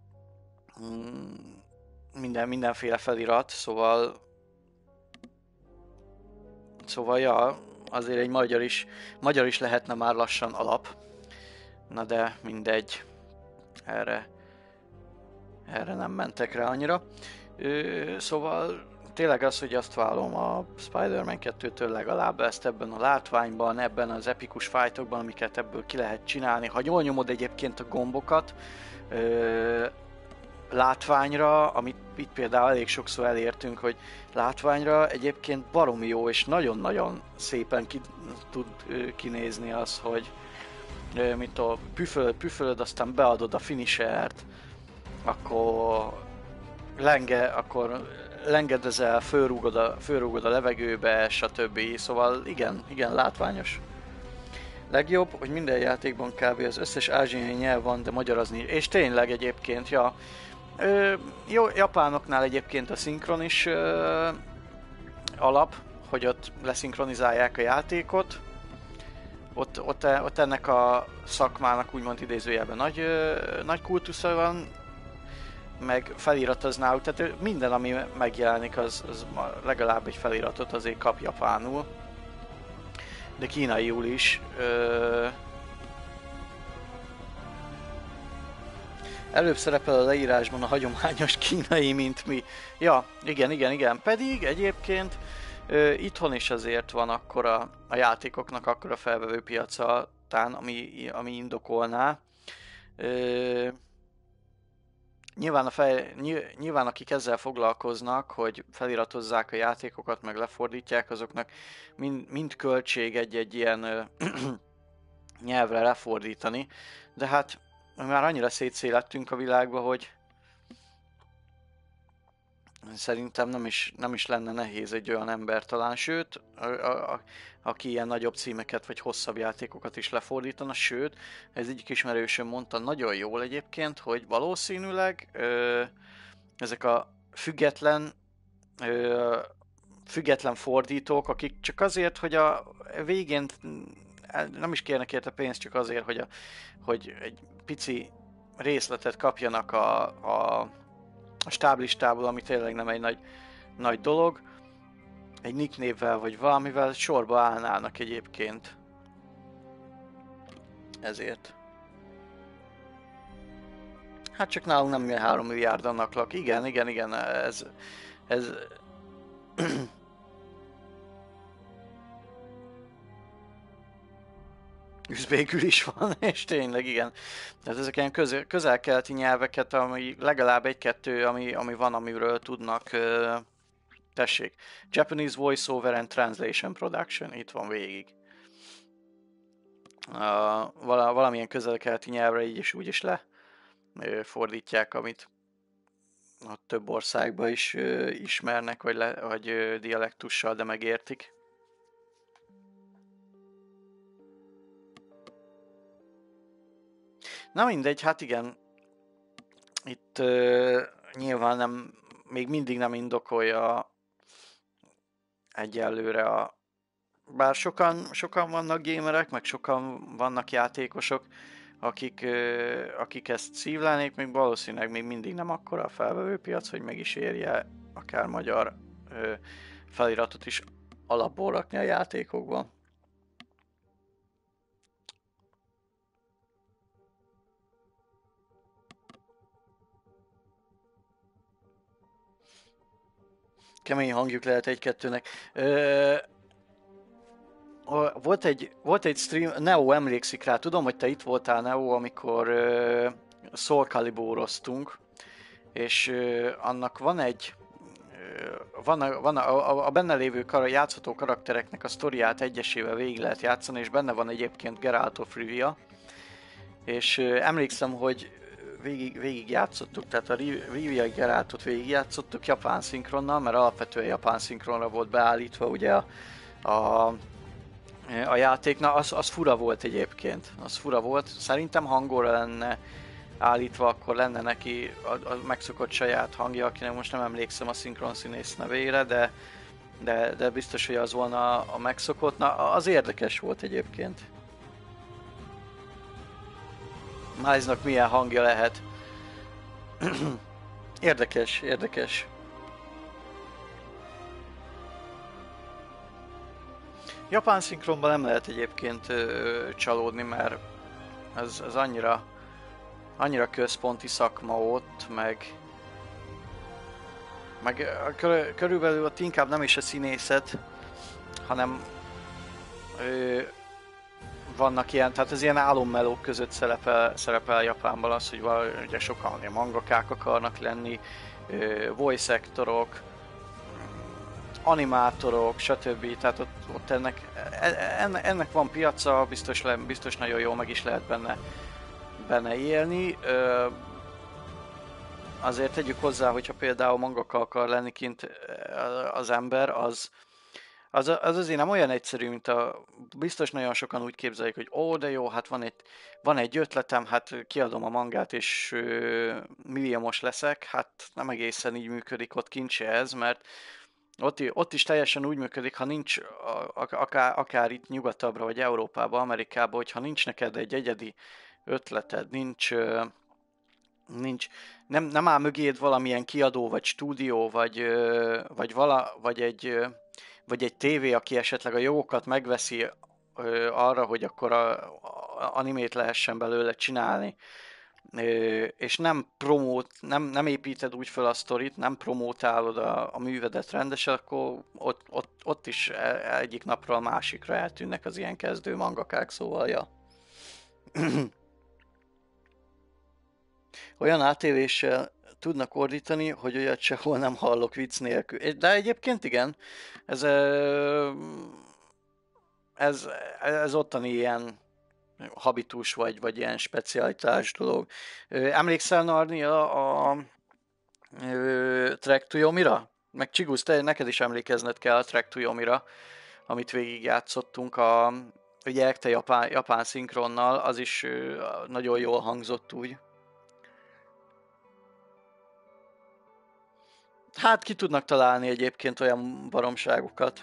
minden, mindenféle felirat, szóval szóval ja, azért egy magyar is, magyar is lehetne már lassan alap, na de mindegy, erre, erre nem mentek rá annyira. Ö, szóval tényleg az, hogy azt vállom a Spider-Man kettőtől legalább ezt ebben a látványban, ebben az epikus fightokban, amiket ebből ki lehet csinálni. Ha jól nyomod egyébként a gombokat ö, látványra, amit itt például elég sokszor elértünk, hogy látványra egyébként baromi jó és nagyon-nagyon szépen ki, tud ö, kinézni az, hogy ö, mint a püfölöd, püfölöd, aztán beadod a finishert, akkor lenge, akkor lengedezel, fölrúgod a, fölrúgod a levegőbe, stb. Szóval igen, igen, látványos. Legjobb, hogy minden játékban kb. Az összes ázsiai nyelv van, de magyarozni, és tényleg egyébként, ja. Ö, jó, japánoknál egyébként a szinkron is ö, alap, hogy ott leszinkronizálják a játékot. Ott, ott, ott ennek a szakmának úgymond idézőjelben nagy, ö, nagy kultusza van, meg felirat náluk, tehát minden, ami megjelenik, az, az legalább egy feliratot azért kap japánul. De kínaiul is. Ö... Előbb szerepel a leírásban a hagyományos kínai, mint mi. Ja, igen, igen, igen. Pedig egyébként ö, itthon is azért van akkora, a játékoknak akkora felvevő piaca, tán, ami, ami indokolná. Ö... Nyilván, a fej, nyilván akik ezzel foglalkoznak, hogy feliratozzák a játékokat, meg lefordítják, azoknak mind, mind költség egy-egy ilyen ö, nyelvre lefordítani. De hát már annyira szétszélettünk a világba, hogy szerintem nem is, nem is lenne nehéz egy olyan ember talán, sőt, a, a, a, aki ilyen nagyobb címeket vagy hosszabb játékokat is lefordítana, sőt, ez egyik ismerősöm mondta nagyon jól egyébként, hogy valószínűleg ö, ezek a független ö, független fordítók, akik csak azért, hogy a végén nem is kérnek érte pénzt, csak azért, hogy, a, hogy egy pici részletet kapjanak a, a a stáblistából, ami tényleg nem egy nagy, nagy dolog, egy nicknévvel vagy valamivel sorba állnának egyébként. Ezért. Hát csak nálunk nem három milliárd lak. Igen, igen, igen, ez... ez üzbégül is van, és tényleg igen. Tehát ezek ilyen közel, közel-keleti nyelveket, ami legalább egy-kettő, ami, ami van, amiről tudnak ö, tessék, Japanese Voiceover and Translation Production, itt van végig. Uh, vala, valamilyen közel-keleti nyelvre így is úgy is le uh, fordítják, amit a több országban is uh, ismernek, vagy, le, vagy uh, dialektussal, de megértik. Na mindegy, hát igen, itt uh, nyilván nem, még mindig nem indokolja egyelőre a... Bár sokan, sokan vannak gamerek, meg sokan vannak játékosok, akik, uh, akik ezt szívlelnék, még valószínűleg még mindig nem akkora a felvevőpiac, hogy meg is érje akár magyar uh, feliratot is alapból rakni a játékokban. Kemény hangjuk lehet egy-kettőnek. Ö, volt, egy, volt egy stream, Neo emlékszik rá, tudom, hogy te itt voltál, Neo, amikor ö, Soul Caliburoztunk, és ö, annak van egy, ö, van, a, van a, a, a benne lévő kar, játszható karaktereknek a sztoriát egyesével végig lehet játszani, és benne van egyébként Geralt of Rivia, és ö, emlékszem, hogy Végig, végig játszottuk, tehát a Rivia Geraltot végig játszottuk japán szinkronnal, mert alapvetően japán szinkronra volt beállítva ugye a, a, a játék. Na, az, az fura volt egyébként, az fura volt. Szerintem hangolra lenne állítva, akkor lenne neki a, a megszokott saját hangja, akinek most nem emlékszem a szinkron színész nevére, de, de, de biztos, hogy az volna a, a megszokott. Na, az érdekes volt egyébként. Milesnak milyen hangja lehet. Érdekes, érdekes. Japán szinkronban nem lehet egyébként ö, csalódni, mert ez, ez annyira, annyira központi szakma ott, meg, meg kör, körülbelül ott inkább nem is a színészet, hanem ö, vannak ilyen, tehát ez ilyen álommelók között szerepel, szerepel Japánban az, hogy ugye sokan ilyen mangakák akarnak lenni, voice actorok, animátorok, stb. Tehát ott, ott ennek, ennek van piaca, biztos, le, biztos nagyon jól meg is lehet benne, benne élni. Azért tegyük hozzá, hogyha például mangaka akar lenni kint az ember, az Az, az azért nem olyan egyszerű, mint a... Biztos nagyon sokan úgy képzelik, hogy ó, de jó, hát van egy, van egy ötletem, hát kiadom a mangát, és ö, milliómos leszek. Hát nem egészen így működik ott kint se ez, mert ott, ott is teljesen úgy működik, ha nincs, akár, akár itt nyugatabbra, vagy Európába, Amerikába, hogyha nincs neked egy egyedi ötleted, nincs... Ö, nincs nem, nem áll mögéd valamilyen kiadó, vagy stúdió, vagy, ö, vagy, vala, vagy egy... Ö, vagy egy tévé, aki esetleg a jogokat megveszi ö, arra, hogy akkor a, a animét lehessen belőle csinálni, ö, és nem promót, nem, nem építed úgy fel a sztorit, nem promótálod a, a művedet rendesen, akkor ott, ott, ott is egyik napról a másikra eltűnnek az ilyen kezdő mangakák, szóval ja. Olyan átéléssel tudnak ordítani, hogy olyat sehol nem hallok vicc nélkül. De egyébként igen, ez, ez, ez ottani ilyen habitus, vagy, vagy ilyen specialitás dolog. Emlékszel, Narni, a, a, a Trek to Yomi-ra? Meg Csigusz, te neked is emlékezned kell a Trek to Yomi-ra, amit végigjátszottunk a ugye ekte japán, japán szinkronnal, az is nagyon jól hangzott úgy. Hát ki tudnak találni egyébként olyan baromságokat.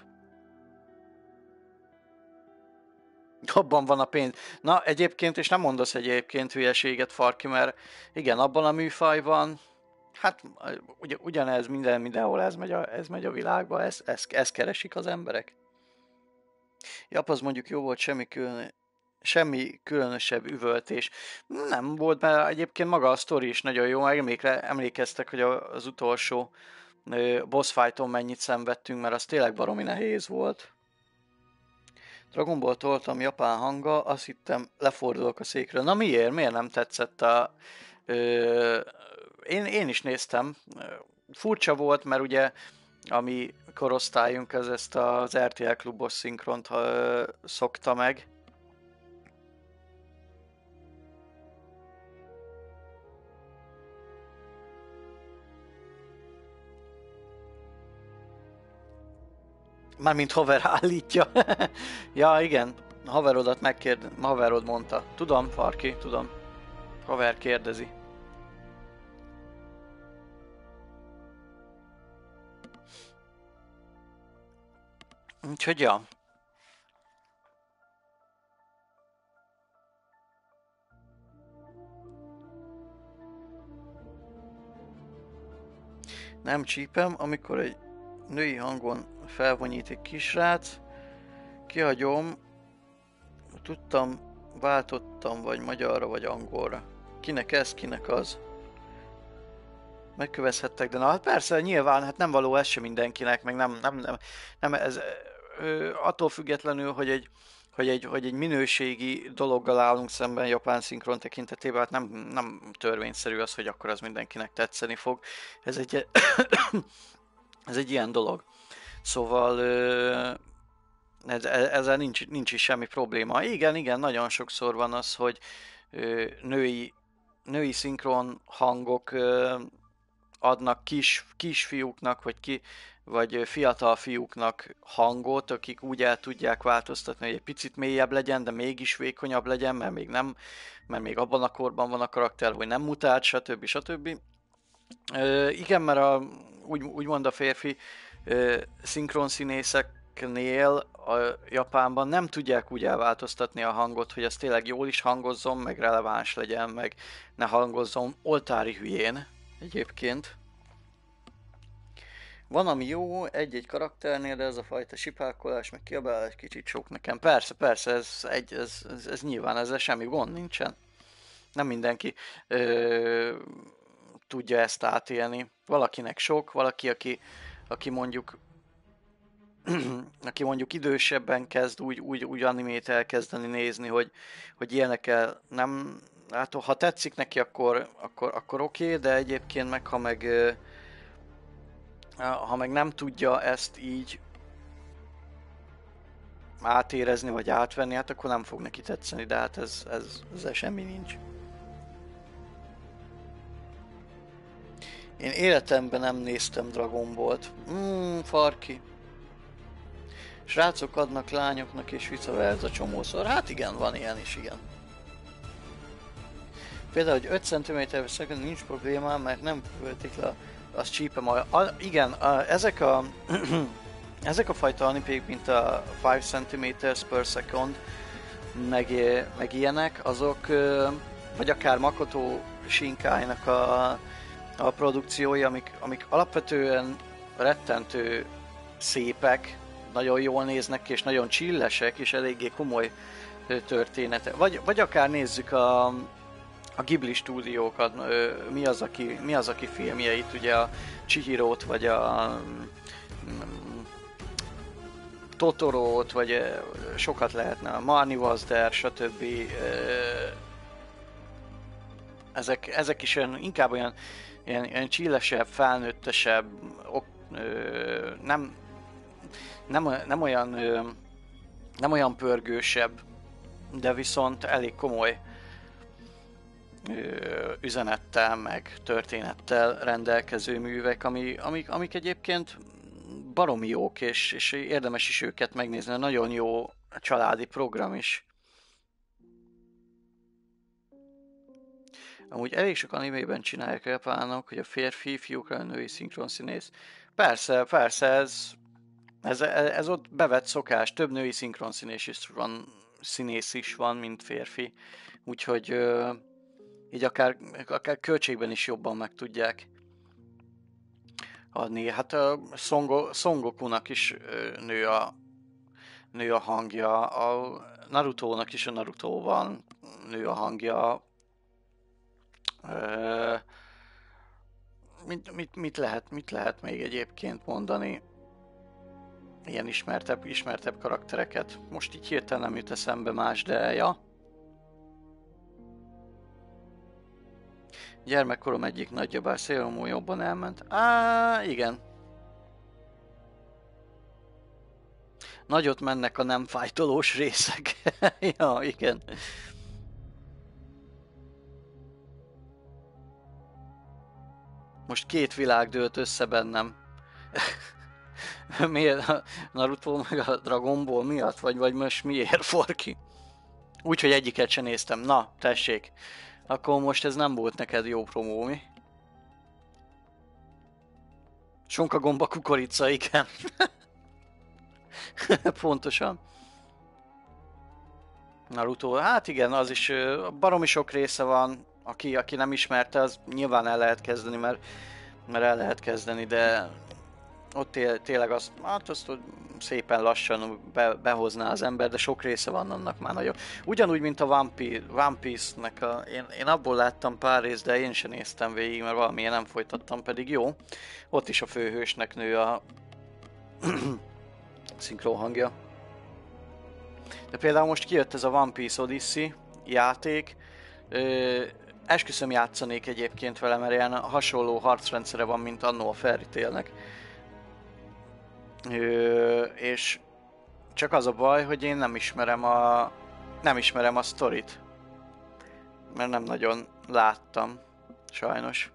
Abban van a pénz. Na egyébként, és nem mondasz egyébként hülyeséget, Farki, mert igen, abban a műfajban, hát ugy, ugyanez minden, mindenhol ez megy a, ez megy a világba, ez, ez, ez keresik az emberek. Jap, az mondjuk jó volt, semmi külön, semmi különösebb üvöltés. Nem volt, mert egyébként maga a sztori is nagyon jó. Emlékre, emlékeztek, hogy az utolsó boss fighton mennyit szenvedtünk, mert az tényleg baromi nehéz volt. Dragon Ball toltam japán hanga, azt hittem lefordulok a székről. Na miért? Miért nem tetszett a... Ö, én, én is néztem. Furcsa volt, mert ugye a mi korosztályunk ez ezt az er té el klubos szinkront ö, szokta meg. Mármint haver állítja. Ja, igen. Haverodat megkérd... Haverod mondta. Tudom, Farki, tudom. Haver kérdezi. Úgyhogy ja. Nem csípem, amikor egy női hangon felvonyít egy kisrác, kihagyom, tudtam, váltottam, vagy magyarra, vagy angolra. Kinek ez, kinek az? Megkövezhettek, de na hát persze, nyilván, hát nem való ez sem mindenkinek, meg nem, nem, nem, nem ez ö, attól függetlenül, hogy egy, hogy, egy, hogy egy minőségi dologgal állunk szemben japán szinkron tekintetében, hát nem, nem törvényszerű az, hogy akkor az mindenkinek tetszeni fog. Ez egy, ez egy ilyen dolog. Szóval ö, ez, ezzel nincs, nincs is semmi probléma. Igen, igen, nagyon sokszor van az, hogy ö, női, női szinkron hangok ö, adnak kis, kisfiúknak, vagy, ki, vagy fiatal fiúknak hangot, akik úgy el tudják változtatni, hogy egy picit mélyebb legyen, de mégis vékonyabb legyen, mert még nem, mert még abban a korban van a karakter, hogy nem mutált, stb. stb. Ö, igen, mert a, úgy, úgymond a férfi ö, szinkronszínészeknél a Japánban nem tudják úgy elváltoztatni a hangot, hogy az tényleg jól is hangozzon, meg releváns legyen, meg ne hangozzon oltári hülyén egyébként. Van, ami jó egy-egy karakternél, de ez a fajta sipálkolás, meg kiabálás kicsit sok nekem. Persze, persze, ez, egy, ez, ez, ez nyilván ezzel semmi gond nincsen. Nem mindenki ö, tudja ezt átélni. Valakinek sok, valaki, aki, aki mondjuk aki mondjuk idősebben kezd úgy, úgy, úgy animét elkezdeni nézni, hogy, hogy ilyenekkel nem... Hát ha tetszik neki, akkor, akkor, akkor oké, okay, de egyébként meg ha meg ha meg nem tudja ezt így átérezni, vagy átvenni, hát akkor nem fog neki tetszeni, de hát ez, ez, ezzel semmi nincs. Én életemben nem néztem Dragon Ballt. Mmm, Farki. Srácok adnak lányoknak és vice versa csomószor. Hát igen, van ilyen is, igen. Például, hogy öt centiméter per nincs problémám, mert nem követik le, azt csípem. A, a, igen, a, ezek a ezek a fajta animék, mint a five centimeters per second, meg, meg ilyenek, azok, vagy akár Makoto Shinkai-nak a, a produkciói, amik, amik alapvetően rettentő szépek, nagyon jól néznek, és nagyon chillesek, és eléggé komoly történetek. Vagy, vagy akár nézzük a, a Ghibli stúdiókat, mi az, aki, mi az, aki filmjeit, ugye a Chihirót, vagy a Totorót, vagy sokat lehetne, a Marnie was there, stb. Ezek, ezek is olyan, inkább olyan ilyen, ilyen chillesebb, felnőttesebb, ok, nem, nem, nem olyan nem olyan pörgősebb, de viszont elég komoly üzenettel, meg történettel rendelkező művek, ami, amik, amik egyébként baromi jók, és, és érdemes is őket megnézni. Nagyon jó családi program is. Amúgy elég sok animében csinálják a japánok, hogy a férfi fiúkra a női szinkronszínész. Persze, persze, ez, ez, ez ott bevett szokás. Több női szinkronszínész is van, színész is van, mint férfi. Úgyhogy így akár, akár költségben is jobban meg tudják adni. Hát a Songo, Songokunak is nő a, nő a hangja, a Narutónak is a Narutóban nő a hangja. Mit, mit, mit, lehet, mit lehet még egyébként mondani? Ilyen ismertebb, ismertebb karaktereket. Most így hirtelen nem jut eszembe más, de ja. Gyermekkorom egyik nagyjabár Sailor Moon jobban elment. Á, igen. Nagyot mennek a nem fájtolós részek. Ja, igen. Most két világ dőlt össze bennem. Miért? A Naruto meg a Dragon Ball miatt? Vagy, vagy most miért, Forki? Úgyhogy egyiket sem néztem. Na, tessék. Akkor most ez nem volt neked jó promó, mi? Sonka gomba kukorica, igen. Pontosan. Naruto, hát igen, az is baromi sok része van. Aki, aki nem ismerte, az nyilván el lehet kezdeni, mert, mert el lehet kezdeni, de ott té tényleg azt, hát azt szépen lassan be, behozná az ember, de sok része van annak már nagyon. Ugyanúgy, mint a One Piece, One Piece-nek, a, én, én abból láttam pár részt, de én sem néztem végig, mert valamilyen nem folytattam, pedig jó. Ott is a főhősnek nő a szinkron hangja. De például most kijött ez a One Piece Odyssey játék, Ö, esküszöm játszanék egyébként vele, mert ilyen hasonló harcrendszere van, mint annó a Fairy Tailnek. Ö, és csak az a baj, hogy én nem ismerem a nem ismerem a sztorit. Mert nem nagyon láttam, sajnos.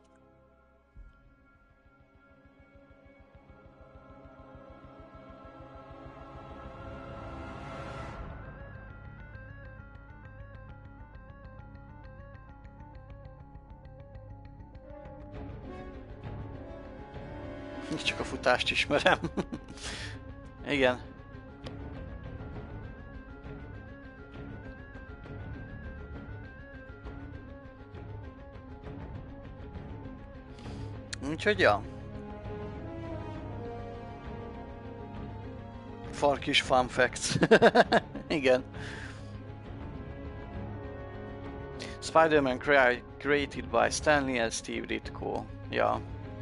Csak a futást ismerem. Igen. Úgyhogy ja. Farkis fun facts. Igen. Spider-Man created by Stan Lee and Steve Ditko. Ja.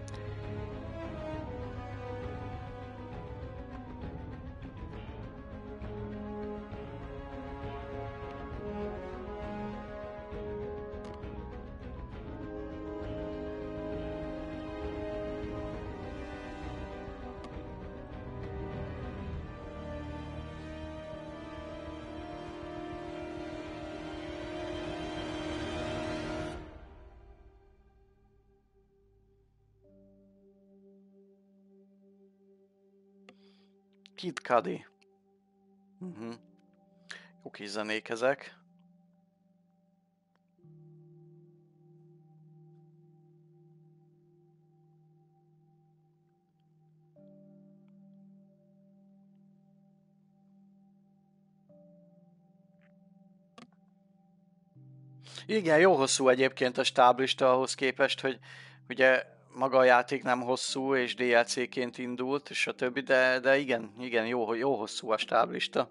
Kid Cudi. Uh-huh. Jó kis zenék ezek. Igen, jó hosszú egyébként a stáblista ahhoz képest, hogy ugye maga a játék nem hosszú, és dé el cé-ként indult, és a többi, de, de igen, igen, jó, jó hosszú a stáblista.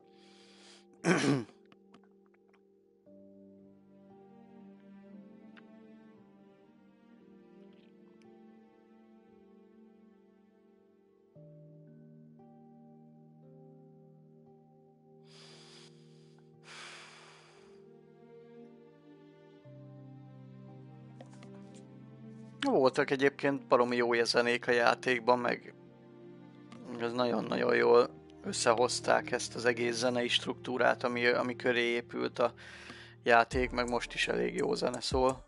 Voltak egyébként baromi jó zenék a játékban, meg ez nagyon-nagyon jól összehozták ezt az egész zenei struktúrát, ami, ami köré épült a játék, meg most is elég jó zene szól.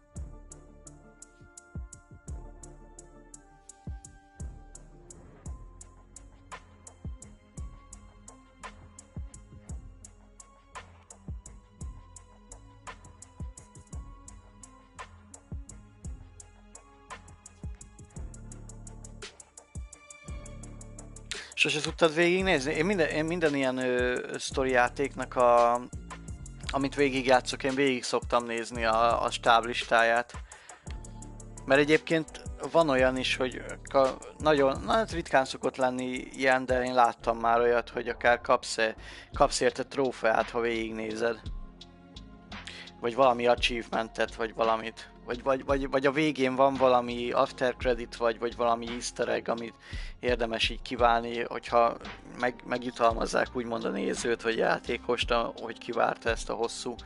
Sose tudtad végignézni? Én minden, én minden ilyen ö, sztori játéknak, a, amit végigjátszok, én végig szoktam nézni a, a stáblistáját. Mert egyébként van olyan is, hogy ka, nagyon, na, ritkán szokott lenni ilyen, de én láttam már olyat, hogy akár kapsz, kapsz érte trófeát, ha végignézed. Vagy valami achievementet, vagy valamit. Vagy, vagy, vagy, vagy a végén van valami after credit, vagy, vagy valami easter egg, amit érdemes így kiválni, hogyha meg, megjutalmazzák úgymond a nézőt, vagy játékost, hogy kivárta ezt a hosszú.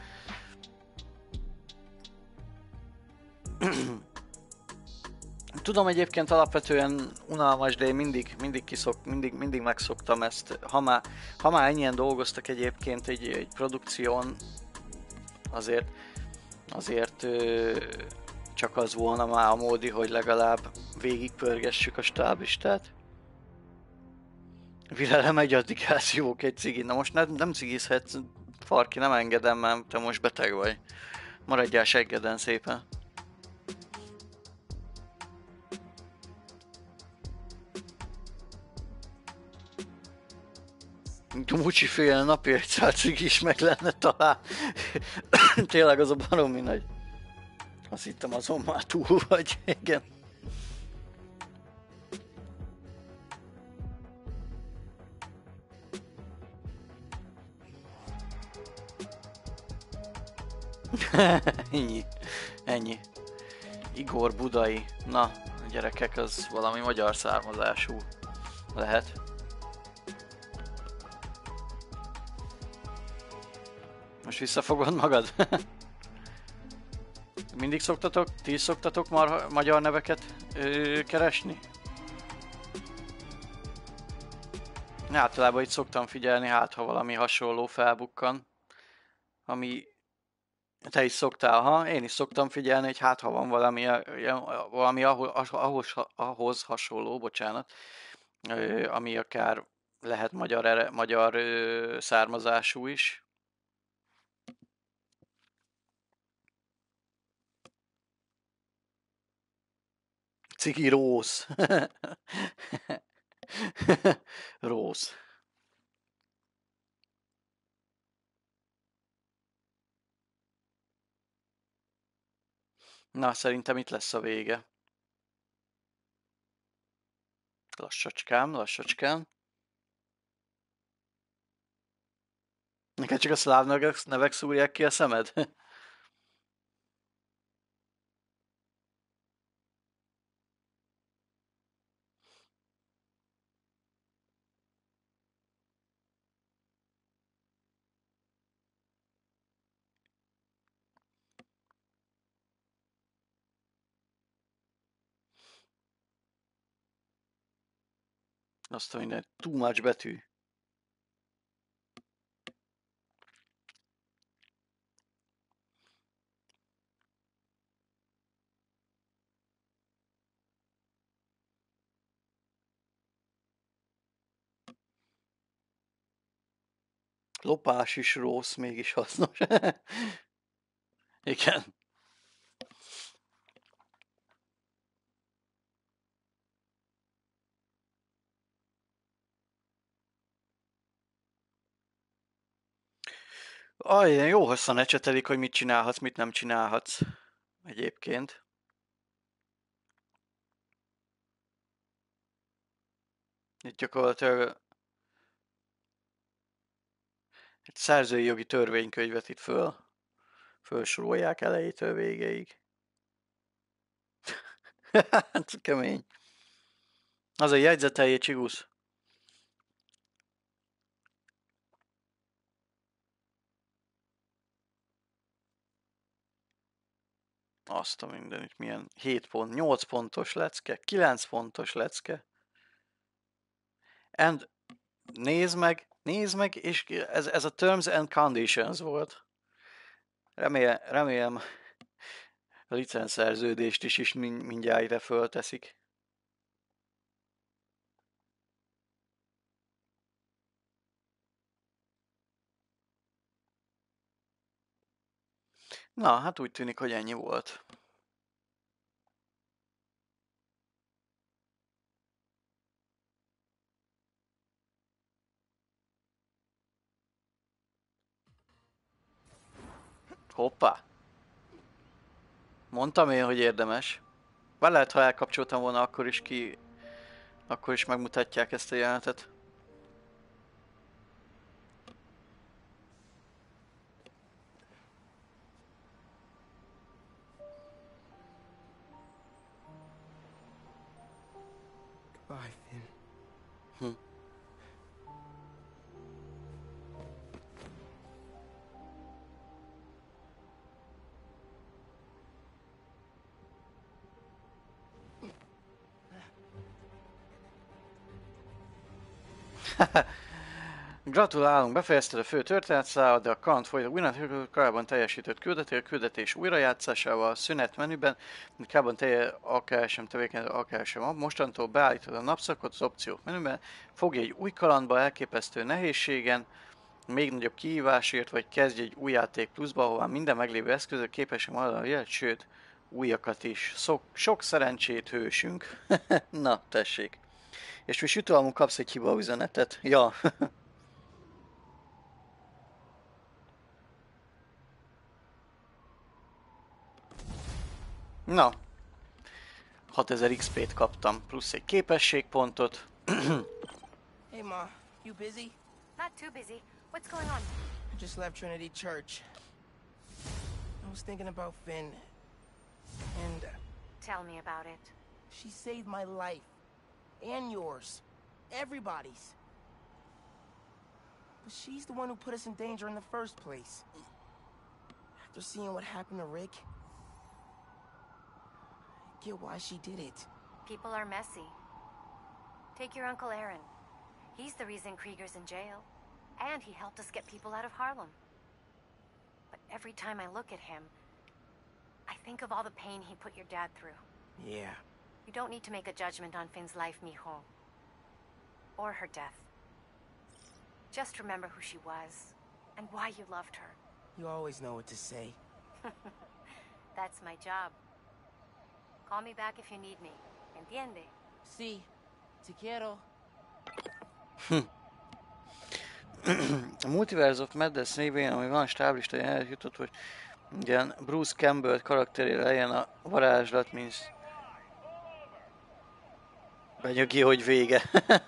Tudom, egyébként alapvetően unalmas, de én mindig, mindig kiszok, mindig, mindig megszoktam ezt. Ha már, ha már ennyien dolgoztak egyébként egy, egy produkción, azért, azért ö, csak az volna már a módi, hogy legalább végigpörgessük a stáblistát. Mire lemegy, addig elszívok egy cigit. Na most nem, nem cigizhetsz, Farki, nem engedem, mert te most beteg vagy. Maradjál seggeden szépen. Mucsi fél napi egy szál cigi is meg lenne talán. Tényleg az a baromi nagy. Azt hittem azon már túl vagy, igen. Ennyi. Ennyi. Igor Budai. Na, gyerekek, az valami magyar származású lehet. Most visszafogod magad? Mindig szoktatok, ti is szoktatok mar magyar neveket ö, keresni? Általában itt szoktam figyelni, hát ha valami hasonló felbukkan, ami te is szoktál, ha? Én is szoktam figyelni, hogy hát ha van valami, valami ahhoz, ahhoz, ahhoz hasonló, bocsánat, ö, ami akár lehet magyar, magyar ö, származású is. Cigi Rósz. Rósz. Na, szerintem itt lesz a vége. Lassacskán, lassacskán. Neked csak a szláv nevek szúrják ki a szemed? Azt a minden, too much betű. Lopás is rossz, mégis hasznos. Igen. Aj, jó hosszan ecsetelik, hogy mit csinálhatsz, mit nem csinálhatsz. Egyébként. Itt gyakorlatilag egy szerzői jogi törvénykönyvet itt föl, fölsorolják elejétől végéig. Hát kemény. Az a jegyzeteljé, Csigusz. Azt a mindenit, milyen hét pont, nyolc pontos lecke, kilenc pontos lecke. And nézd meg, nézd meg, és ez, ez a Terms and Conditions volt. Remélem, remélem a licenszerződést is, is mindjárt ide fölteszik. Na, hát úgy tűnik, hogy ennyi volt. Hoppá! Mondtam én, hogy érdemes. Bár lehet, ha elkapcsoltam volna, akkor is ki... Akkor is megmutatják ezt a jelenetet. Goodbye, Finn. Hm. Gratulálunk, befejezted a fő történetszálat, de a kaland folytat Gwyneth korábban teljesített küldetés, a küldetés újrajátszásával, szünet menüben, korábban teljes akár sem tevékenység, akár sem. Mostantól beállítod a napszakot az opciók menüben, fogj egy új kalandba elképesztő nehézségen, még nagyobb kihívásért, vagy kezdj egy új játék pluszba, ahová minden meglévő eszközök képesek maradni a jelet, sőt, újakat is. Sok, sok szerencsét, hősünk. Na, tessék. És mi sütőalmú kapsz egy hiba üzenetet. Ja. Na. hatezer iksz pét kaptam, plusz egy képességpontot. Hey Ma, you busy? Not too busy. What's going on? I just left Trinity Church. I was thinking about Finn. And... Uh, Tell me about it. She saved my life. And yours. Everybody's. But she's the one who put us in danger in the first place. After seeing what happened to Rick, I get why she did it. People are messy. Take your Uncle Aaron. He's the reason Krieger's in jail. And he helped us get people out of Harlem. But every time I look at him, I think of all the pain he put your dad through. Yeah. You don't need to make a judgment on Finn's life, mijo. Or her death. Just remember who she was, and why you loved her. You always know what to say. That's my job. Call me back if you need me. Entiende? Sí. Te quiero. A Multiverse of Madness névén, ami van stáblista eljutott, hogy igen, Bruce Campbell karakterére legyen a varázslat, mint benyögi, hogy vége.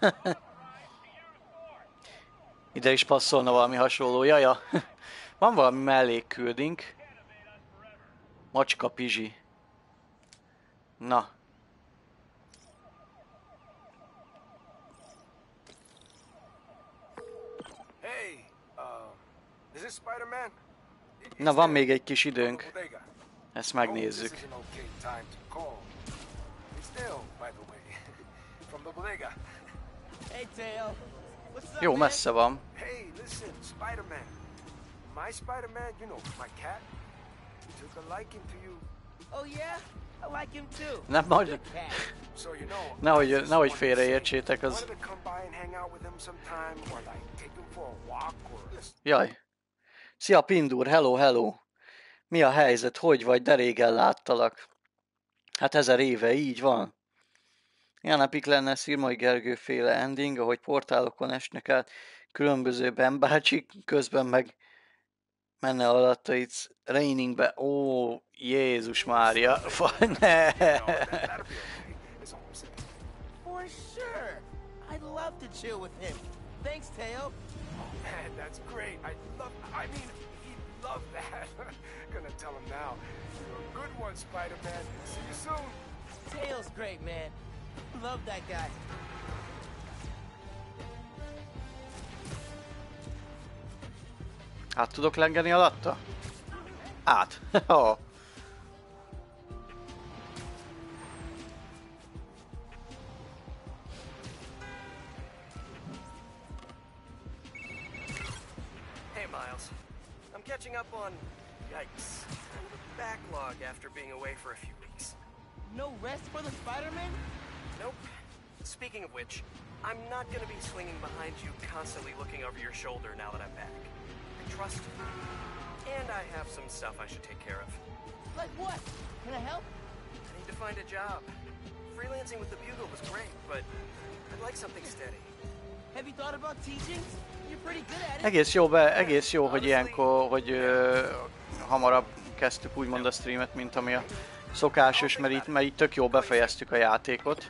Ide is passzolna valami hasonló. Jaja, van valami mellékküldünk. Macska Pizsi. Na. Hey, uh, is this Spider-Man? Na, van még egy kis időnk. Ezt megnézzük. Jó, messze van. Hey, listen, Spider-Man. My Spider-Man, you know, my cat. He took a liking to you. Oh yeah? I like him too. Nem, majd... Nehogy, nehogy félreértsétek, az... Jaj. Szia Pindur, hello, hello. Mi a helyzet, hogy vagy, de régen láttalak. Hát ezer éve, így van. Ilyen epik lenne Szirmai Gergő féle ending, ahogy portálokon esnek át különböző Ben bácsik, közben meg menne alatta itt Rainingbe. Ó, Jézus Mária. Ne. For sure. I'd love to chill with him. Thanks, Teo. Man, that's great. I love, I mean, he'd love that. Gonna tell him now. You're a good one, Spider-Man. See you soon. Tails great, man. Love that guy. Át tudok lengeni alatta? Át. Oh. Hey, Miles. I'm catching up on, yikes, kind of a backlog after being away for a few weeks. No rest for the Spider-Man? Nope. Speaking of which, I'm not gonna be swinging behind you constantly looking over your shoulder now that I'm back. I trust you. And I have some stuff I should take care of. Like what? Can I help? I need to find a job. Freelancing with the Bugle was great, but I'd like something steady. Have you thought about teaching? You're pretty good at it. Egész jó, be, egész jó, hogy ilyenkor, hogy ö, hamarabb kezdtük úgymond a streamet, mint ami a szokásos, mert itt, mert itt tök jó befejeztük a játékot.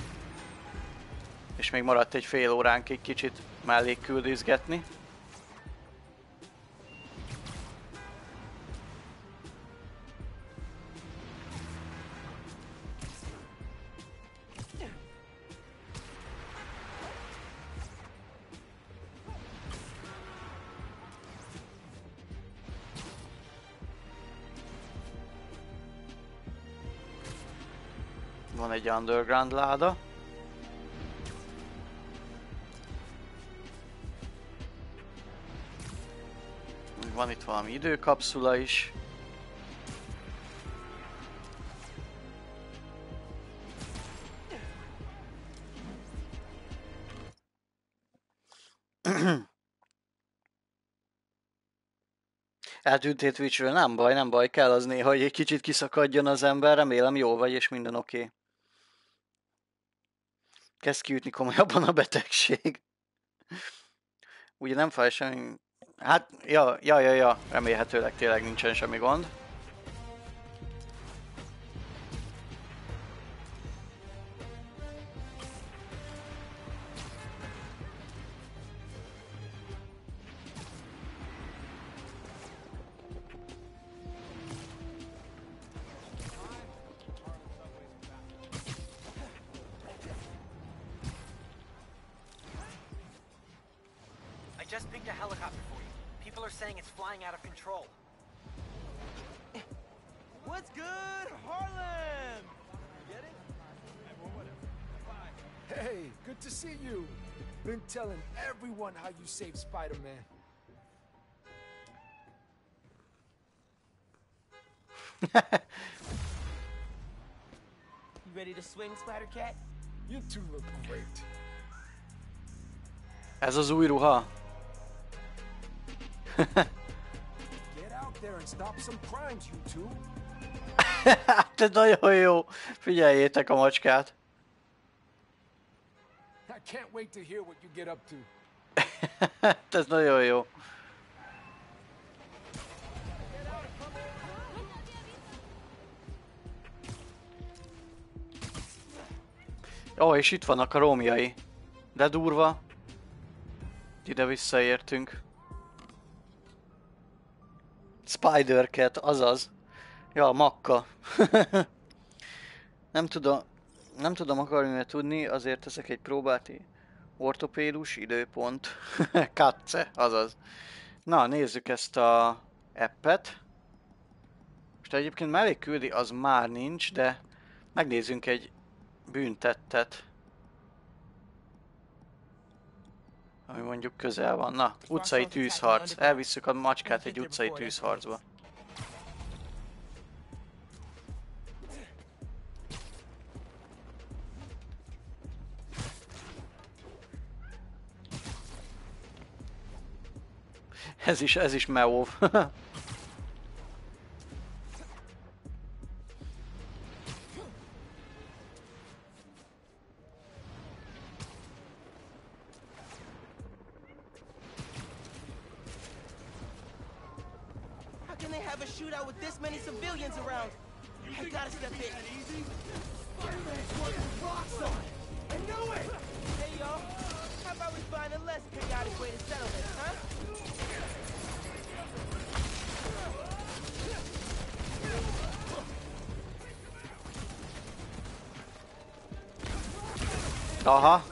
És még maradt egy fél óránk egy kicsit mellékküldözgetni. Van egy underground láda. van itt valami időkapszula is. Eltűntél Twitchről, nem baj, nem baj, kell az néha, hogy egy kicsit kiszakadjon az ember, remélem jó vagy, és minden oké. Okay. Kezd kiütni komolyabban a betegség. Ugye nem fáj semmi... Hát, ja, ja, ja, ja, remélhetőleg tényleg nincsen semmi gond. Just pinged a helicopter for you. People are saying it's flying out of control. What's good, Harlem? Get it? Hey, good to see you. Been telling everyone how you saved Spider-Man. You ready to swing, Spider-Cat? You two look great. Ez az új ruha. Get out there and stop some crimes, you two. Te nagyon jó. Figyeljétek a macskát. I can't wait to hear what you get up to. Ez nagyon jó. Ó, és itt vannak a rómjai. De durva. Ide visszaértünk. Spider-Cat, azaz. Ja, Makka. nem tudom, nem tudom akarni tudni, azért teszek egy próbát. Ortopédus, időpont. Katze, azaz. Na, nézzük ezt a appet. Most egyébként mellé küldi, az már nincs, de megnézzünk egy bűntettet. Ami mondjuk közel van. Na, utcai tűzharc. Elvisszük a macskát egy utcai tűzharcba. Ez is, ez is meóv. Shootout with this many civilians around. I gotta step in. Spider-Man's working with Roxxon. I know it. Hey y'all, how about we find a less chaotic way to settle this, huh? Aha.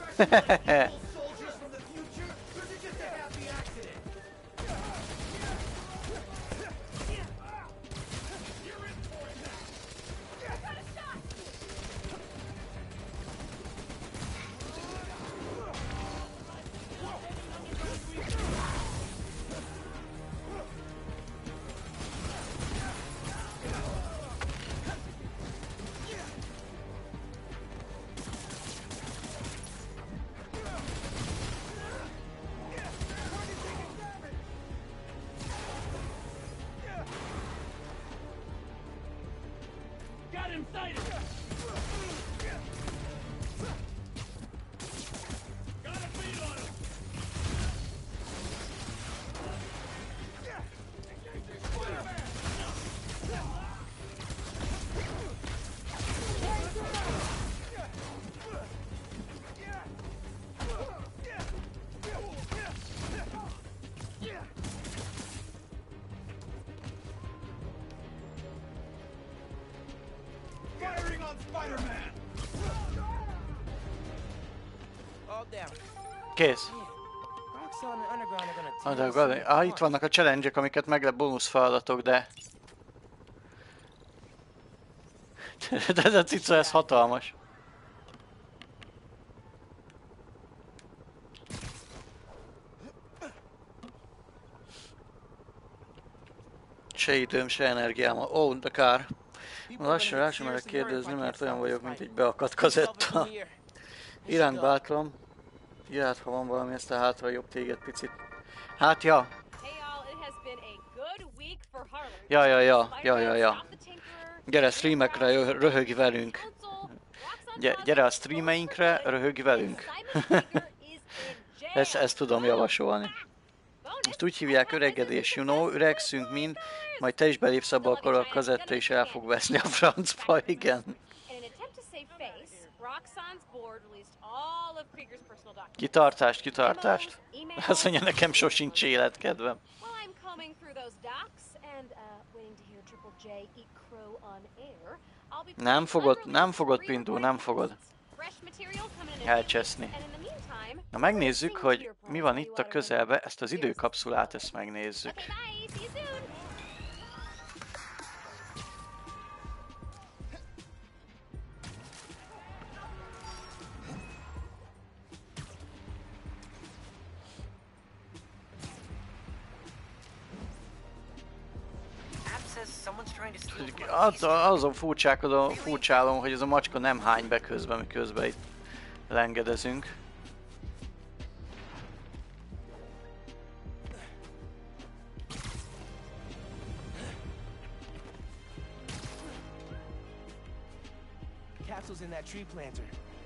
Kész. Ah, itt vannak a challenge-ek, amiket meg lehet bónusz feladatok, de... de ez a cica, ez hatalmas. se időm, se energiám. Ó, oh, de kár. Lassan rá sem merek kérdezni, mert olyan vagyok, mint egy beakadt kazetta. Iránt bátran. Írát, ha van valami, ezt a hátra jobb téged picit. Hát, ja. Ja, ja, ja, ja, ja, ja. Gyere streamekre, röhögj velünk. Gyere a streameinkre, röhögj velünk. ezt, ezt tudom javasolni. Ezt úgy hívják öregedés, you know, öregszünk mind, majd te is belépsz abba, akkor a kazetta is el fog veszni a francba, igen. Kitartást, kitartást. Azt mondja, nekem sosincs életkedvem. Nem fogod, nem fogod, Pindó, nem fogod elcseszni. Na megnézzük, hogy mi van itt a közelbe, ezt az időkapszulát, ezt megnézzük. Az, azon furcsálkodom, furcsálom, hogy ez a macska nem hány be közben, miközben itt lengedezünk. Capsule's in that tree planter.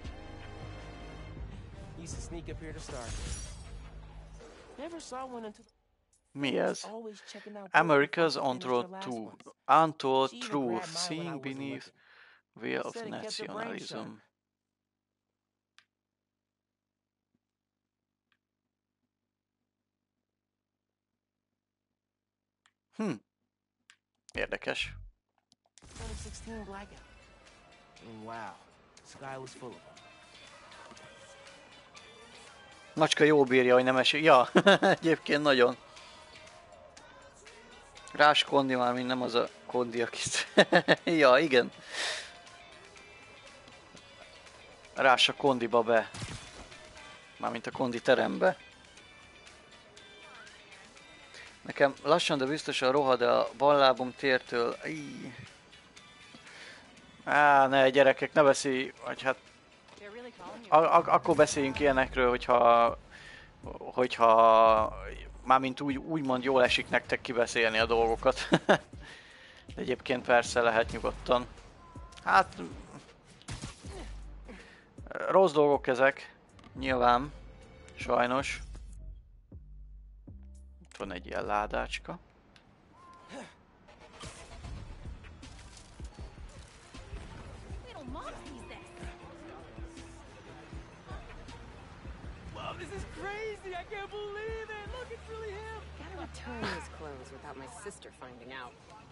Used to sneak up here to start. Never saw one until. Mi ez? America's Untold, Untold Truth, Seeing Beneath Veil of Nationalism. Hm. Érdekes. twenty sixteen blackout. Wow. Sky was full of them. Macska jó bírja, hogy nem esik. Ja, egyébként nagyon. Rás Kondi már, mint nem az a Kondi, akit... ja, igen. Rás a Kondiba be. Mármint a Kondi terembe. Nekem lassan, de biztosan rohad a ballábom tértől. Íj. Á, ne gyerekek, ne beszélj, vagy hát... Ak akkor beszéljünk ilyenekről, hogyha... Hogyha... Mármint úgy, úgymond jól esik nektek kibeszélni a dolgokat. De egyébként persze lehet nyugodtan. Hát... Rossz dolgok ezek. Nyilván. Sajnos. Itt van egy ilyen ládácska. Return his clothes without my sister finding out.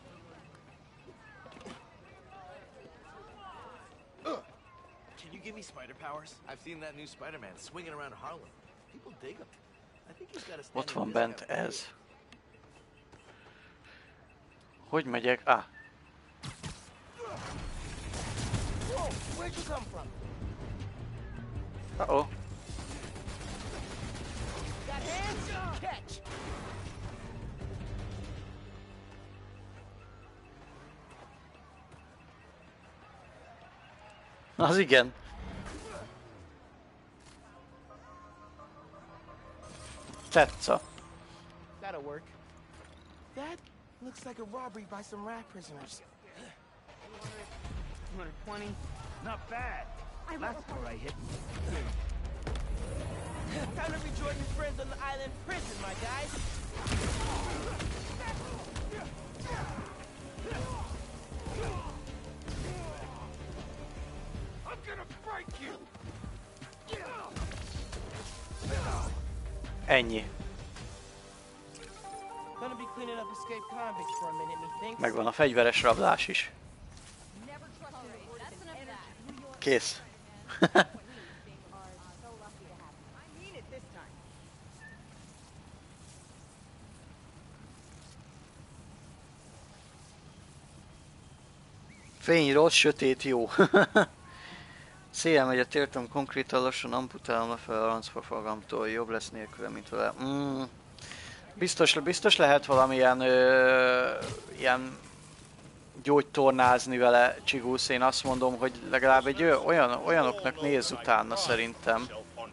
Can you give me spider powers? I've seen that new Spider-Man swinging around Harlem. People dig him. I think he's got a Ott van bent ez. Hogy megyek? Ah. Where'd you come from? Uh-oh. Got hands? Catch. Az igen. Tetsza. That'll work. That looks like a robbery by some rat prisoners. one twenty? Not bad. That's where I hit. Time to rejoin your friends on the island prison, my guys. I'm gonna break you. Ennyi. Gonna be cleaning up escaped convicts for a minute, methinks. Megvan a fegyveres rablás is. Kész. Fény rossz, sötét jó. Széjjel megy a tértom, konkrétan lassan amputálom le fel a rancfafagamtól, jobb lesz nélküle, mint vele. Mm. Biztos, biztos lehet valamilyen ö, ilyen gyógytornázni vele, Csigusz. Én azt mondom, hogy legalább egy olyan, olyanoknak nézz utána szerintem.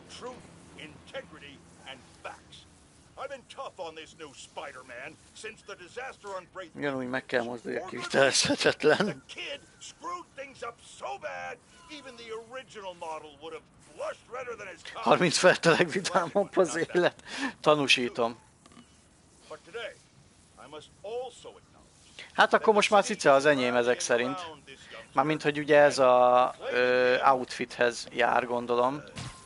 Ugyanúgy meg kell mozdulni, aki kivitelezhetetlen. harminc felteleg vidámabb az élet. Tanúsítom. Hát akkor most már cica az enyém ezek szerint. Mármint, hogy ugye ez a ö, outfithez jár, gondolom.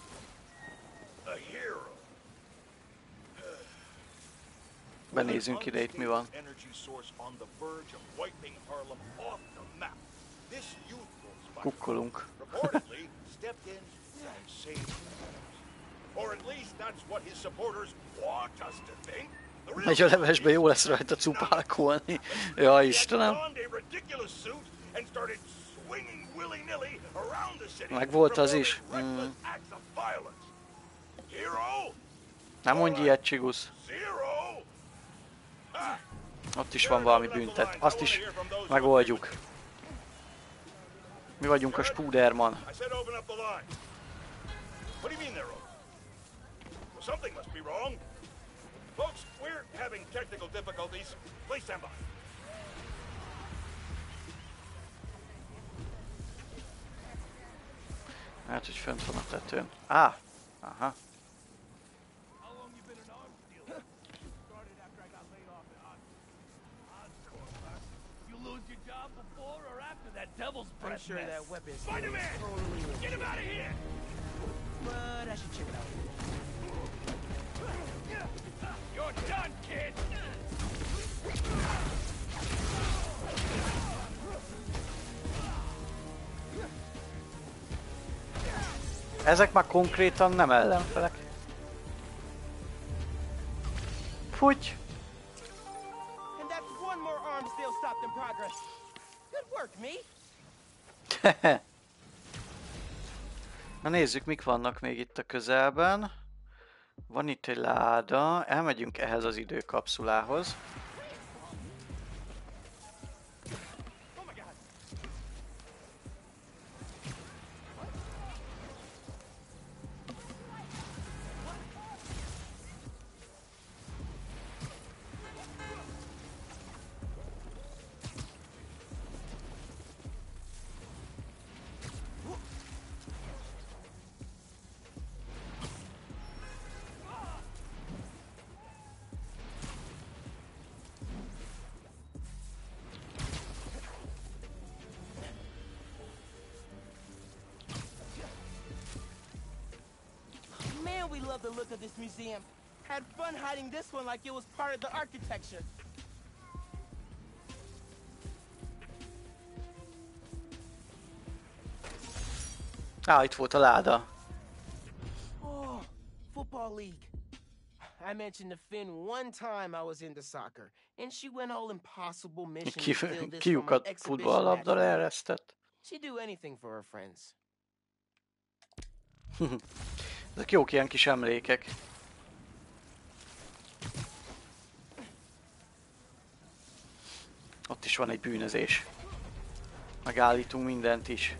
Benézzünk ide, itt mi van. Kukkolunk. Egy a levesben jó lesz rajta cupálkolni. Ja, Istenem. Meg volt az is. Mm. Nem mondj ilyet, Csigusz. Ott is van valami büntet. Azt is megoldjuk. Mi vagyunk a Spúderman. Hát, hogy fönt van a tetőn. Á! Ah, aha. I'm sure that weapon Spider-Man! Totally get him out of here! But I should check it out. You're done, kid! Ezek már konkrétan nem ellenfelek. Fúgy! And that's one more arm still stopped in progress. Good work, me. Na nézzük, mik vannak még itt a közelben. Van itt egy láda, elmegyünk ehhez az időkapszulához. The look of this museum. Had fun hiding this one like it was part of the architecture. Ah, itt volt a láda. Oh, football league. I mentioned to Finn one time I was into soccer, and she went all impossible mission to steal this from an Kiukat exhibition futballlabdal match. elresztett. She'd do anything for her friends. Ezek jók ilyen kis emlékek. Ott is van egy bűnözés. Megállítunk mindent is.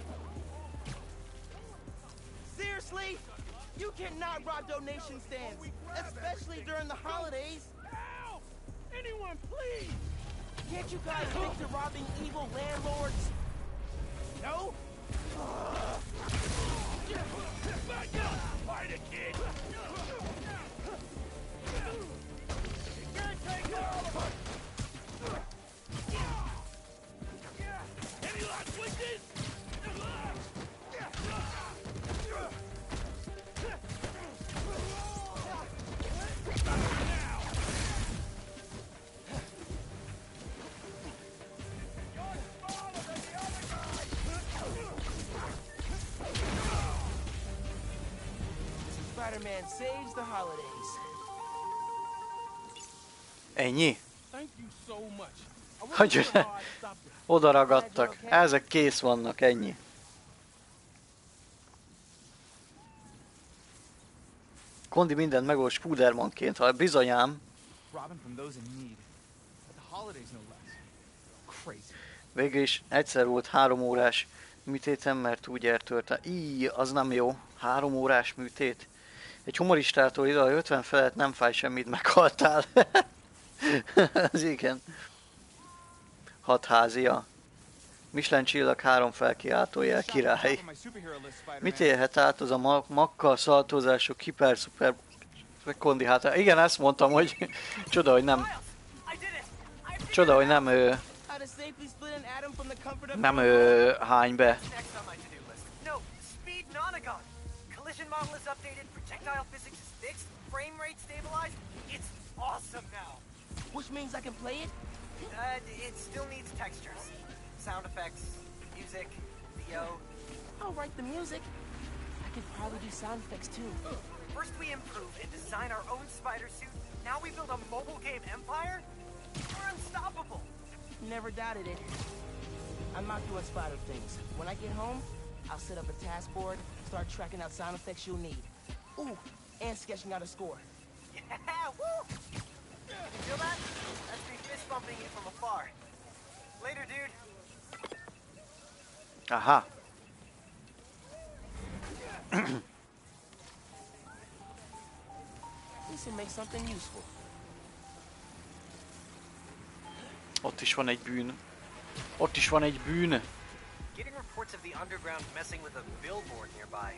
Seriously? You cannot rob donation stands, especially during the holidays. Ow! Anyone, please! Can't you guys stick to robbing evil landlords? No? Back up! Fight it, kid! You can't take all of us! Any last witches? Spider-Man saves the holidays. Ennyi? Thank you so much. Hogy oda ragadtak. Ezek kész vannak, ennyi. Kondi mindent megold Spúdermanként, ha bizonyám. robbing from those in need. At the holidays, no less. Crazy. Végül is egyszer volt három órás műtétem, mert úgy eltörte. Íj, az nem jó. Három órás műtét. Egy humoristától ide a ötven felett nem fáj semmit, meghaltál. Az igen. Hat házia. Michelin csillag három felkiáltójel, király. Mit élhet át az a ma makkal szaltózások, hiper-szuper kondi hátá? Igen, ezt mondtam, hogy csoda, hogy nem... Csoda, hogy nem ő... Nem ő hány be. Which means I can play it? Uh, it still needs textures. Sound effects, music, V O. I'll write the music. I could probably do sound effects too. First we improve and design our own spider suit. Now we build a mobile game empire? We're unstoppable. Never doubted it. I'm not doing spider things. When I get home, I'll set up a task board, start tracking out sound effects you'll need. Ooh, and sketching out a score. Yeah, woo! You feel that? That's me fist bumping you from afar. Later, dude. Aha. This will make something useful. Ott is van egy bűn. Ott is van egy bűn. Getting reports of the underground messing with a billboard nearby.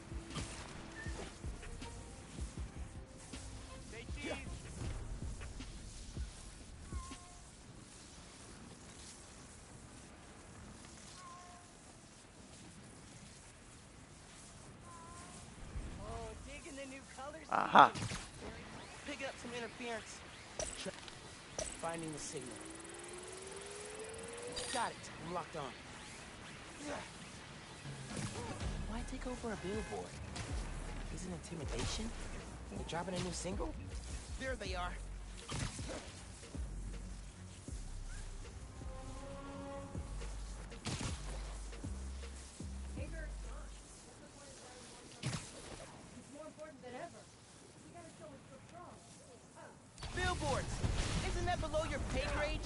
Aha. Pick up some interference. Finding the signal. Got it. I'm locked on. Why take over a billboard? Is it intimidation? They're dropping a new single? There they are. Billboards! Isn't that below your pay grade?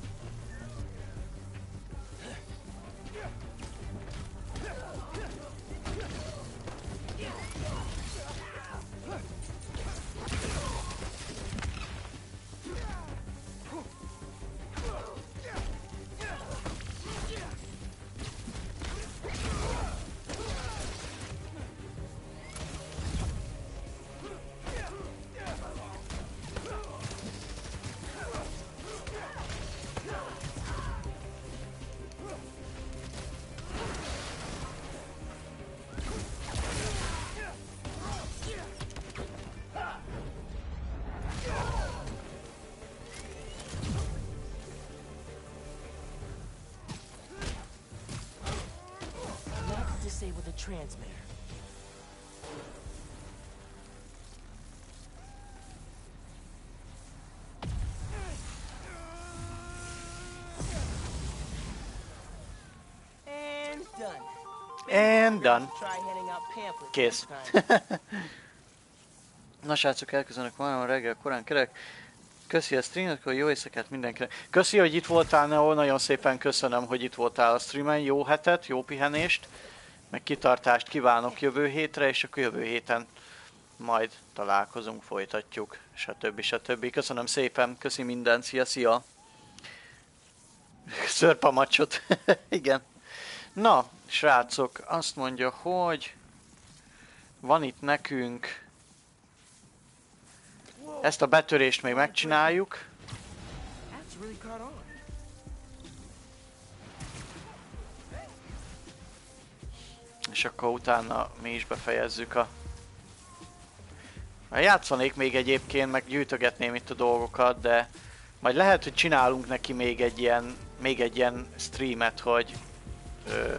Disable the transmitter. And done. And done. Try handing out pamphlets Kész. next time. Na srácok, elköszönök ma reggel korán kerek. Köszi a streamet, jó éjszakát mindenkinek. Köszi, hogy itt voltál, Neo, nagyon szépen köszönöm, hogy itt voltál a streamen. Jó hetet, jó pihenést, meg kitartást kívánok jövő hétre, és akkor jövő héten majd találkozunk, folytatjuk, stb. stb. Köszönöm szépen, köszi minden, szia, szia. Szörpamacsot, igen. Na, srácok, azt mondja, hogy van itt nekünk... Ezt a betörést még megcsináljuk. És akkor utána mi is befejezzük a... Játszanék még egyébként, meg gyűjtögetném itt a dolgokat, de majd lehet, hogy csinálunk neki még egy ilyen, még egy ilyen streamet, hogy... Ö,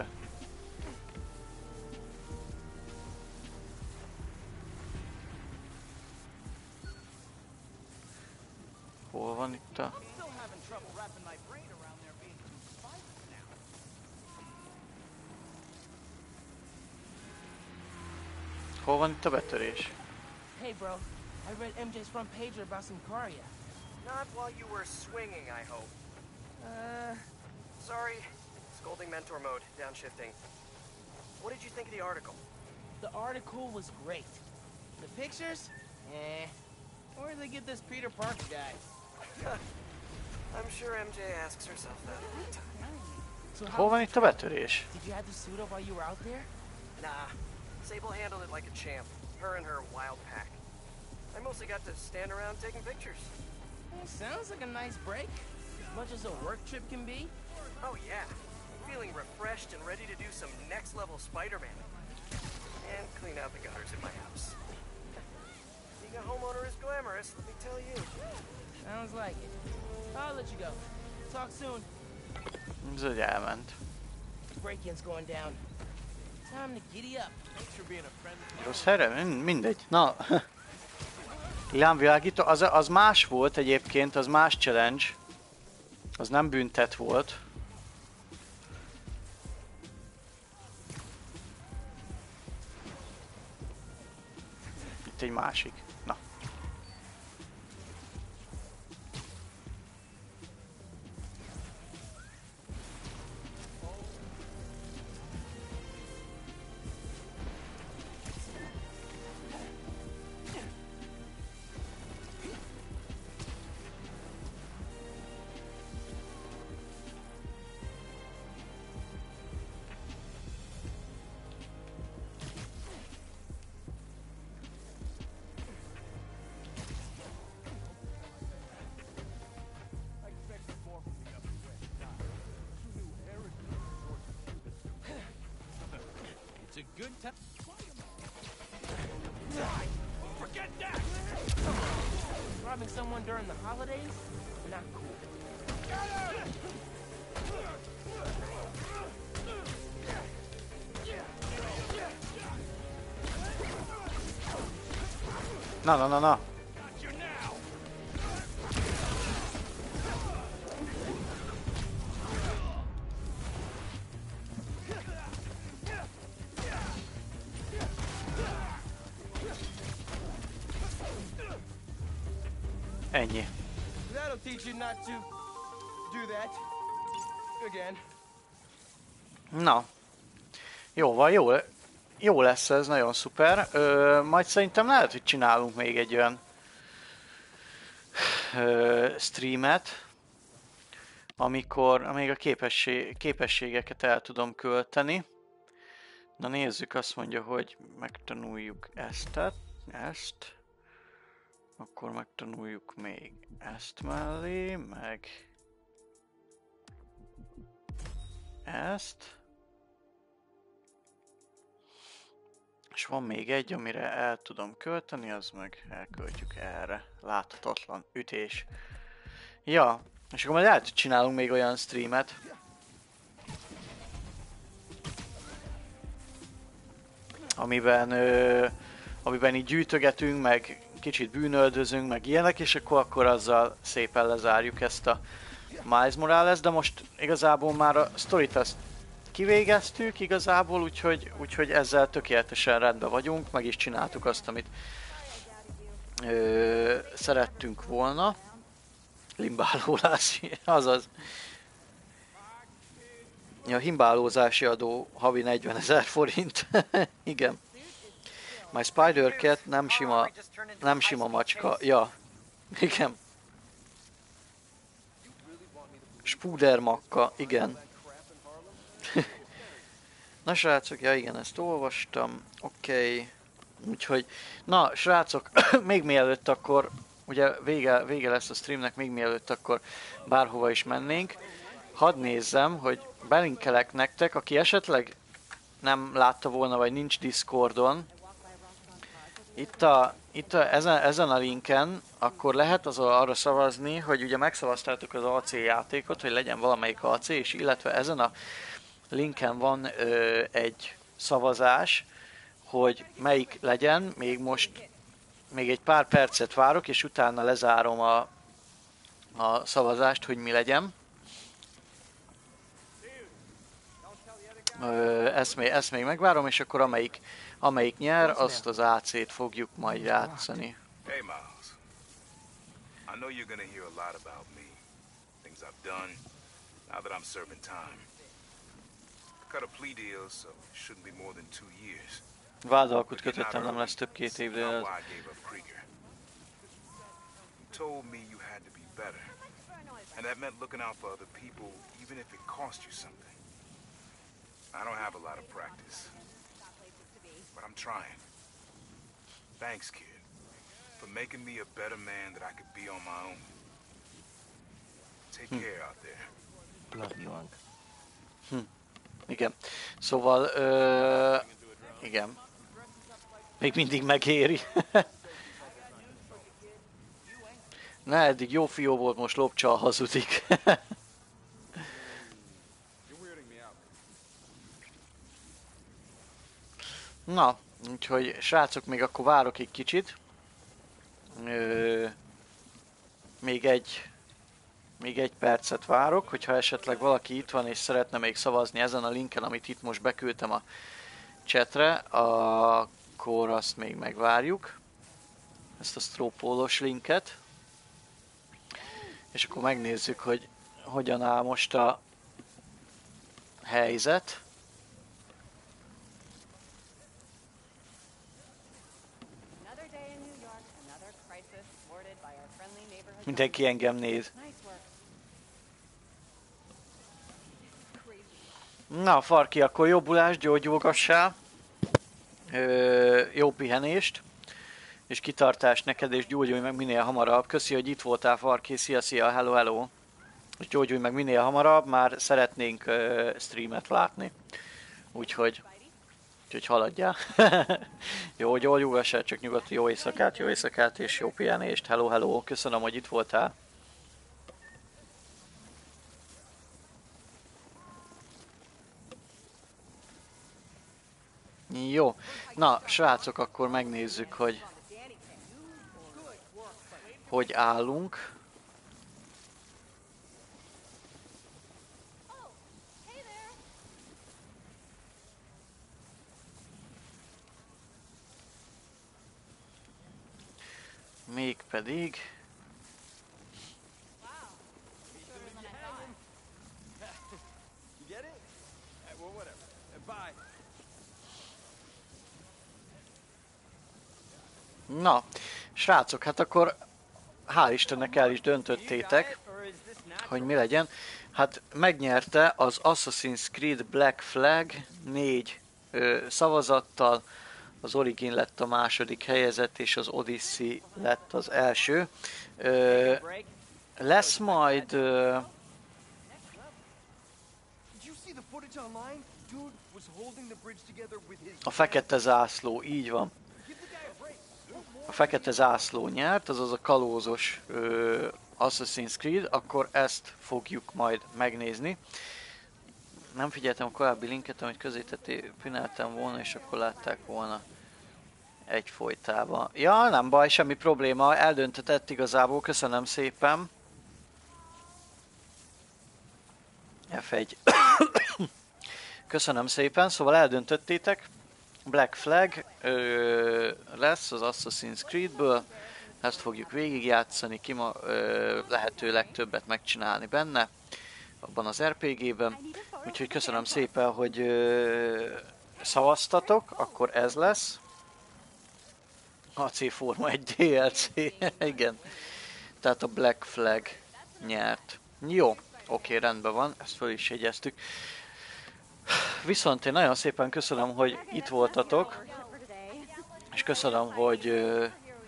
Hol van itt a... Hol van itt a betörés? Hey bro, I read M J's front pager about some Karia. Not while you were swinging, I hope. Uh, sorry. Scolding mentor mode, downshifting. What did you think of the article? The article was great. The pictures? Eh. Where did they get this Peter Parker guy? I'm sure M J asks herself that. So Hol van itt a betörés? Did you have to suit up while you were out there? Nah. Sable handled it like a champ. Her and her wild pack. I mostly got to stand around taking pictures. Well, sounds like a nice break. As much as a work trip can be. Oh yeah. Feeling refreshed and ready to do some next level Spider-Man. And clean out the gutters in my house. Being a homeowner is glamorous, let me tell you. Sounds like it. I'll let you go. Talk soon. Ez egy elment. Break-in's going down. Time to giddy up. Thanks for being a friend. Rossz helyre? Mindegy. Na. Lámvilágító, az, az más volt egyébként, az más challenge. Az nem büntet volt. Itt egy másik. Na. It's a good time. Forget that! Robbing someone during the holidays? Not cool. Na, na, na, na. Ennyi. That'll teach you not to do that again. Na. Jó van, jó, jó lesz ez, nagyon szuper. Ö, majd szerintem lehet, hogy csinálunk még egy olyan ö, streamet, amikor még a képesség, képességeket el tudom költeni. Na nézzük, azt mondja, hogy megtanuljuk ezt, ezt. Akkor megtanuljuk még ezt mellé, meg ezt. És van még egy, amire el tudom költeni, az meg elköltjük erre. Láthatatlan ütés. Ja, és akkor majd lehet, hogy csinálunk még olyan streamet. Amiben, ö, amiben így gyűjtögetünk, meg kicsit bűnöldözünk, meg ilyenek, és akkor, akkor azzal szépen lezárjuk ezt a Miles Morales, de most igazából már a sztorit azt kivégeztük igazából, úgyhogy, úgyhogy ezzel tökéletesen rendben vagyunk, meg is csináltuk azt, amit ö, szerettünk volna. Limbálólás, azaz. Ja, himbálózási adó havi negyvenezer forint. Igen. My Spider-Cat nem sima, nem sima macska. Ja, igen. Spúdermakka, igen. Na srácok, ja igen, ezt olvastam. Oké. Okay. Úgyhogy, na srácok, még mielőtt akkor, ugye vége, vége lesz a streamnek, még mielőtt akkor bárhova is mennénk. Hadd nézzem, hogy belinkelek nektek, aki esetleg nem látta volna, vagy nincs Discordon. Itt, a, itt a, ezen, ezen a linken akkor lehet az arra szavazni, hogy ugye megszavaztátok az á cé játékot, hogy legyen valamelyik á cé, és illetve ezen a linken van ö, egy szavazás, hogy melyik legyen. Még most még egy pár percet várok, és utána lezárom a, a szavazást, hogy mi legyen. Ö, ezt, még, ezt még megvárom, és akkor amelyik, amelyik nyer, azt az á cét fogjuk majd játszani. Hey, Miles. I know you're gonna hear a lot about me. Things I've done, now that I'm serving time. I cut a plea deal, so it shouldn't be more than two years. Vádalkut kötöttem, nem lesz több két év, de Not why I gave up Krieger. You told me you had to be better. And that meant looking out for other people, even if it cost you something. I don't have a lot of practice. But I'm trying. Thanks, kid, for making me a better man that I could be on my own. Take hm. care out there. Love you, Unc. Hm. Igen. Szóval, ö, igen. Még mindig megéri. Ne, eddig jó fiú volt, most lopcsal hazudik. Na, úgyhogy srácok, még akkor várok egy kicsit. Ö, még egy még egy percet várok, hogyha esetleg valaki itt van és szeretne még szavazni ezen a linken, amit itt most beküldtem a chatre, akkor azt még megvárjuk. Ezt a strópólós linket. És akkor megnézzük, hogy hogyan áll most a helyzet. Mindenki engem néz. Na, Farki, akkor jobbulást, gyógyulgassál. Ö, jó pihenést. És kitartást neked, és gyógyulj meg minél hamarabb. Köszi, hogy itt voltál, Farki. Szia, szia, hello, hello. És gyógyulj meg minél hamarabb, már szeretnénk uh, streamet látni. Úgyhogy, úgyhogy haladjál. Jó, gyógyulgassál, csak nyugodtan, jó éjszakát, jó éjszakát, és jó pihenést. Hello, hello. Köszönöm, hogy itt voltál. Jó. Na, srácok, akkor megnézzük, hogy hogy állunk. Mégpedig na, srácok, hát akkor hál' Istennek el is döntöttétek, hogy mi legyen. Hát megnyerte az Assassin's Creed Black Flag négy ö, szavazattal, az Origin lett a második helyezett, és az Odyssey lett az első. Ö, lesz majd... Ö, a fekete zászló, így van. A fekete zászló nyert, azaz a kalózos ö, Assassin's Creed, akkor ezt fogjuk majd megnézni. Nem figyeltem a korábbi linket, amit közétetté pináltam volna, és akkor látták volna egyfolytában. Ja, nem baj, semmi probléma, eldöntetett igazából, köszönöm szépen. ef egy. Köszönöm szépen, szóval eldöntöttétek. Black Flag ö, lesz az Assassin's Creedből, ezt fogjuk végigjátszani, kima, ö, lehető legtöbbet megcsinálni benne, abban az er pé gében. Úgyhogy köszönöm szépen, hogy ö, szavaztatok, akkor ez lesz. á cé Forma egy dé el cé, igen. Tehát a Black Flag nyert. Jó, oké, rendben van, ezt föl is jegyeztük. Viszont én nagyon szépen köszönöm, hogy itt voltatok, és köszönöm, hogy ö,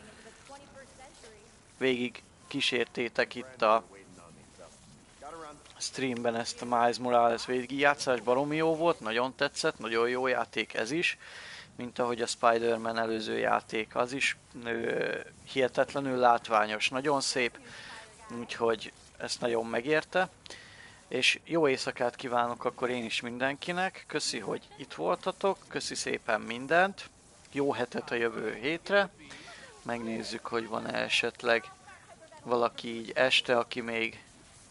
végig kísértétek itt a streamben ezt a Miles Morales végigjátszás, baromi jó volt, nagyon tetszett, nagyon jó játék ez is, mint ahogy a Spider-Man előző játék az is, ö, hihetetlenül látványos, nagyon szép, úgyhogy ezt nagyon megérte. És jó éjszakát kívánok akkor én is mindenkinek, köszi, hogy itt voltatok, köszi szépen mindent, jó hetet a jövő hétre, megnézzük, hogy van-e esetleg valaki így este, aki még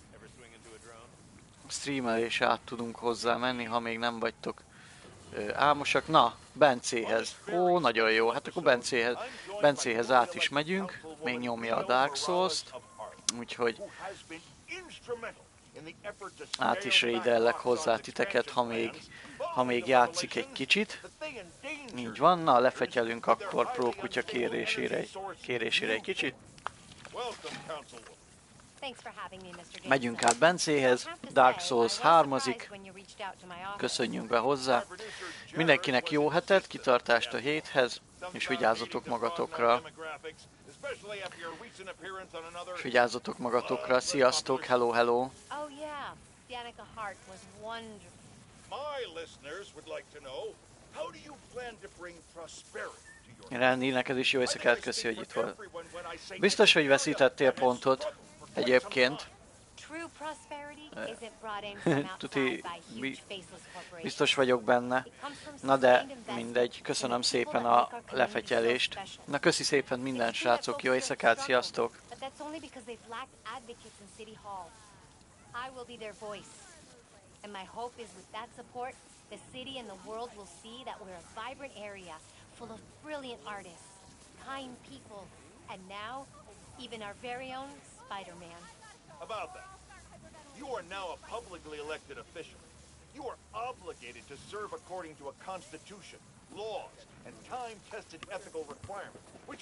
streamelés át tudunk hozzá menni, ha még nem vagytok ö, álmosak. Na, Bencéhez, ó, nagyon jó, hát akkor Bencéhez, Bencéhez át is megyünk, még nyomja a Dark Souls-t. Úgyhogy who has been instrumental in the effort to át is scale back raidellek Roxxon's hozzá titeket, ha még, expansion ha még játszik egy kicsit. Így van, na lefetyelünk akkor Pro Kutya kérésére, kérésére egy kicsit. Megyünk át Bencéhez, Dark Souls hármazik, köszönjünk be hozzá. Mindenkinek jó hetet, kitartást a héthez, és vigyázzatok magatokra. És vigyázzatok magatokra, sziasztok, hello, hello. Oh yeah, Danica Hart was wonderful. My listeners would like to know, how do you plan to bring prosperity to your Rendi, neked is jó éjszakát, köszi, hogy itt volt. Biztos, hogy veszítettél pontot egyébként. Tuti, biztos vagyok benne. Na de mindegy, köszönöm szépen a lefetyelést. Na köszi szépen minden srácok, jó éjszakát, sziasztok! And my hope is with that support, the city and the world will see that we're a vibrant area full of brilliant artists, kind people, and now, even our very own Spider-Man. About that, you are now a publicly elected official. You are obligated to serve according to a constitution, laws, and time-tested ethical requirements, which